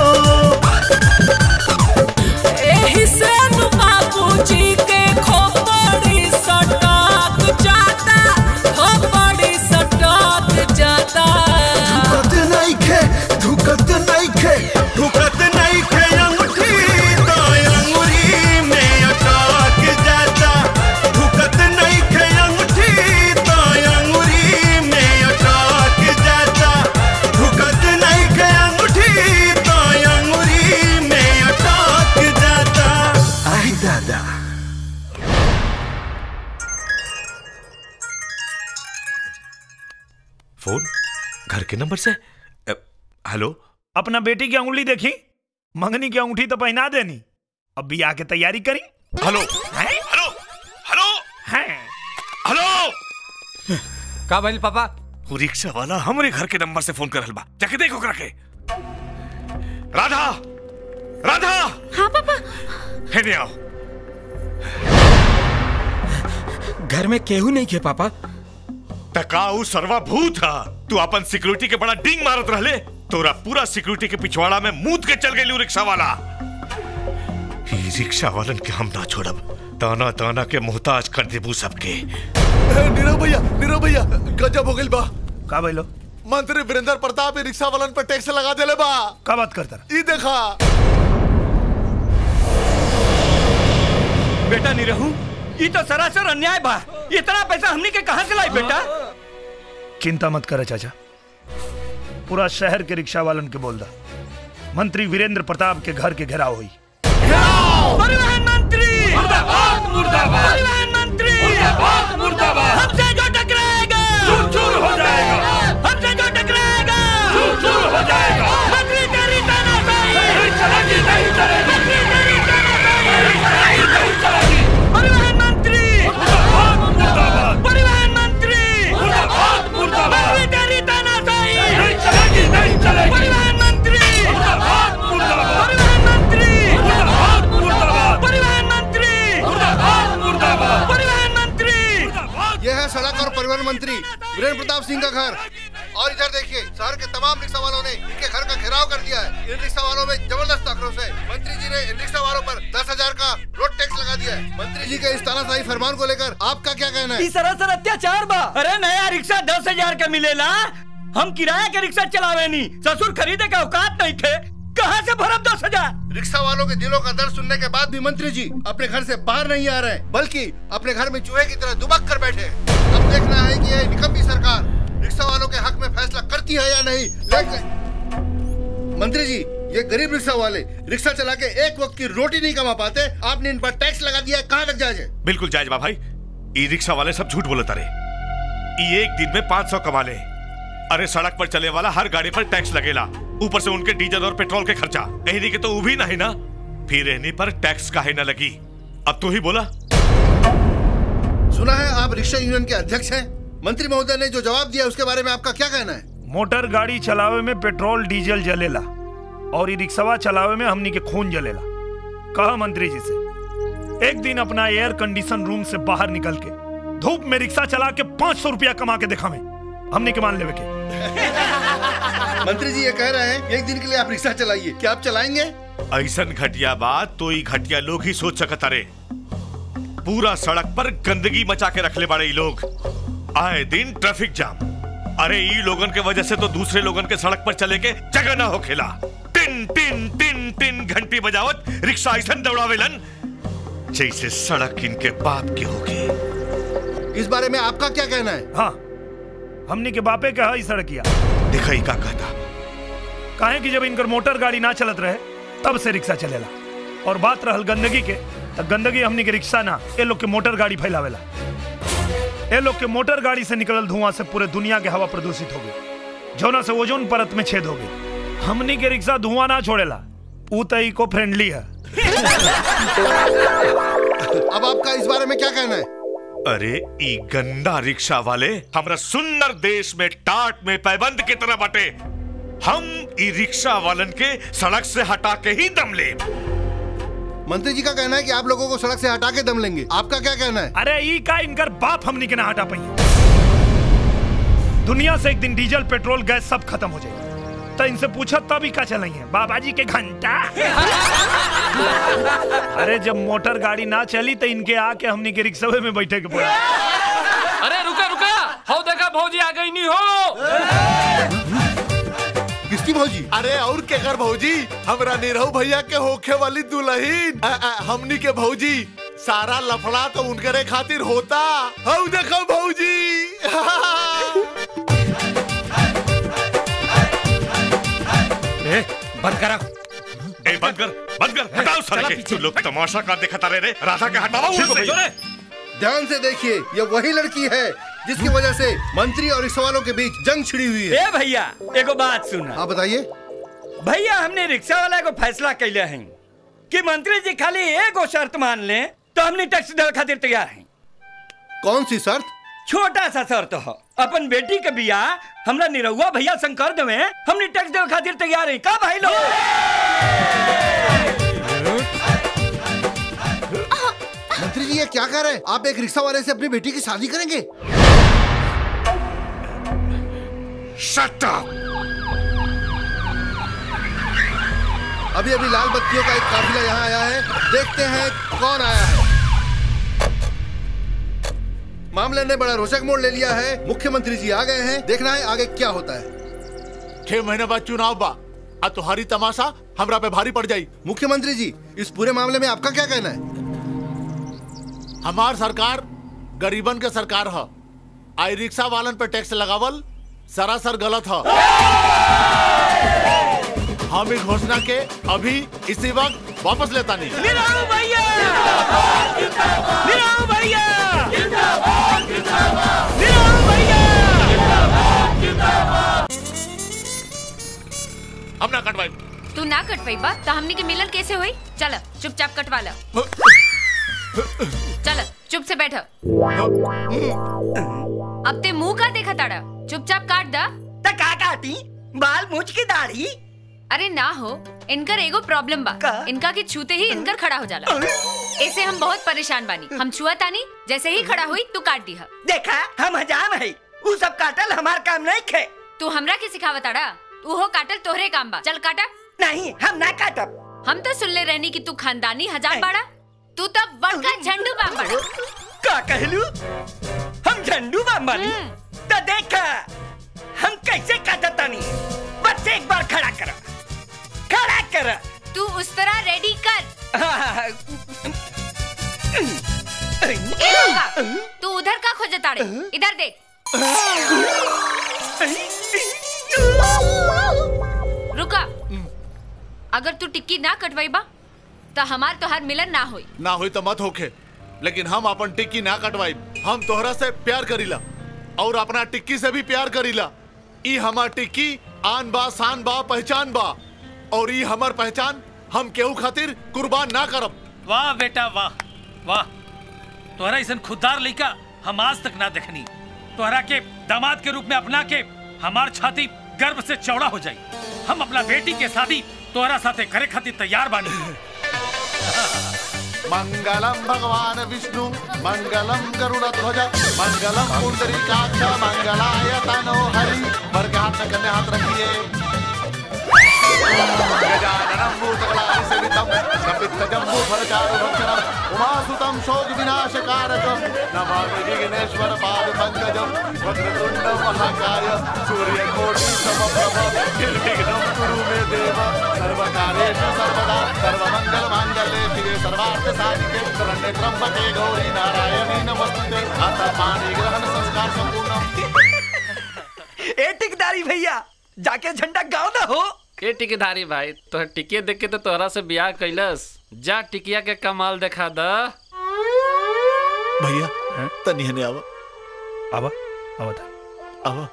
एही से नु बाबूजी के खोपड़ी सटाक जाता, खोपड़ी सटाक जाता। धुकत नइखे धुकत नइखे धुकत नइखे अंगूठी तो अंगूरी में अटक जाता। धुकत नइखे अंगूठी तो अंगूरी में अटक जाता। धुकत नइखे अंगूठी तो अंगूरी में अटक जाता। आई दादा। फोन घर के नंबर से। हेलो। अपना बेटी की अंगुली देखी, मंगनी की अंगूठी तो पहना देनी, अब बियाह की तैयारी करी। हेलो हैं? हेलो हेलो हैं? हेलो। का भइल पापा? वो रिक्शा वाला हमरे घर के नंबर से फोन करल बा, जाके देखो करा के। राधा राधा। हाँ पापा। हेने आओ। घर में केहू नहीं के पापा। टकाऊ सर्वा भूत हा। तू अपन सिक्योरिटी के बड़ा डिंग मारत रहले, तोरा पूरा सिक्योरिटी के पिछवाड़ा में मूत के चल गई रिक्शा वाला। ही रिक्शा वालन के हम ना छोड़ब, ताना ताना के मोहताज कर देबू सबके। नीरव भैया गजब हो गइल बा। का भइलो? मंत्री वीरेंद्र प्रताप रिक्शा वालन पर टैक्स लगा देले बा। का बात करता? ई देखा। बेटा निरहू, ये तो सरासर अन्याय बा। इतना पैसा हमनी के कहां से लाई बेटा? चिंता मत करे चाचा, पूरा शहर के रिक्शा वालन के बोल दा, मंत्री वीरेंद्र प्रताप के घर के घेराव हुई। परिवहन मंत्री मुर्दाबाद मुर्दाबाद। परिवहन मंत्री मुर्दाबाद मुर्दाबाद। हमसे जो टकराएगा चूर चूर हो जाएगा। हमसे जो टकराएगा चूर चूर हो जाएगा। मंत्री तेरी तानाशाही नहीं चलेगी, नहीं चलेगी। मंत्री तेरी तानाशाही नहीं चलेगी। परिवहन मंत्री मुर्दाबाद मुर्दाबाद। परिवहन मंत्री मुर्दाबाद मुर्दाबाद। मंत्री तेरी तानाशाही नहीं चलेगी, नहीं चलेगी। परिवहन मंत्री मुर्दाबाद मुर्दाबाद। परिवहन मंत्री मुर्दाबाद मुर्दाबाद। परिवहन मंत्री मुर्दाबाद मुर्दाबाद। परिवहन मंत्री। यह है सड़क और परिवहन मंत्री वीरेंद्र प्रताप सिंह का घर। और इधर देखिए, शहर के तमाम रिक्शा वालों ने इनके घर का घेराव कर दिया है। इन रिक्शा वालों में जबरदस्त आक्रोश है। मंत्री जी ने इन रिक्शा वालों पर 10,000 का रोड टैक्स लगा दिया है। मंत्री जी के इस तानाशाही फरमान को लेकर आपका क्या कहना है? सरासर अत्याचार बा। अरे नया रिक्शा 10,000 का मिलेला, हम किराया के रिक्शा चलावे नी, ससुर खरीदे का औकात नहीं थे, कहाँ से भरब 10,000? रिक्शा वालों के दिलों का दर्द सुनने के बाद भी मंत्री जी अपने घर से बाहर नहीं आ रहे, बल्कि अपने घर में चूहे की तरह दुबक कर बैठे। अब देखना है कि यह निकम्मी सरकार रिक्शा वालों के हक में फैसला करती है या नहीं। लेकिन मंत्री जी, ये गरीब रिक्शा वाले रिक्शा चला के एक वक्त की रोटी नहीं कमा पाते, आपने इन पर टैक्स लगा दिया, कहाँ तक जायज है? बिल्कुल जायज बा भाई। ई रिक्शा वाले सब झूठ बोलता रहे। ई एक दिन में 500 कमा ले। अरे सड़क पर चले वाला हर गाड़ी पर टैक्स लगेला, ऊपर से उनके डीजल और पेट्रोल के खर्चा। एहनी के तो वो भी नहीं ना, फिर एहनी पर टैक्स काहे न लगी? अब तू ही बोला। सुना है आप रिक्शा यूनियन के अध्यक्ष हैं। मंत्री महोदय ने जो जवाब दिया उसके बारे में आपका क्या कहना है? मोटर गाड़ी चलावे में पेट्रोल डीजल जलेला और ये रिक्शा चलावे में हमनी के खून जलेला। कहा मंत्री जी से, एक दिन अपना एयर कंडीशन रूम से बाहर निकल के धूप में रिक्शा चला के 500 रुपया कमा के दिखावे, हमनी के मान लेवे के। मंत्री जी ये कह रहे हैं एक दिन के लिए आप रिक्शा चलाइए, क्या आप चलाएंगे? ऐसन घटिया बात तो ही घटिया लोग ही सोच सकता रे। पूरा सड़क पर गंदगी मचा के रख ले बड़े लोग, आए दिन ट्रैफिक जाम। अरे ई लोगन के वजह से तो दूसरे लोगन के सड़क पर चले के जगह ना हो खेला। टिन टिन टिन टिन घंटी बजावत रिक्शा ऐसन दौड़ावेलन जैसे सड़क इनके बाप की होगी। इस बारे में आपका क्या कहना है? हाँ, हमनी के बापे का ही सड़किया दिखाई का कहता। काहे कि जब इनकर मोटर गाड़ी ना चलत रहे तब से रिक्शा चलेला। और बात रहल गंदगी के, तो गंदगी हमनी के रिक्शा ना, ये लोग के मोटर गाड़ी फैलावेला। ये लोग के मोटर गाड़ी से निकलल धुआं से पूरे दुनिया के हवा प्रदूषित हो गई, जौना से ओजोन परत में छेद हो गई। हमनी के रिक्शा धुआं ना छोड़ेला, ऊ तो इको फ्रेंडली है। अब आपका इस बारे में क्या कहना है? अरे ई गंदा रिक्शा वाले हमरा सुंदर देश में टाट में पैबंद की तरह बटे। हम ई रिक्शा वालन के सड़क से हटा के ही दम ले। मंत्री जी का कहना है कि आप लोगों को सड़क से हटा के दम लेंगे। आपका क्या कहना है? अरे ई का इनकर बाप हमनी के ना हटा पाई। दुनिया से एक दिन डीजल पेट्रोल गैस सब खत्म हो जाएगा तो इनसे पूछो तब ही का चलेंगे बाबा जी के घंटा। अरे जब मोटर गाड़ी ना चली तो इनके आके हमनी के रिक्शा में बैठे के पड़ा। अरे रुका रुका, हो देखा भौजी आ गई नहीं हो। किसकी भौजी? अरे और केकर भौजी? हमरा निरहु भैया के होखे वाली दुल्हीन हमनी के भौजी। सारा लफड़ा तो उनकरे खातिर होता। हऊ देखो भौजी। बंद करा। बंद कर हटाओ साले के। तू लोग तमाशा का देखता रहे रे। राधा के हटाओ उसे। ध्यान से देखिए, ये वही लड़की है जिसकी वजह से मंत्री और रिक्शा वालों के बीच जंग छिड़ी हुई है। ए भैया एगो बात सुना। हाँ बताइए। भैया हमने रिक्शा वाला को फैसला कैले हैं कि मंत्री जी खाली एगो शर्त मान ले तो हमने टैक्स देवे खातिर तैयार हैं। कौन सी शर्त? छोटा सा शर्त हो, अपन बेटी के बियाह हमरा निरहुआ भैया शंकर देवे हमने टैक्स देवे खातिर तैयार हैं। का भाई लोग? मंत्री जी ये क्या कर रहे हैं? आप एक रिक्शा वाले से अपनी बेटी की शादी करेंगे? Shut up. अभी अभी लाल बत्तियों का एक काफिला यहाँ आया है, देखते हैं कौन आया है। मामले ने बड़ा रोचक मोड़ ले लिया है। मुख्यमंत्री जी आ गए हैं, देखना है आगे क्या होता है। 6 महीने बाद चुनाव बा, अब तुम्हारी तमाशा हमरा पे भारी पड़ जाई। मुख्यमंत्री जी इस पूरे मामले में आपका क्या कहना है? हमार सरकार गरीबन के सरकार है। आई रिक्शा वालन पे टैक्स लगावल सरासर गलत है। हम इस घोषणा के अभी इसी वक्त वापस लेता नहीं। निरहु भैया! निरहु भैया! निरहु भैया! हम ना कटवाई। तू ना कटवाई बा तो हमनी के मिलन कैसे हुई? चल चुपचाप कटवा ला। चल चुप से बैठ। अब ते मुंह का देखा ताड़ा, चुपचाप काट दा। ता का काटी? बाल मूछ की दाढ़ी? अरे ना हो, इनकर एगो प्रॉब्लम बा। इनका के छूते ही इनकर खड़ा हो जाला। ऐसे हम बहुत परेशान बानी। हम छुआ तानी, जैसे ही खड़ा हुई तू काट दी। देखा हम हजाम है, वो सब काटल हमार काम नहीं खे। तू हमरा के सिखावा ताड़ा? वो काटल तोहरे काम बा। चल काटा। नहीं हम ना काटब। हम तो सुन ले रहनी कि तू खानदानी हजाम बाड़ा। तू तब बड़का झंडू बाम बाड़ा। का कहलू? हम झंडू बाम बानी? तो देखा हम कैसे काटतानी। बस एक बार खड़ा कर, खड़ा कर। तू उस तरह रेडी कर। ए लड़का, तू उधर का खोजताड़े? इधर देख। रुका। अगर तू टिक्की ना कटवाई बा तो हमार तोहार मिलन ना होई। ना होई तो मत होखे, लेकिन हम अपन टिक्की ना कटवाई। हम तोहरा से प्यार करीला और अपना टिक्की से भी प्यार करीला। ई हमार टिक्की आन बा, शान बा, पहचान बा, और ई हमार पहचान हम केहू खातिर कुर्बान ना करब। वाह बेटा वाह वाह, तोहरा ऐसा खुददार लइका हम आज तक ना देखनी। तोहरा के दामाद के रूप में अपना के हमार छाती गर्व से चौड़ा हो जाई। हम अपना बेटी के शादी तोहरा साथे करे खातिर तैयार बानी। मंगलम भगवान विष्णु, मंगलम गरुड़ध्वज, मंगलम पुंडरीकाक्ष, मंगलाय तनो हरि। वर के हाथ में कन्या हाथ रखिए। गजाननं भूतगणाधिसेवितं, कपित्थजम्बूफलचारुभक्षणं, उमासुतं शोकविनाशकारकं, नमामि विघ्नेश्वर पादपङ्कजं। वक्रतुण्ड महाकाय सूर्यकोटिसमप्रभ, निर्विघ्नं कुरु मे देव। सर्वकार्येषु सर्वदा सर्वमङ्गलमाङ्गल्ये शिवे सर्वार्थसाधिके शरण्ये त्र्यम्बके गौरी नारायणी नमोस्तुते। अथ पाणिग्रहण संस्कार संपूर्णम्। ए टिकदारी भैया, जाके झंडा गाँव ना हो। ए टिकदारी भाई, तोहर टिकिया देख के तो तोहरा से ब्याह कैलस। जा टिकिया के कमाल देखा द। भैया तनी हने आवा। आवा आवा था आवा।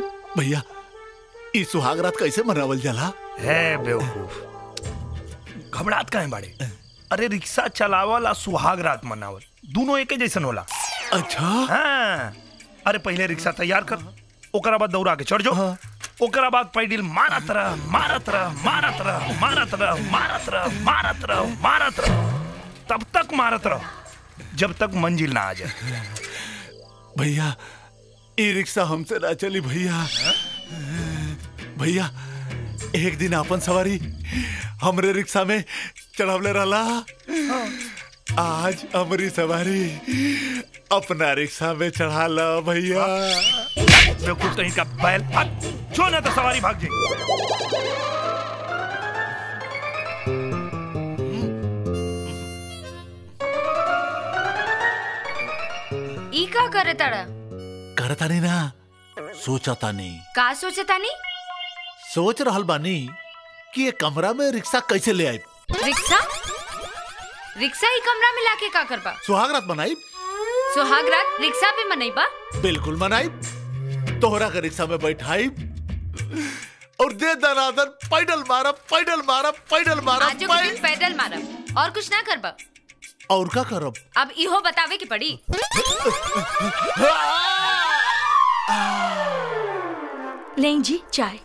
भैया ई सुहाग रात कैसे मनावल जाला? है बेवकूफ, घबराहट काहे बाड़े? अरे रिक्शा चलावल आ सुहाग रात मनावल दोनों एके जैसन होला। अच्छा हाँ। अरे पहले रिक्शा तैयार कर, ओकरा बाद दौड़ा के चढ़ जाओ, ओकरा बाद पैडिल मारत रह मारत रह मारत रह मारत रह मारत रह मारत रह मारत रह, तब तक मारत रह जब तक मंजिल ना आ जाए। भैया ई रिक्शा हमसे ना चली भैया। भैया एक दिन अपन सवारी हमरे रिक्शा में चढ़ावले रहला, आज हमारी सवारी अपना रिक्शा में चढ़ा ला भैया। बेवकूफ कहीं का बैल, जो ना तो सवारी भाग जाए। ई का करे तड़ा? करता नहीं ना, सोचता नहीं। का सोचता नहीं? सोच रहल बानी कि ये कमरा में रिक्शा कैसे ले आए। रिक्शा? रिक्शा ही कमरा में लाके का करबा? सुहागरात मनाई। सुहागरात रिक्शा पे मनाईबा? बिल्कुल मनाई। तोहरा के रिक्शा में बैठाई और दे दनादन पैडल मारब पैडल मारब पैडल मारब। आज के दिन पैडल मारब और कुछ ना करबा। और का करब? अब इहो बतावे की पड़ी। लें जी चाय।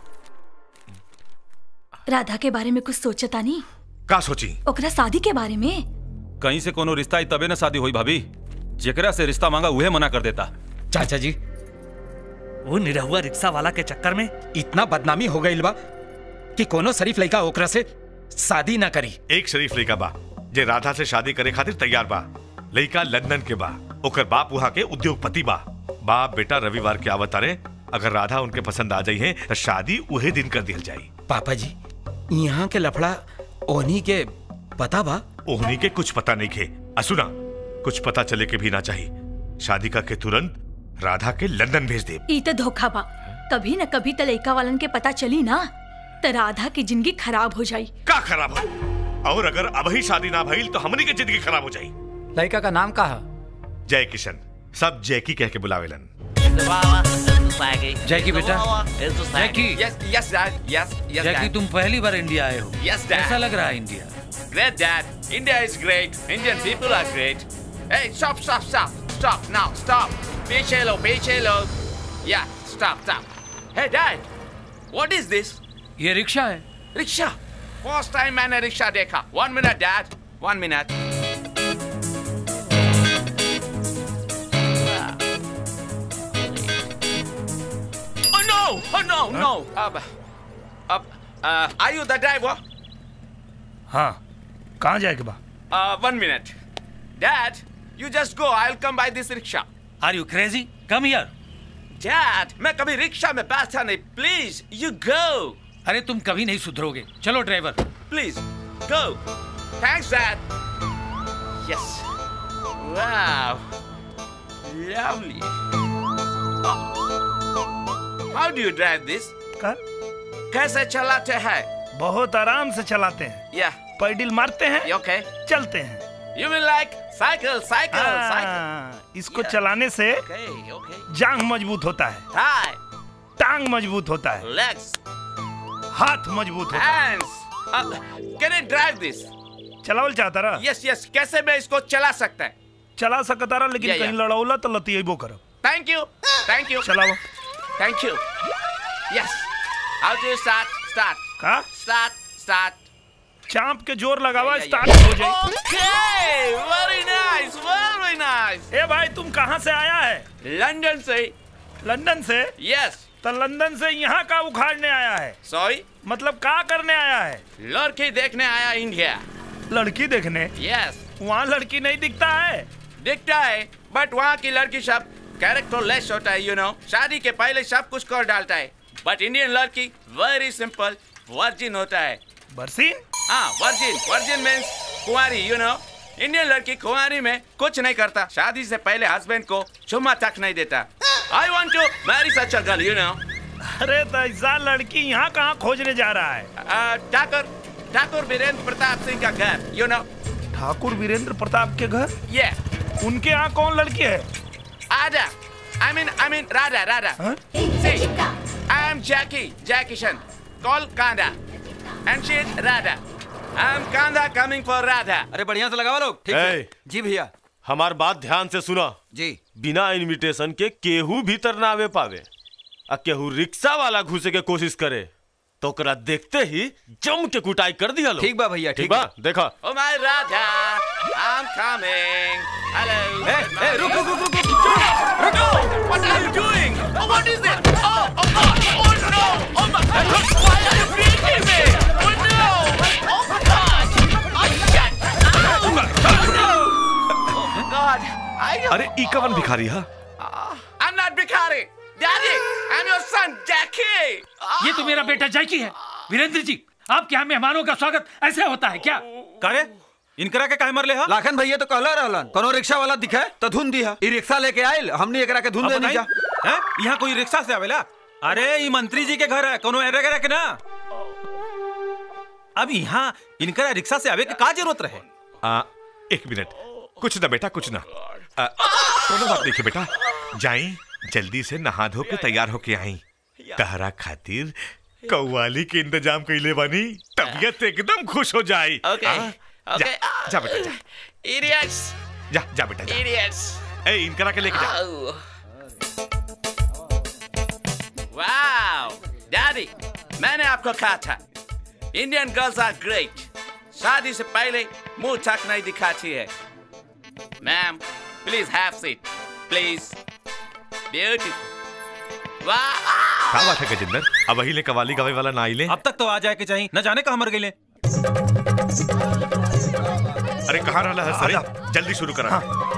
राधा के बारे में कुछ सोचता नहीं? का सोची? ओकरा शादी के बारे में। कहीं से कोनो रिश्ता ही तबे न शादी हुई भाभी, जेकरा से रिश्ता मांगा उहे मना कर देता। चाचा जी वो निरहुआ रिक्शा वाला के चक्कर में इतना बदनामी हो गई बा कि कोनो शरीफ लड़का ओकरा से शादी ना करी। एक शरीफ लड़का बा जे राधा से शादी करे खातिर तैयार बा। लड़का लंदन के बा, ओकर बाप वहाँ के उद्योगपति बा। बाप बेटा रविवार के आवत तारे, अगर राधा उनके पसंद आ जाई है तो शादी उहे दिन कर दिया जाई। पापा जी यहाँ के लफड़ा ओहनी के पता बा? ओहनी के कुछ पता नहीं खे। असुना कुछ पता चले के भी ना चाहिए। शादी का के तुरंत राधा के लंदन भेज दे। ई तो धोखा बा, कभी न कभी तो लड़का वालन के पता चली ना तो राधा की जिंदगी खराब हो जाई। का खराब हो? और अगर अभी शादी ना भइल तो हमनी की जिंदगी खराब हो जाई। लड़का का नाम का है? जय किशन, सब जैकी कह के बुलावेलन। जैकी बेटा, Jackie. Yes, Dad. Yes, Jackie Dad. तुम पहली बार इंडिया आए हो। Yes, Dad. कैसा लग रहा है India? Great, Dad. India is great. Indian people are great. Hey, stop, stop, stop, stop now, stop. पीछे लो, पीछे लो. Yeah, stop, stop. Hey, Dad. What is this? ये रिक्शा है। रिक्शा? First time मैंने रिक्शा देखा. 1 minute, Dad. 1 minute. Oh no, no. Are you the driver? हाँ, कहाँ जाएगा बा? 1 minute. Dad, you just go. I'll come by this rickshaw. Are you crazy? Come here. Dad, मैं कभी rickshaw में बैठा नहीं. Please, you go. अरे तुम कभी नहीं सुधरोगे। चलो driver. Please, go. Thanks, Dad. Yes. Wow. Lovely. How do you drive this? कैसे चलाते हैं? बहुत आराम से चलाते हैं। Yeah. पैडिल मारते हैं। Okay. चलते हैं। You mean like cycle, cycle. इसको चलाने से जांघ मजबूत होता है, Thigh. टांग मजबूत होता है, Legs. हाथ मजबूत होता है। Hands. Can I drive this? चलावल चाहता रहा? Yes, yes. कैसे मैं इसको चला सकता है? चला सकता रहा, लेकिन Yeah, कहीं yeah. लड़ौला तो लतियबो करो। Thank you. Thank you. चलाओ। Thank you. Yes. How do you start? Start. का? Start. चांप के जोर लगावा, Yeah, स्टार्ट yeah. हो जाए। Okay. Very nice. Very nice. ए भाई तुम कहाँ से आया है? लंदन से। लंदन से? Yes. तो लंदन से यहाँ का उखाड़ने आया है? Sorry. मतलब क्या करने आया है? लड़की देखने आया इंडिया। लड़की देखने? Yes. वहाँ लड़की नहीं दिखता है? दिखता है, बट वहाँ की लड़की सब कैरेक्टर लेस होता है, you know. शादी के पहले सब कुछ कर डालता है, बट इंडियन लड़की वेरी सिंपल वर्जिन होता है। वर्जिन? हाँ, वर्जिन मीन्स कुंवारी, you know. इंडियन लड़की कुंवारी में कुछ नहीं करता, शादी से पहले हस्बैंड को चुम्मा तक नहीं देता। I want to marry such a girl, you know. अरे तो ऐसा लड़की यहाँ कहाँ खोजने जा रहा है? ठाकुर वीरेंद्र प्रताप सिंह का घर, you know. ठाकुर वीरेंद्र प्रताप के घर? Yeah. उनके यहाँ कौन लड़की है? Ada. I mean Radha. Huh? See, I am Jackie Chan, called Kanda, and she is Radha. I'm Kanda coming for Radha. अरे बढ़िया से लगावा लोग। ठीक है। जी भैया। हमार बात ध्यान से सुना। जी। बिना इनविटेशन के केहू भीतर ना आवे पावे। आ केहू रिक्शा वाला घुसे के कोशिश करे तो ओकरा देखते ही जम के कुटाई कर दिया लो। ठीक बा भैया, ठीक बा। देखा। Oh my Radha, I'm coming. Hello. Hey, रुक। What are you doing? Oh, what is it? Oh God! Oh no! Oh my! Why are you beating me? Oh no! Oh God! Oh shit! Oh God! अरे ई कवन भिखारी हा? I'm not भिखारी. Daddy, I'm your son, Jackie. ये तो मेरा बेटा जैकी है। वीरेंद्र जी, आपके यहाँ मेहमानों का स्वागत ऐसे होता है क्या? करे इनकरा के काहे मरले हा? लाखन भैया तो कहला रहलन कोनो रिक्शा वाला दिखे तो धुन दिया। ई रिक्शा लेके आइल, हमनी एकरा के धुन दे नहीं जा। हैं? यहाँ कोई रिक्शा से आवेला? अरे ये मंत्री जी के घर है, कोनो एरे के ना। अब यहाँ इनकरा रिक्शा से आवे के का जरूरत रहे? एक मिनट, कुछ ना बेटा, कुछ ना। कोनो बात नहीं बेटा, जाई जल्दी से नहा धो के तैयार होके आई। तहरा खातिर कव्वाली के इंतजाम कइले बानी, तबीयत एकदम खुश हो जाई। Okay. Okay. जा बेटा जा। Idiots. जा बेटा जा। Idiots. ए इनकरा के लेके जा। Wow, Daddy, मैंने आपको कहा था, Indian girls are great. शादी से पहले मुंह तक नहीं दिखाती है। Ma'am, please have seat, please. Beautiful. Wow. क्या बात है गजेंद्र, अब वही ले कव्वाली गावे वाला ना आइले? अब तक तो आ जाए के चाहिए, न जाने कहाँ मर गए। अरे कहाँ रहला है सरे? जल्दी शुरू करा।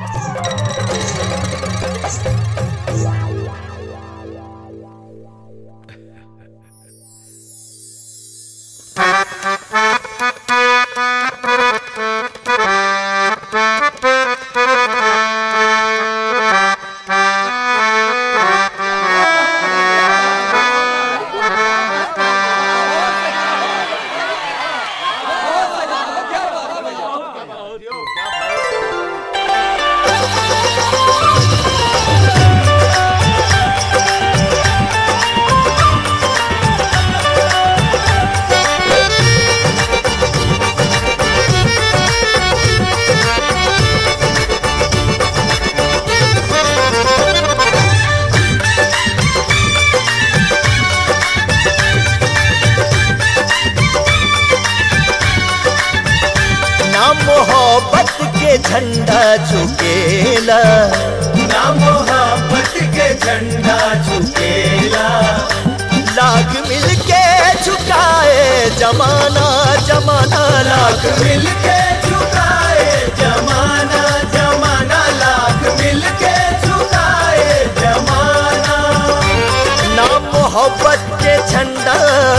झंडा झुकेला ना मोहब्बत के झंडा झुकेला। लाख मिलके झुकाए जमाना जमाना, लाख मिलके झुकाए जमाना जमाना, लाख मिलके झुकाए जमाना। ना मोहब्बत के झंडा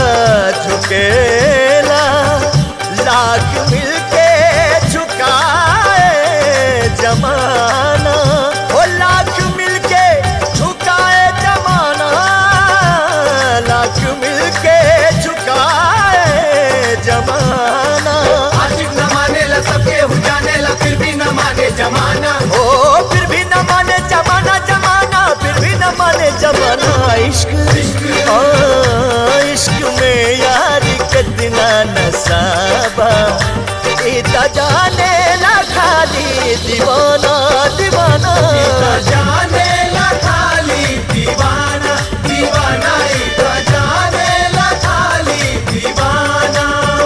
झुकेला, लाख मिलके झुकाए जमाना। ओ लाख मिलके झुकाए जमाना, लाख मिलके झुकाए जमाना। आशिक न माने ला सबके हो जाने ला, फिर भी न माने जमाना। ओ फिर भी न माने जमाना जमाना, फिर भी न माने जमाना। इश्क इश्क में यार कितना नसाबा, इतना जाने ला खाली दीवाना दीवाना, इतना जाने ला खाली दीवाना दीवाना, इतना जाने ला खाली दीवाना।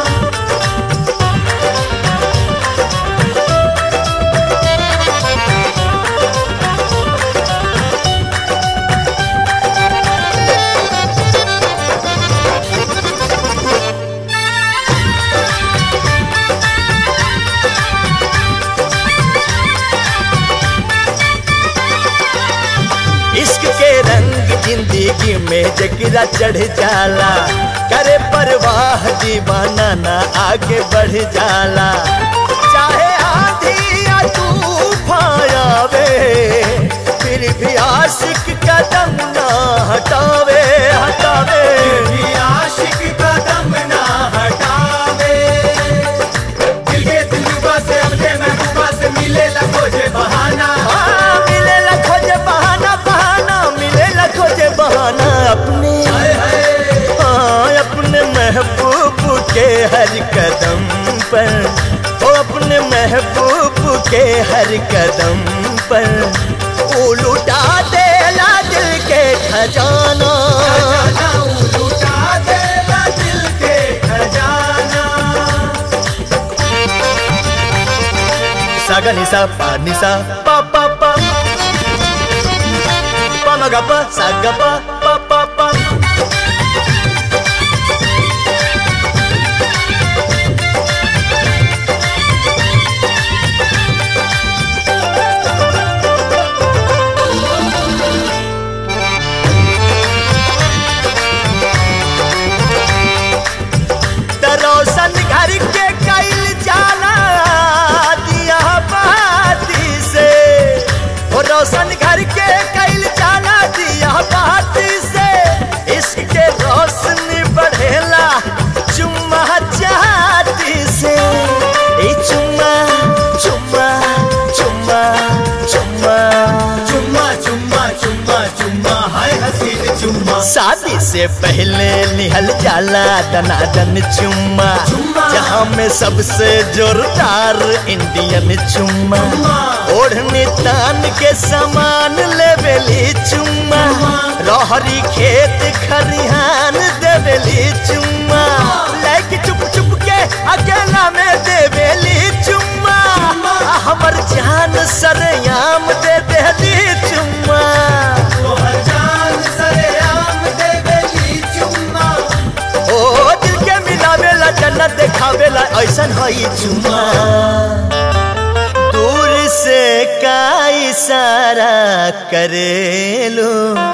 इश्क के रंग जिंदगी में जगरा चढ़ जाला, करे परवाह दीवाना ना आगे बढ़ जाला। चाहे आंधी या तूफान आवे, फिर भी आशिक कदम ना हटावे हटावे, फिर भी आशिक कदम ना हटावे। दिल के दिलरुबा से अपने महबूबा से मिले ला खोजे बहाना, मिले ला खोजे बहाना बहाना, मिले ला खोजे बहाना। अपने हाँ अपने महबूब महबूब के हर कदम पर, ओ अपने महबूब के हर कदम पर वो लुटा देला दिल के खजाना, लुटा देला दिल के खजाना। सागा निसा पा निसा पा पा पा पा मगा पा सागा पा पा पा पा। रोशन घर के कैल जाला दिया बाती से, वो रोशन घर के कैल जाला दिया बाती से, इसके रोशनी बढ़ेला चुम्मा चाहती से। ए चुम्मा चुम्मा चुम्मा चुम्मा चुम्मा चुम्मा चुम्मा चुम्मा हाय हसीन चुम्मा। शादी से पहले निहल जाला दनादन चुम्मा, जहाँ में सबसे जोरदार इंडियन चुम्मा। ओढ़नी तान के सामान लेवेली चुम्मा, रहरी खेत खरिहान देवेली चुम्मा। लाइक चुप चुप के अकेला में देवेली चुम्मा, हमर जान सरेआम दे देली चुम्मा। जान सरेआम देवेली चुम्मा, ओ दिल के मिलावेला जन्नत देखावेला ऐसन हई चुम्मा। दूर से का इशारा करेलो,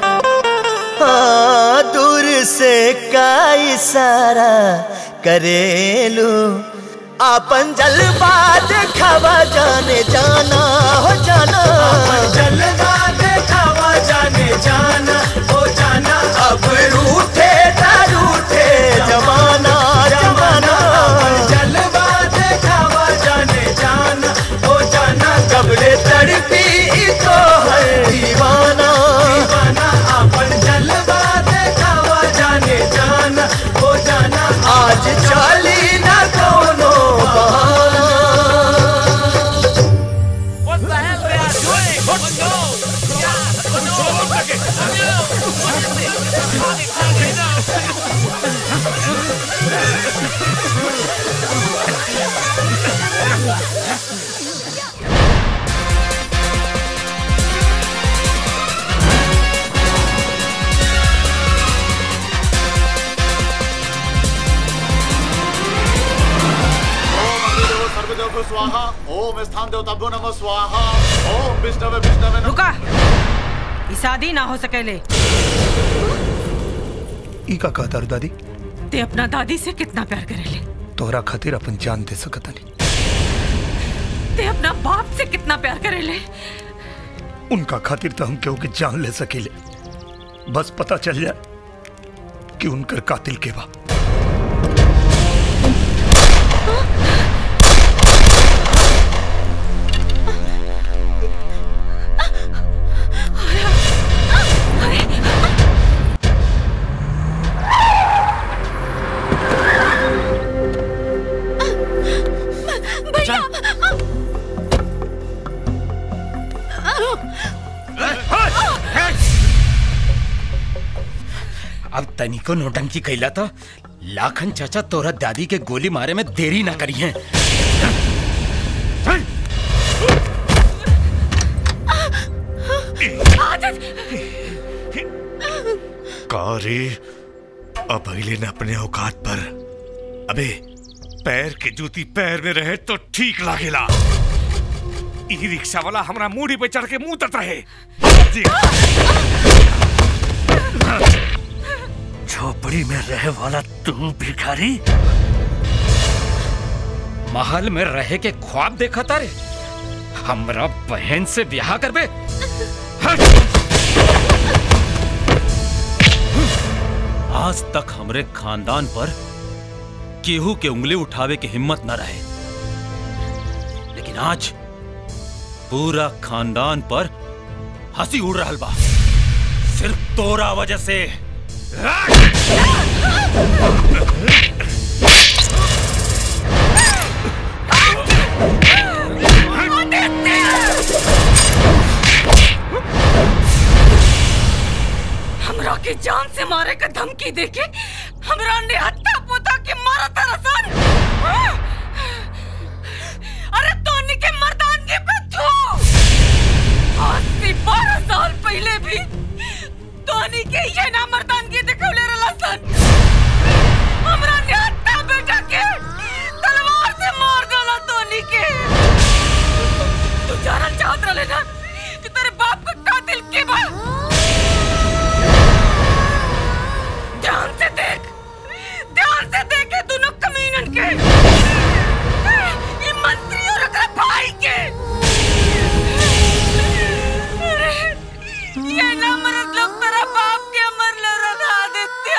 हाँ दूर से का इशारा करेलो, अपन जलवा देखावा जाने जाना हो जाना, अपन जलवा देखावा जाने जाना हो जाना। अब रूठे ना रूठे जमाना जमाना, जलवा देखावा जाने जाना हो जाना। कबले तड़पी तो है दीवाना दीवाना, अपन जलवा देखावा जाने जाना हो जाना। आज चली ना कोनो बहाना। What the hell they are doing? Let's go! स्वाहा ओम स्थान देवताभ्यो नमः स्वाहा ओम विष्णवे विष्णवे नमः। रुका, ई शादी ना हो सकेले। ई का कहता रू दादी? ते अपना दादी से कितना प्यार करेले? तोहरा खातिर अपन जान दे सकता नहीं। ते अपना बाप से कितना प्यार करेले? उनका खातिर तो हम क्यों की जान ले सकेले, बस पता चल जाए कि उनकर कातिल के बा। अब तनिको नोटंकी कैला तो लाखन चाचा तोरा दादी के गोली मारे में देरी ना करी है। कारी अब अगले ने अपने औकात पर, अबे पैर के जूती पैर में रहे तो ठीक लागेला। ई रिक्शा वाला हमारा मूढ़ी पे चढ़ के मुंह तक रहे। झोपड़ी में रहे वाला तू भिखारी, महल में रहे के ख्वाब देखा तारे, हमरा बहन से ब्याह करबे। आज तक हमरे खानदान पर केहू के उंगली उठावे की हिम्मत न रहे, लेकिन आज पूरा खानदान पर हंसी उड़ रहा बा, सिर्फ तोरा वजह से। मारे का धमकी देके हमरा ने हत्या पोता के मारा तरसन। अरे तोनी के मर्दानगी पे थू। आज से 12 साल पहले भी तोनी के ये ना मर्दानगी दिखौले रहलन। हमरा ने हत्या बेटा के तलवार से मार डाला तोनी के। तू जानल चाहत रहले ना कि तेरे बाप का कातिल के बा। ध्यान से देख दोनों कमीनन के, ये मंत्री और अगर भाई के। ये ना मरद लोग तेरा बाप के अमर ले रहा आदित्य।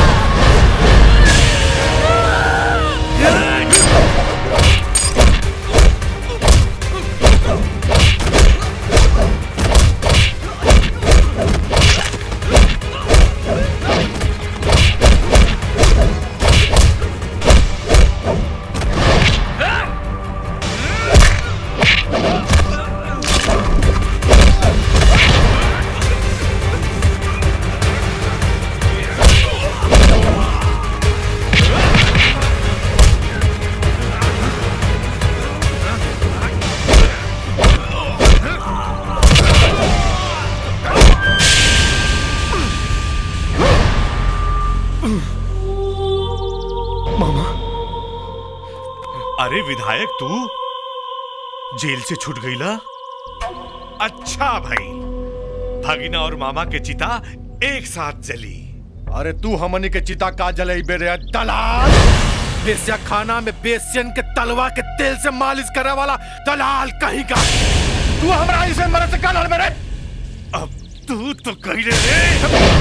अरे विधायक तू जेल से छूट गईला? अच्छा भाई, भगीना और मामा के चिता एक साथ जली। अरे तू हमनी के चिता का जले बेरे दलाल। बेस्या खाना में बेस्यन के तलवा के तेल से मालिश करे वाला दलाल कहीं का। तू हमरा इसे मरे से काल मेरे। अब तू तो कहीं रे।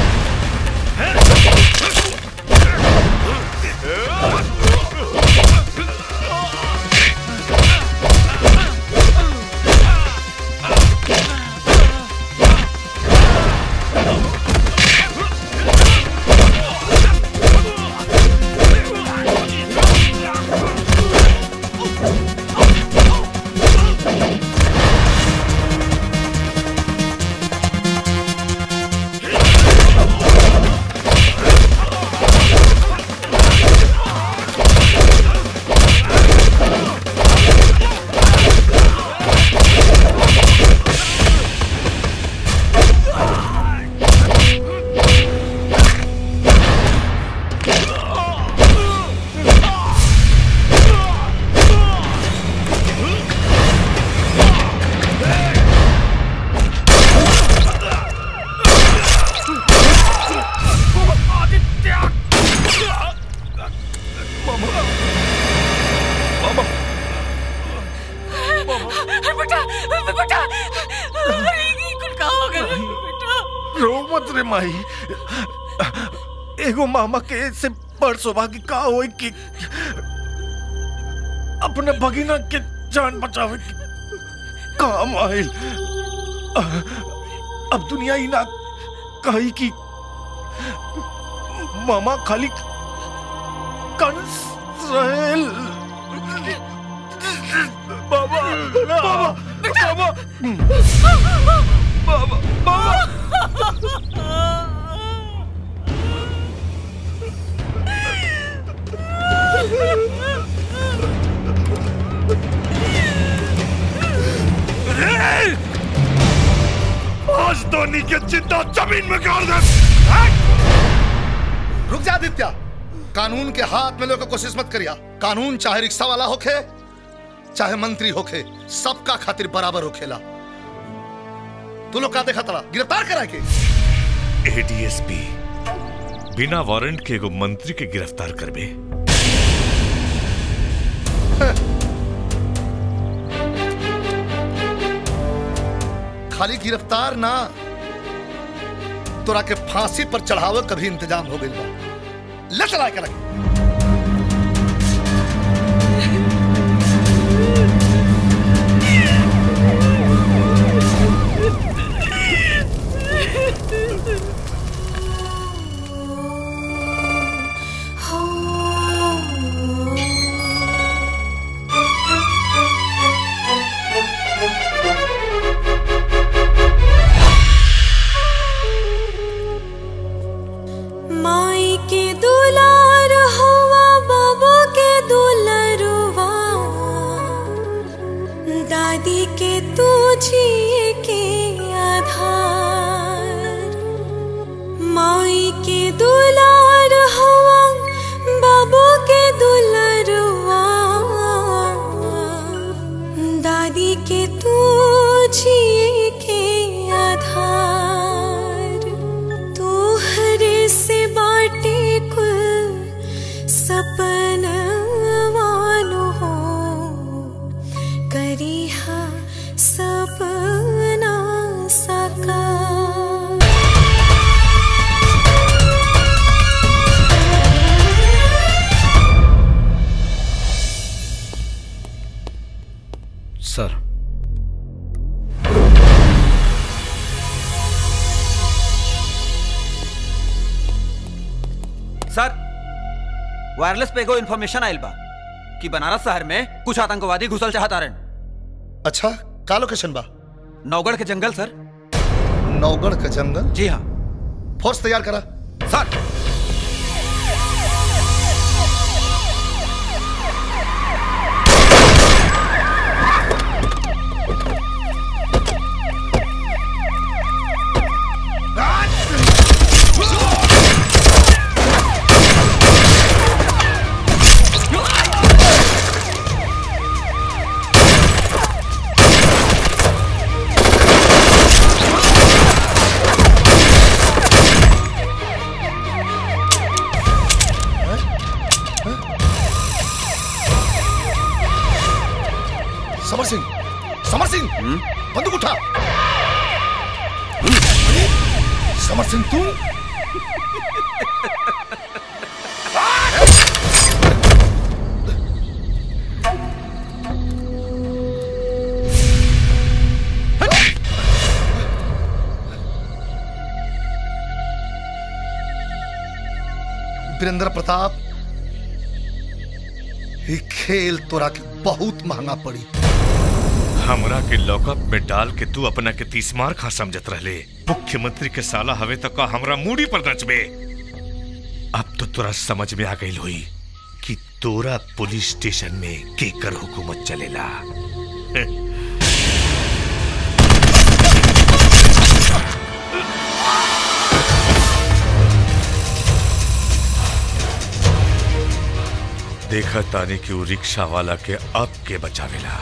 एगो मामा के से बड़ सौभाग्य का होई कि अपने भगीना के जान बचावे के काम आइल। अब दुनिया ही ना कही कि मामा खाली कंस रहेल। बाबा बाबा बाबा बाबा बाबा आज धोनी के चिंता जमीन में गाड़ दे। रुक जा आदित्य, कानून के हाथ में लेकर कोशिश मत करिया। कानून चाहे रिक्शा वाला होखे चाहे मंत्री होखे, सबका खातिर बराबर होखेला। तू लोग का देखा तला गिरफ्तार करा के। एडीएसपी बिना वारंट के एगो मंत्री के गिरफ्तार करबे। खाली गिरफ्तार ना, तोरा के फांसी पर चढ़ावे कभी इंतजाम हो गइल बा। ले चला के सजनवानु हो करिहा सपना साकार। सर सर वायरलेस पे एगो इन्फॉर्मेशन आइल बा कि बनारस शहर में कुछ आतंकवादी घुसल चाहता रहे। अच्छा का लोकेशन बा? नौगढ़ के जंगल सर। नौगढ़ का जंगल? जी हाँ। फोर्स तैयार करा सर। समर सिंह बंदूक उठा। समर सिंह तू? वीरेंद्र प्रताप, ये खेल तोरा के बहुत महंगा पड़ी। हमरा के लॉकअप में डाल के तू अपना के 30 मार खा समझत रहले। मुख्यमंत्री के साला हवे तो का हमरा मूड़ी पर नचबे। अब तो तोरा समझ में आ गई होई कि तोरा पुलिस स्टेशन में केकर हुकूमत चलेला। देखा तानी कि वो रिक्शा वाला के अब के बचावेला।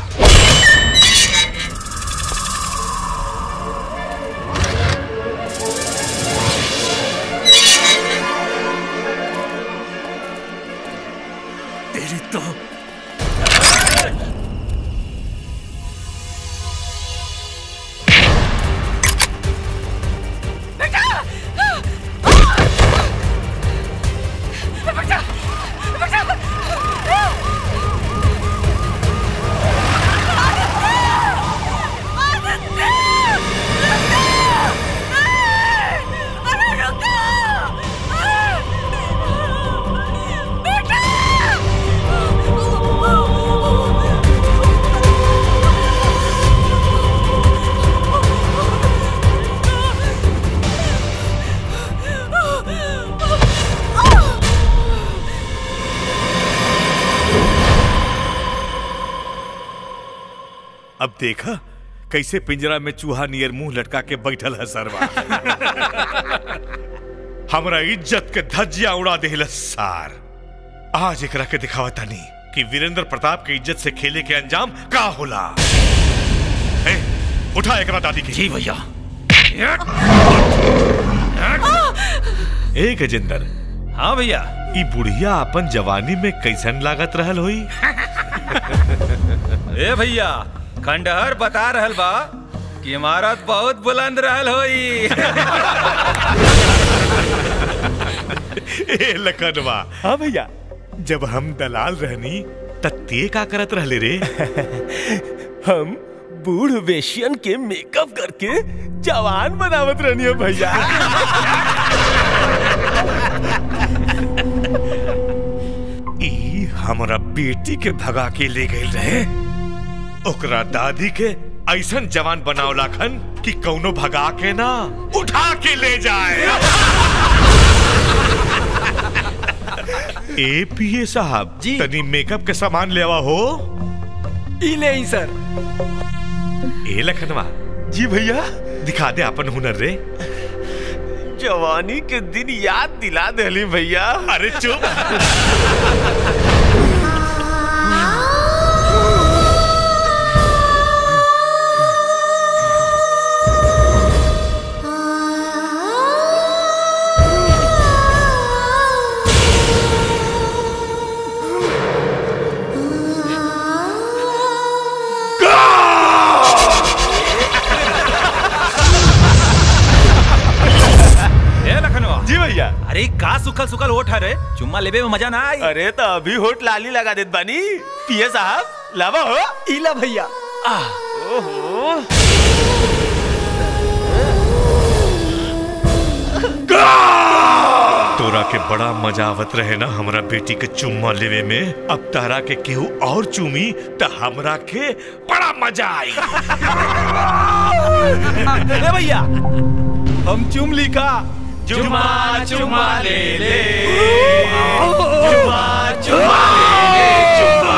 तेरी तो अब देखा कैसे पिंजरा में चूहा नियर मुंह लटका के बैठल है सरवा। हमरा इज्जत के धज्जियां उड़ा देहल सार। आज एकरा के दिखावा तानी कि वीरेंद्र प्रताप के इज्जत से खेले के अंजाम का होला। उठा एकरा दादी की। जी भैया। ए गजेंद्र। हाँ भैया। ई बुढ़िया अपन जवानी में कैसन लागत रहल होई? ए भैया खंडहर बता रहल बा कि इमारत बहुत बुलंद रहल होई। ए लखनवा। हाँ भैया। जब हम दलाल रहनी तब ते का करत रहले रे? हम बूढ़ वेश्यन के मेकअप करके जवान बनावत रहनी है भैया। ई हमरा बेटी के भगा के ले गए रहे। ओकरा दादी के ऐसन जवान बनावला खन कि कौनो भगा के ना उठा के ले जाए। ए पीए साहब जी तनी मेकअप के सामान लेवा हो। ई ले ही सर। ए लखनवा। जी भैया। दिखा दे अपन हुनर रे। जवानी के दिन याद दिला देली भैया। अरे चुप। सुखल सुखल होठ है रे, चुम्मा लेबे में मजा ना आई। अरे तो अभी होठ लाली लगा देत बानी। पिए साहब लावा हो। इला भैया। ओहो तोरा के बड़ा मजा आवत रहे ना हमरा बेटी के चुम्मा लेवे में। अब तारा के केहू और चूमी तो हमरा के बड़ा मजा आई। ए भैया हम चुम ली का। चुम्मा चुम्मा ले ले, चुम्मा चुम्मा ले ले, चुम्मा।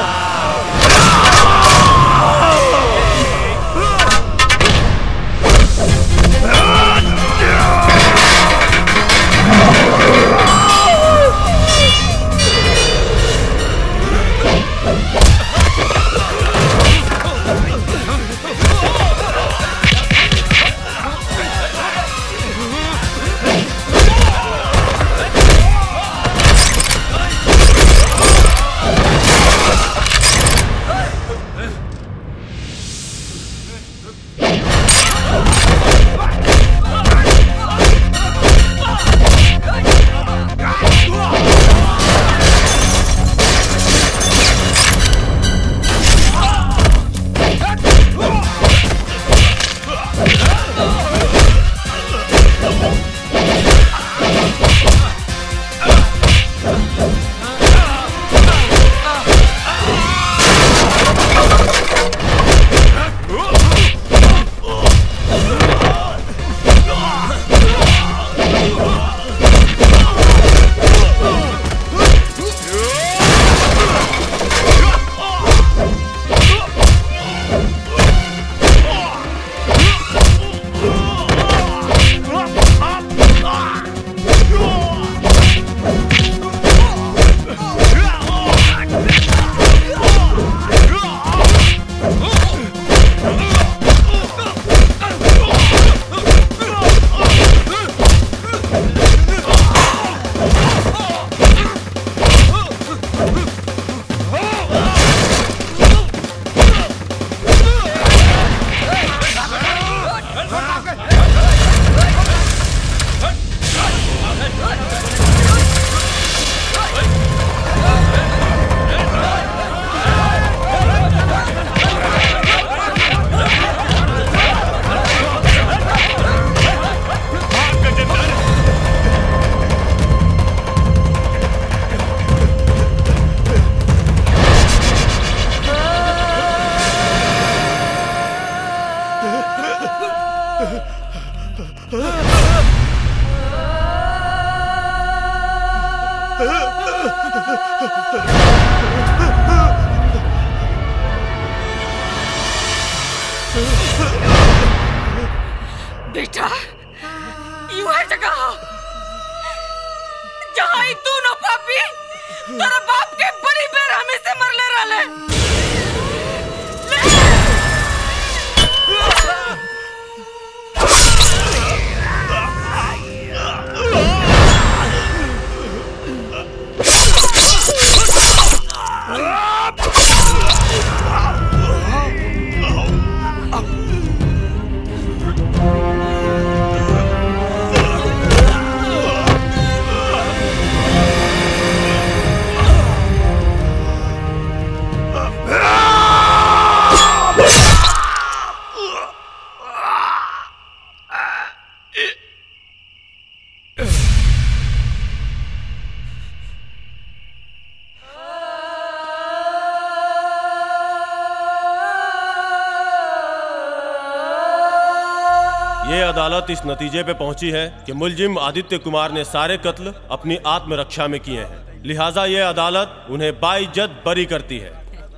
बेटा यू है जगह जहाँ ही तू न पापी तेरा बाप के बड़ी बेरहमी से मरले रहले। ये अदालत इस नतीजे पे पहुंची है कि मुलजिम आदित्य कुमार ने सारे कत्ल अपनी आत्मरक्षा में किए हैं, लिहाजा ये अदालत उन्हें बाइज्जत बरी करती है।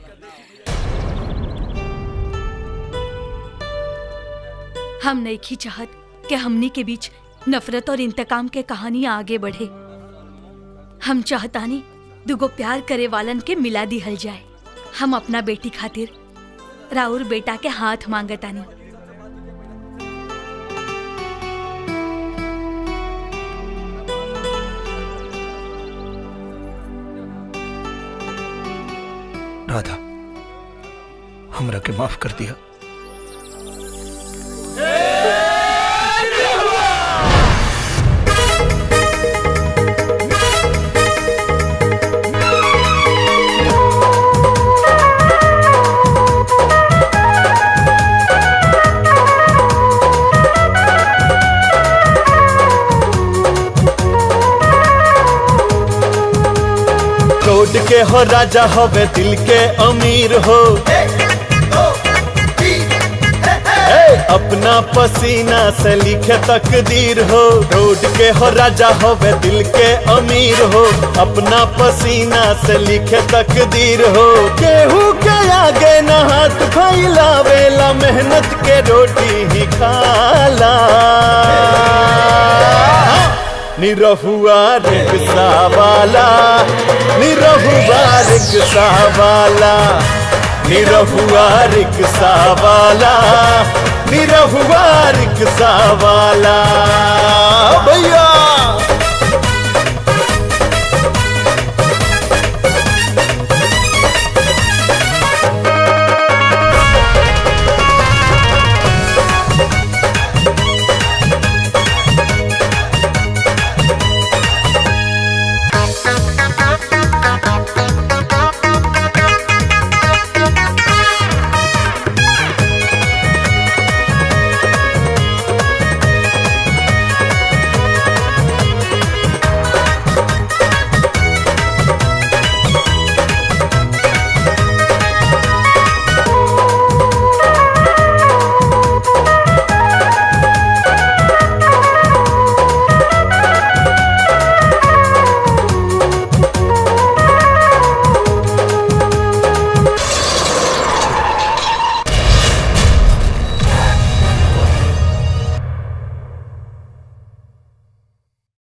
हम नहीं चाहत कि हमनी के बीच नफरत और इंतकाम के कहानियां आगे बढ़े। हम चाहतानी दुगो प्यार करे वालन के मिला दिहल जाए। हम अपना बेटी खातिर राउर बेटा के हाथ मांगतानी। राधा हमरा के माफ कर दिया। रोड के हो राजा होवे दिल के अमीर हो, अपना पसीना से लिखे तकदीर हो। रोड के हो राजा होवे दिल के अमीर हो, अपना पसीना से लिखे तकदीर हो। केहू के आगे न हाथ फैलावेला, मेहनत के रोटी ही खाला। निरहुआ रिक्शा वाला, निरहुआ रिक्शा वाला, निरहुआ रिक्शा वाला, निरहुआ रिक्शा वाला भैया।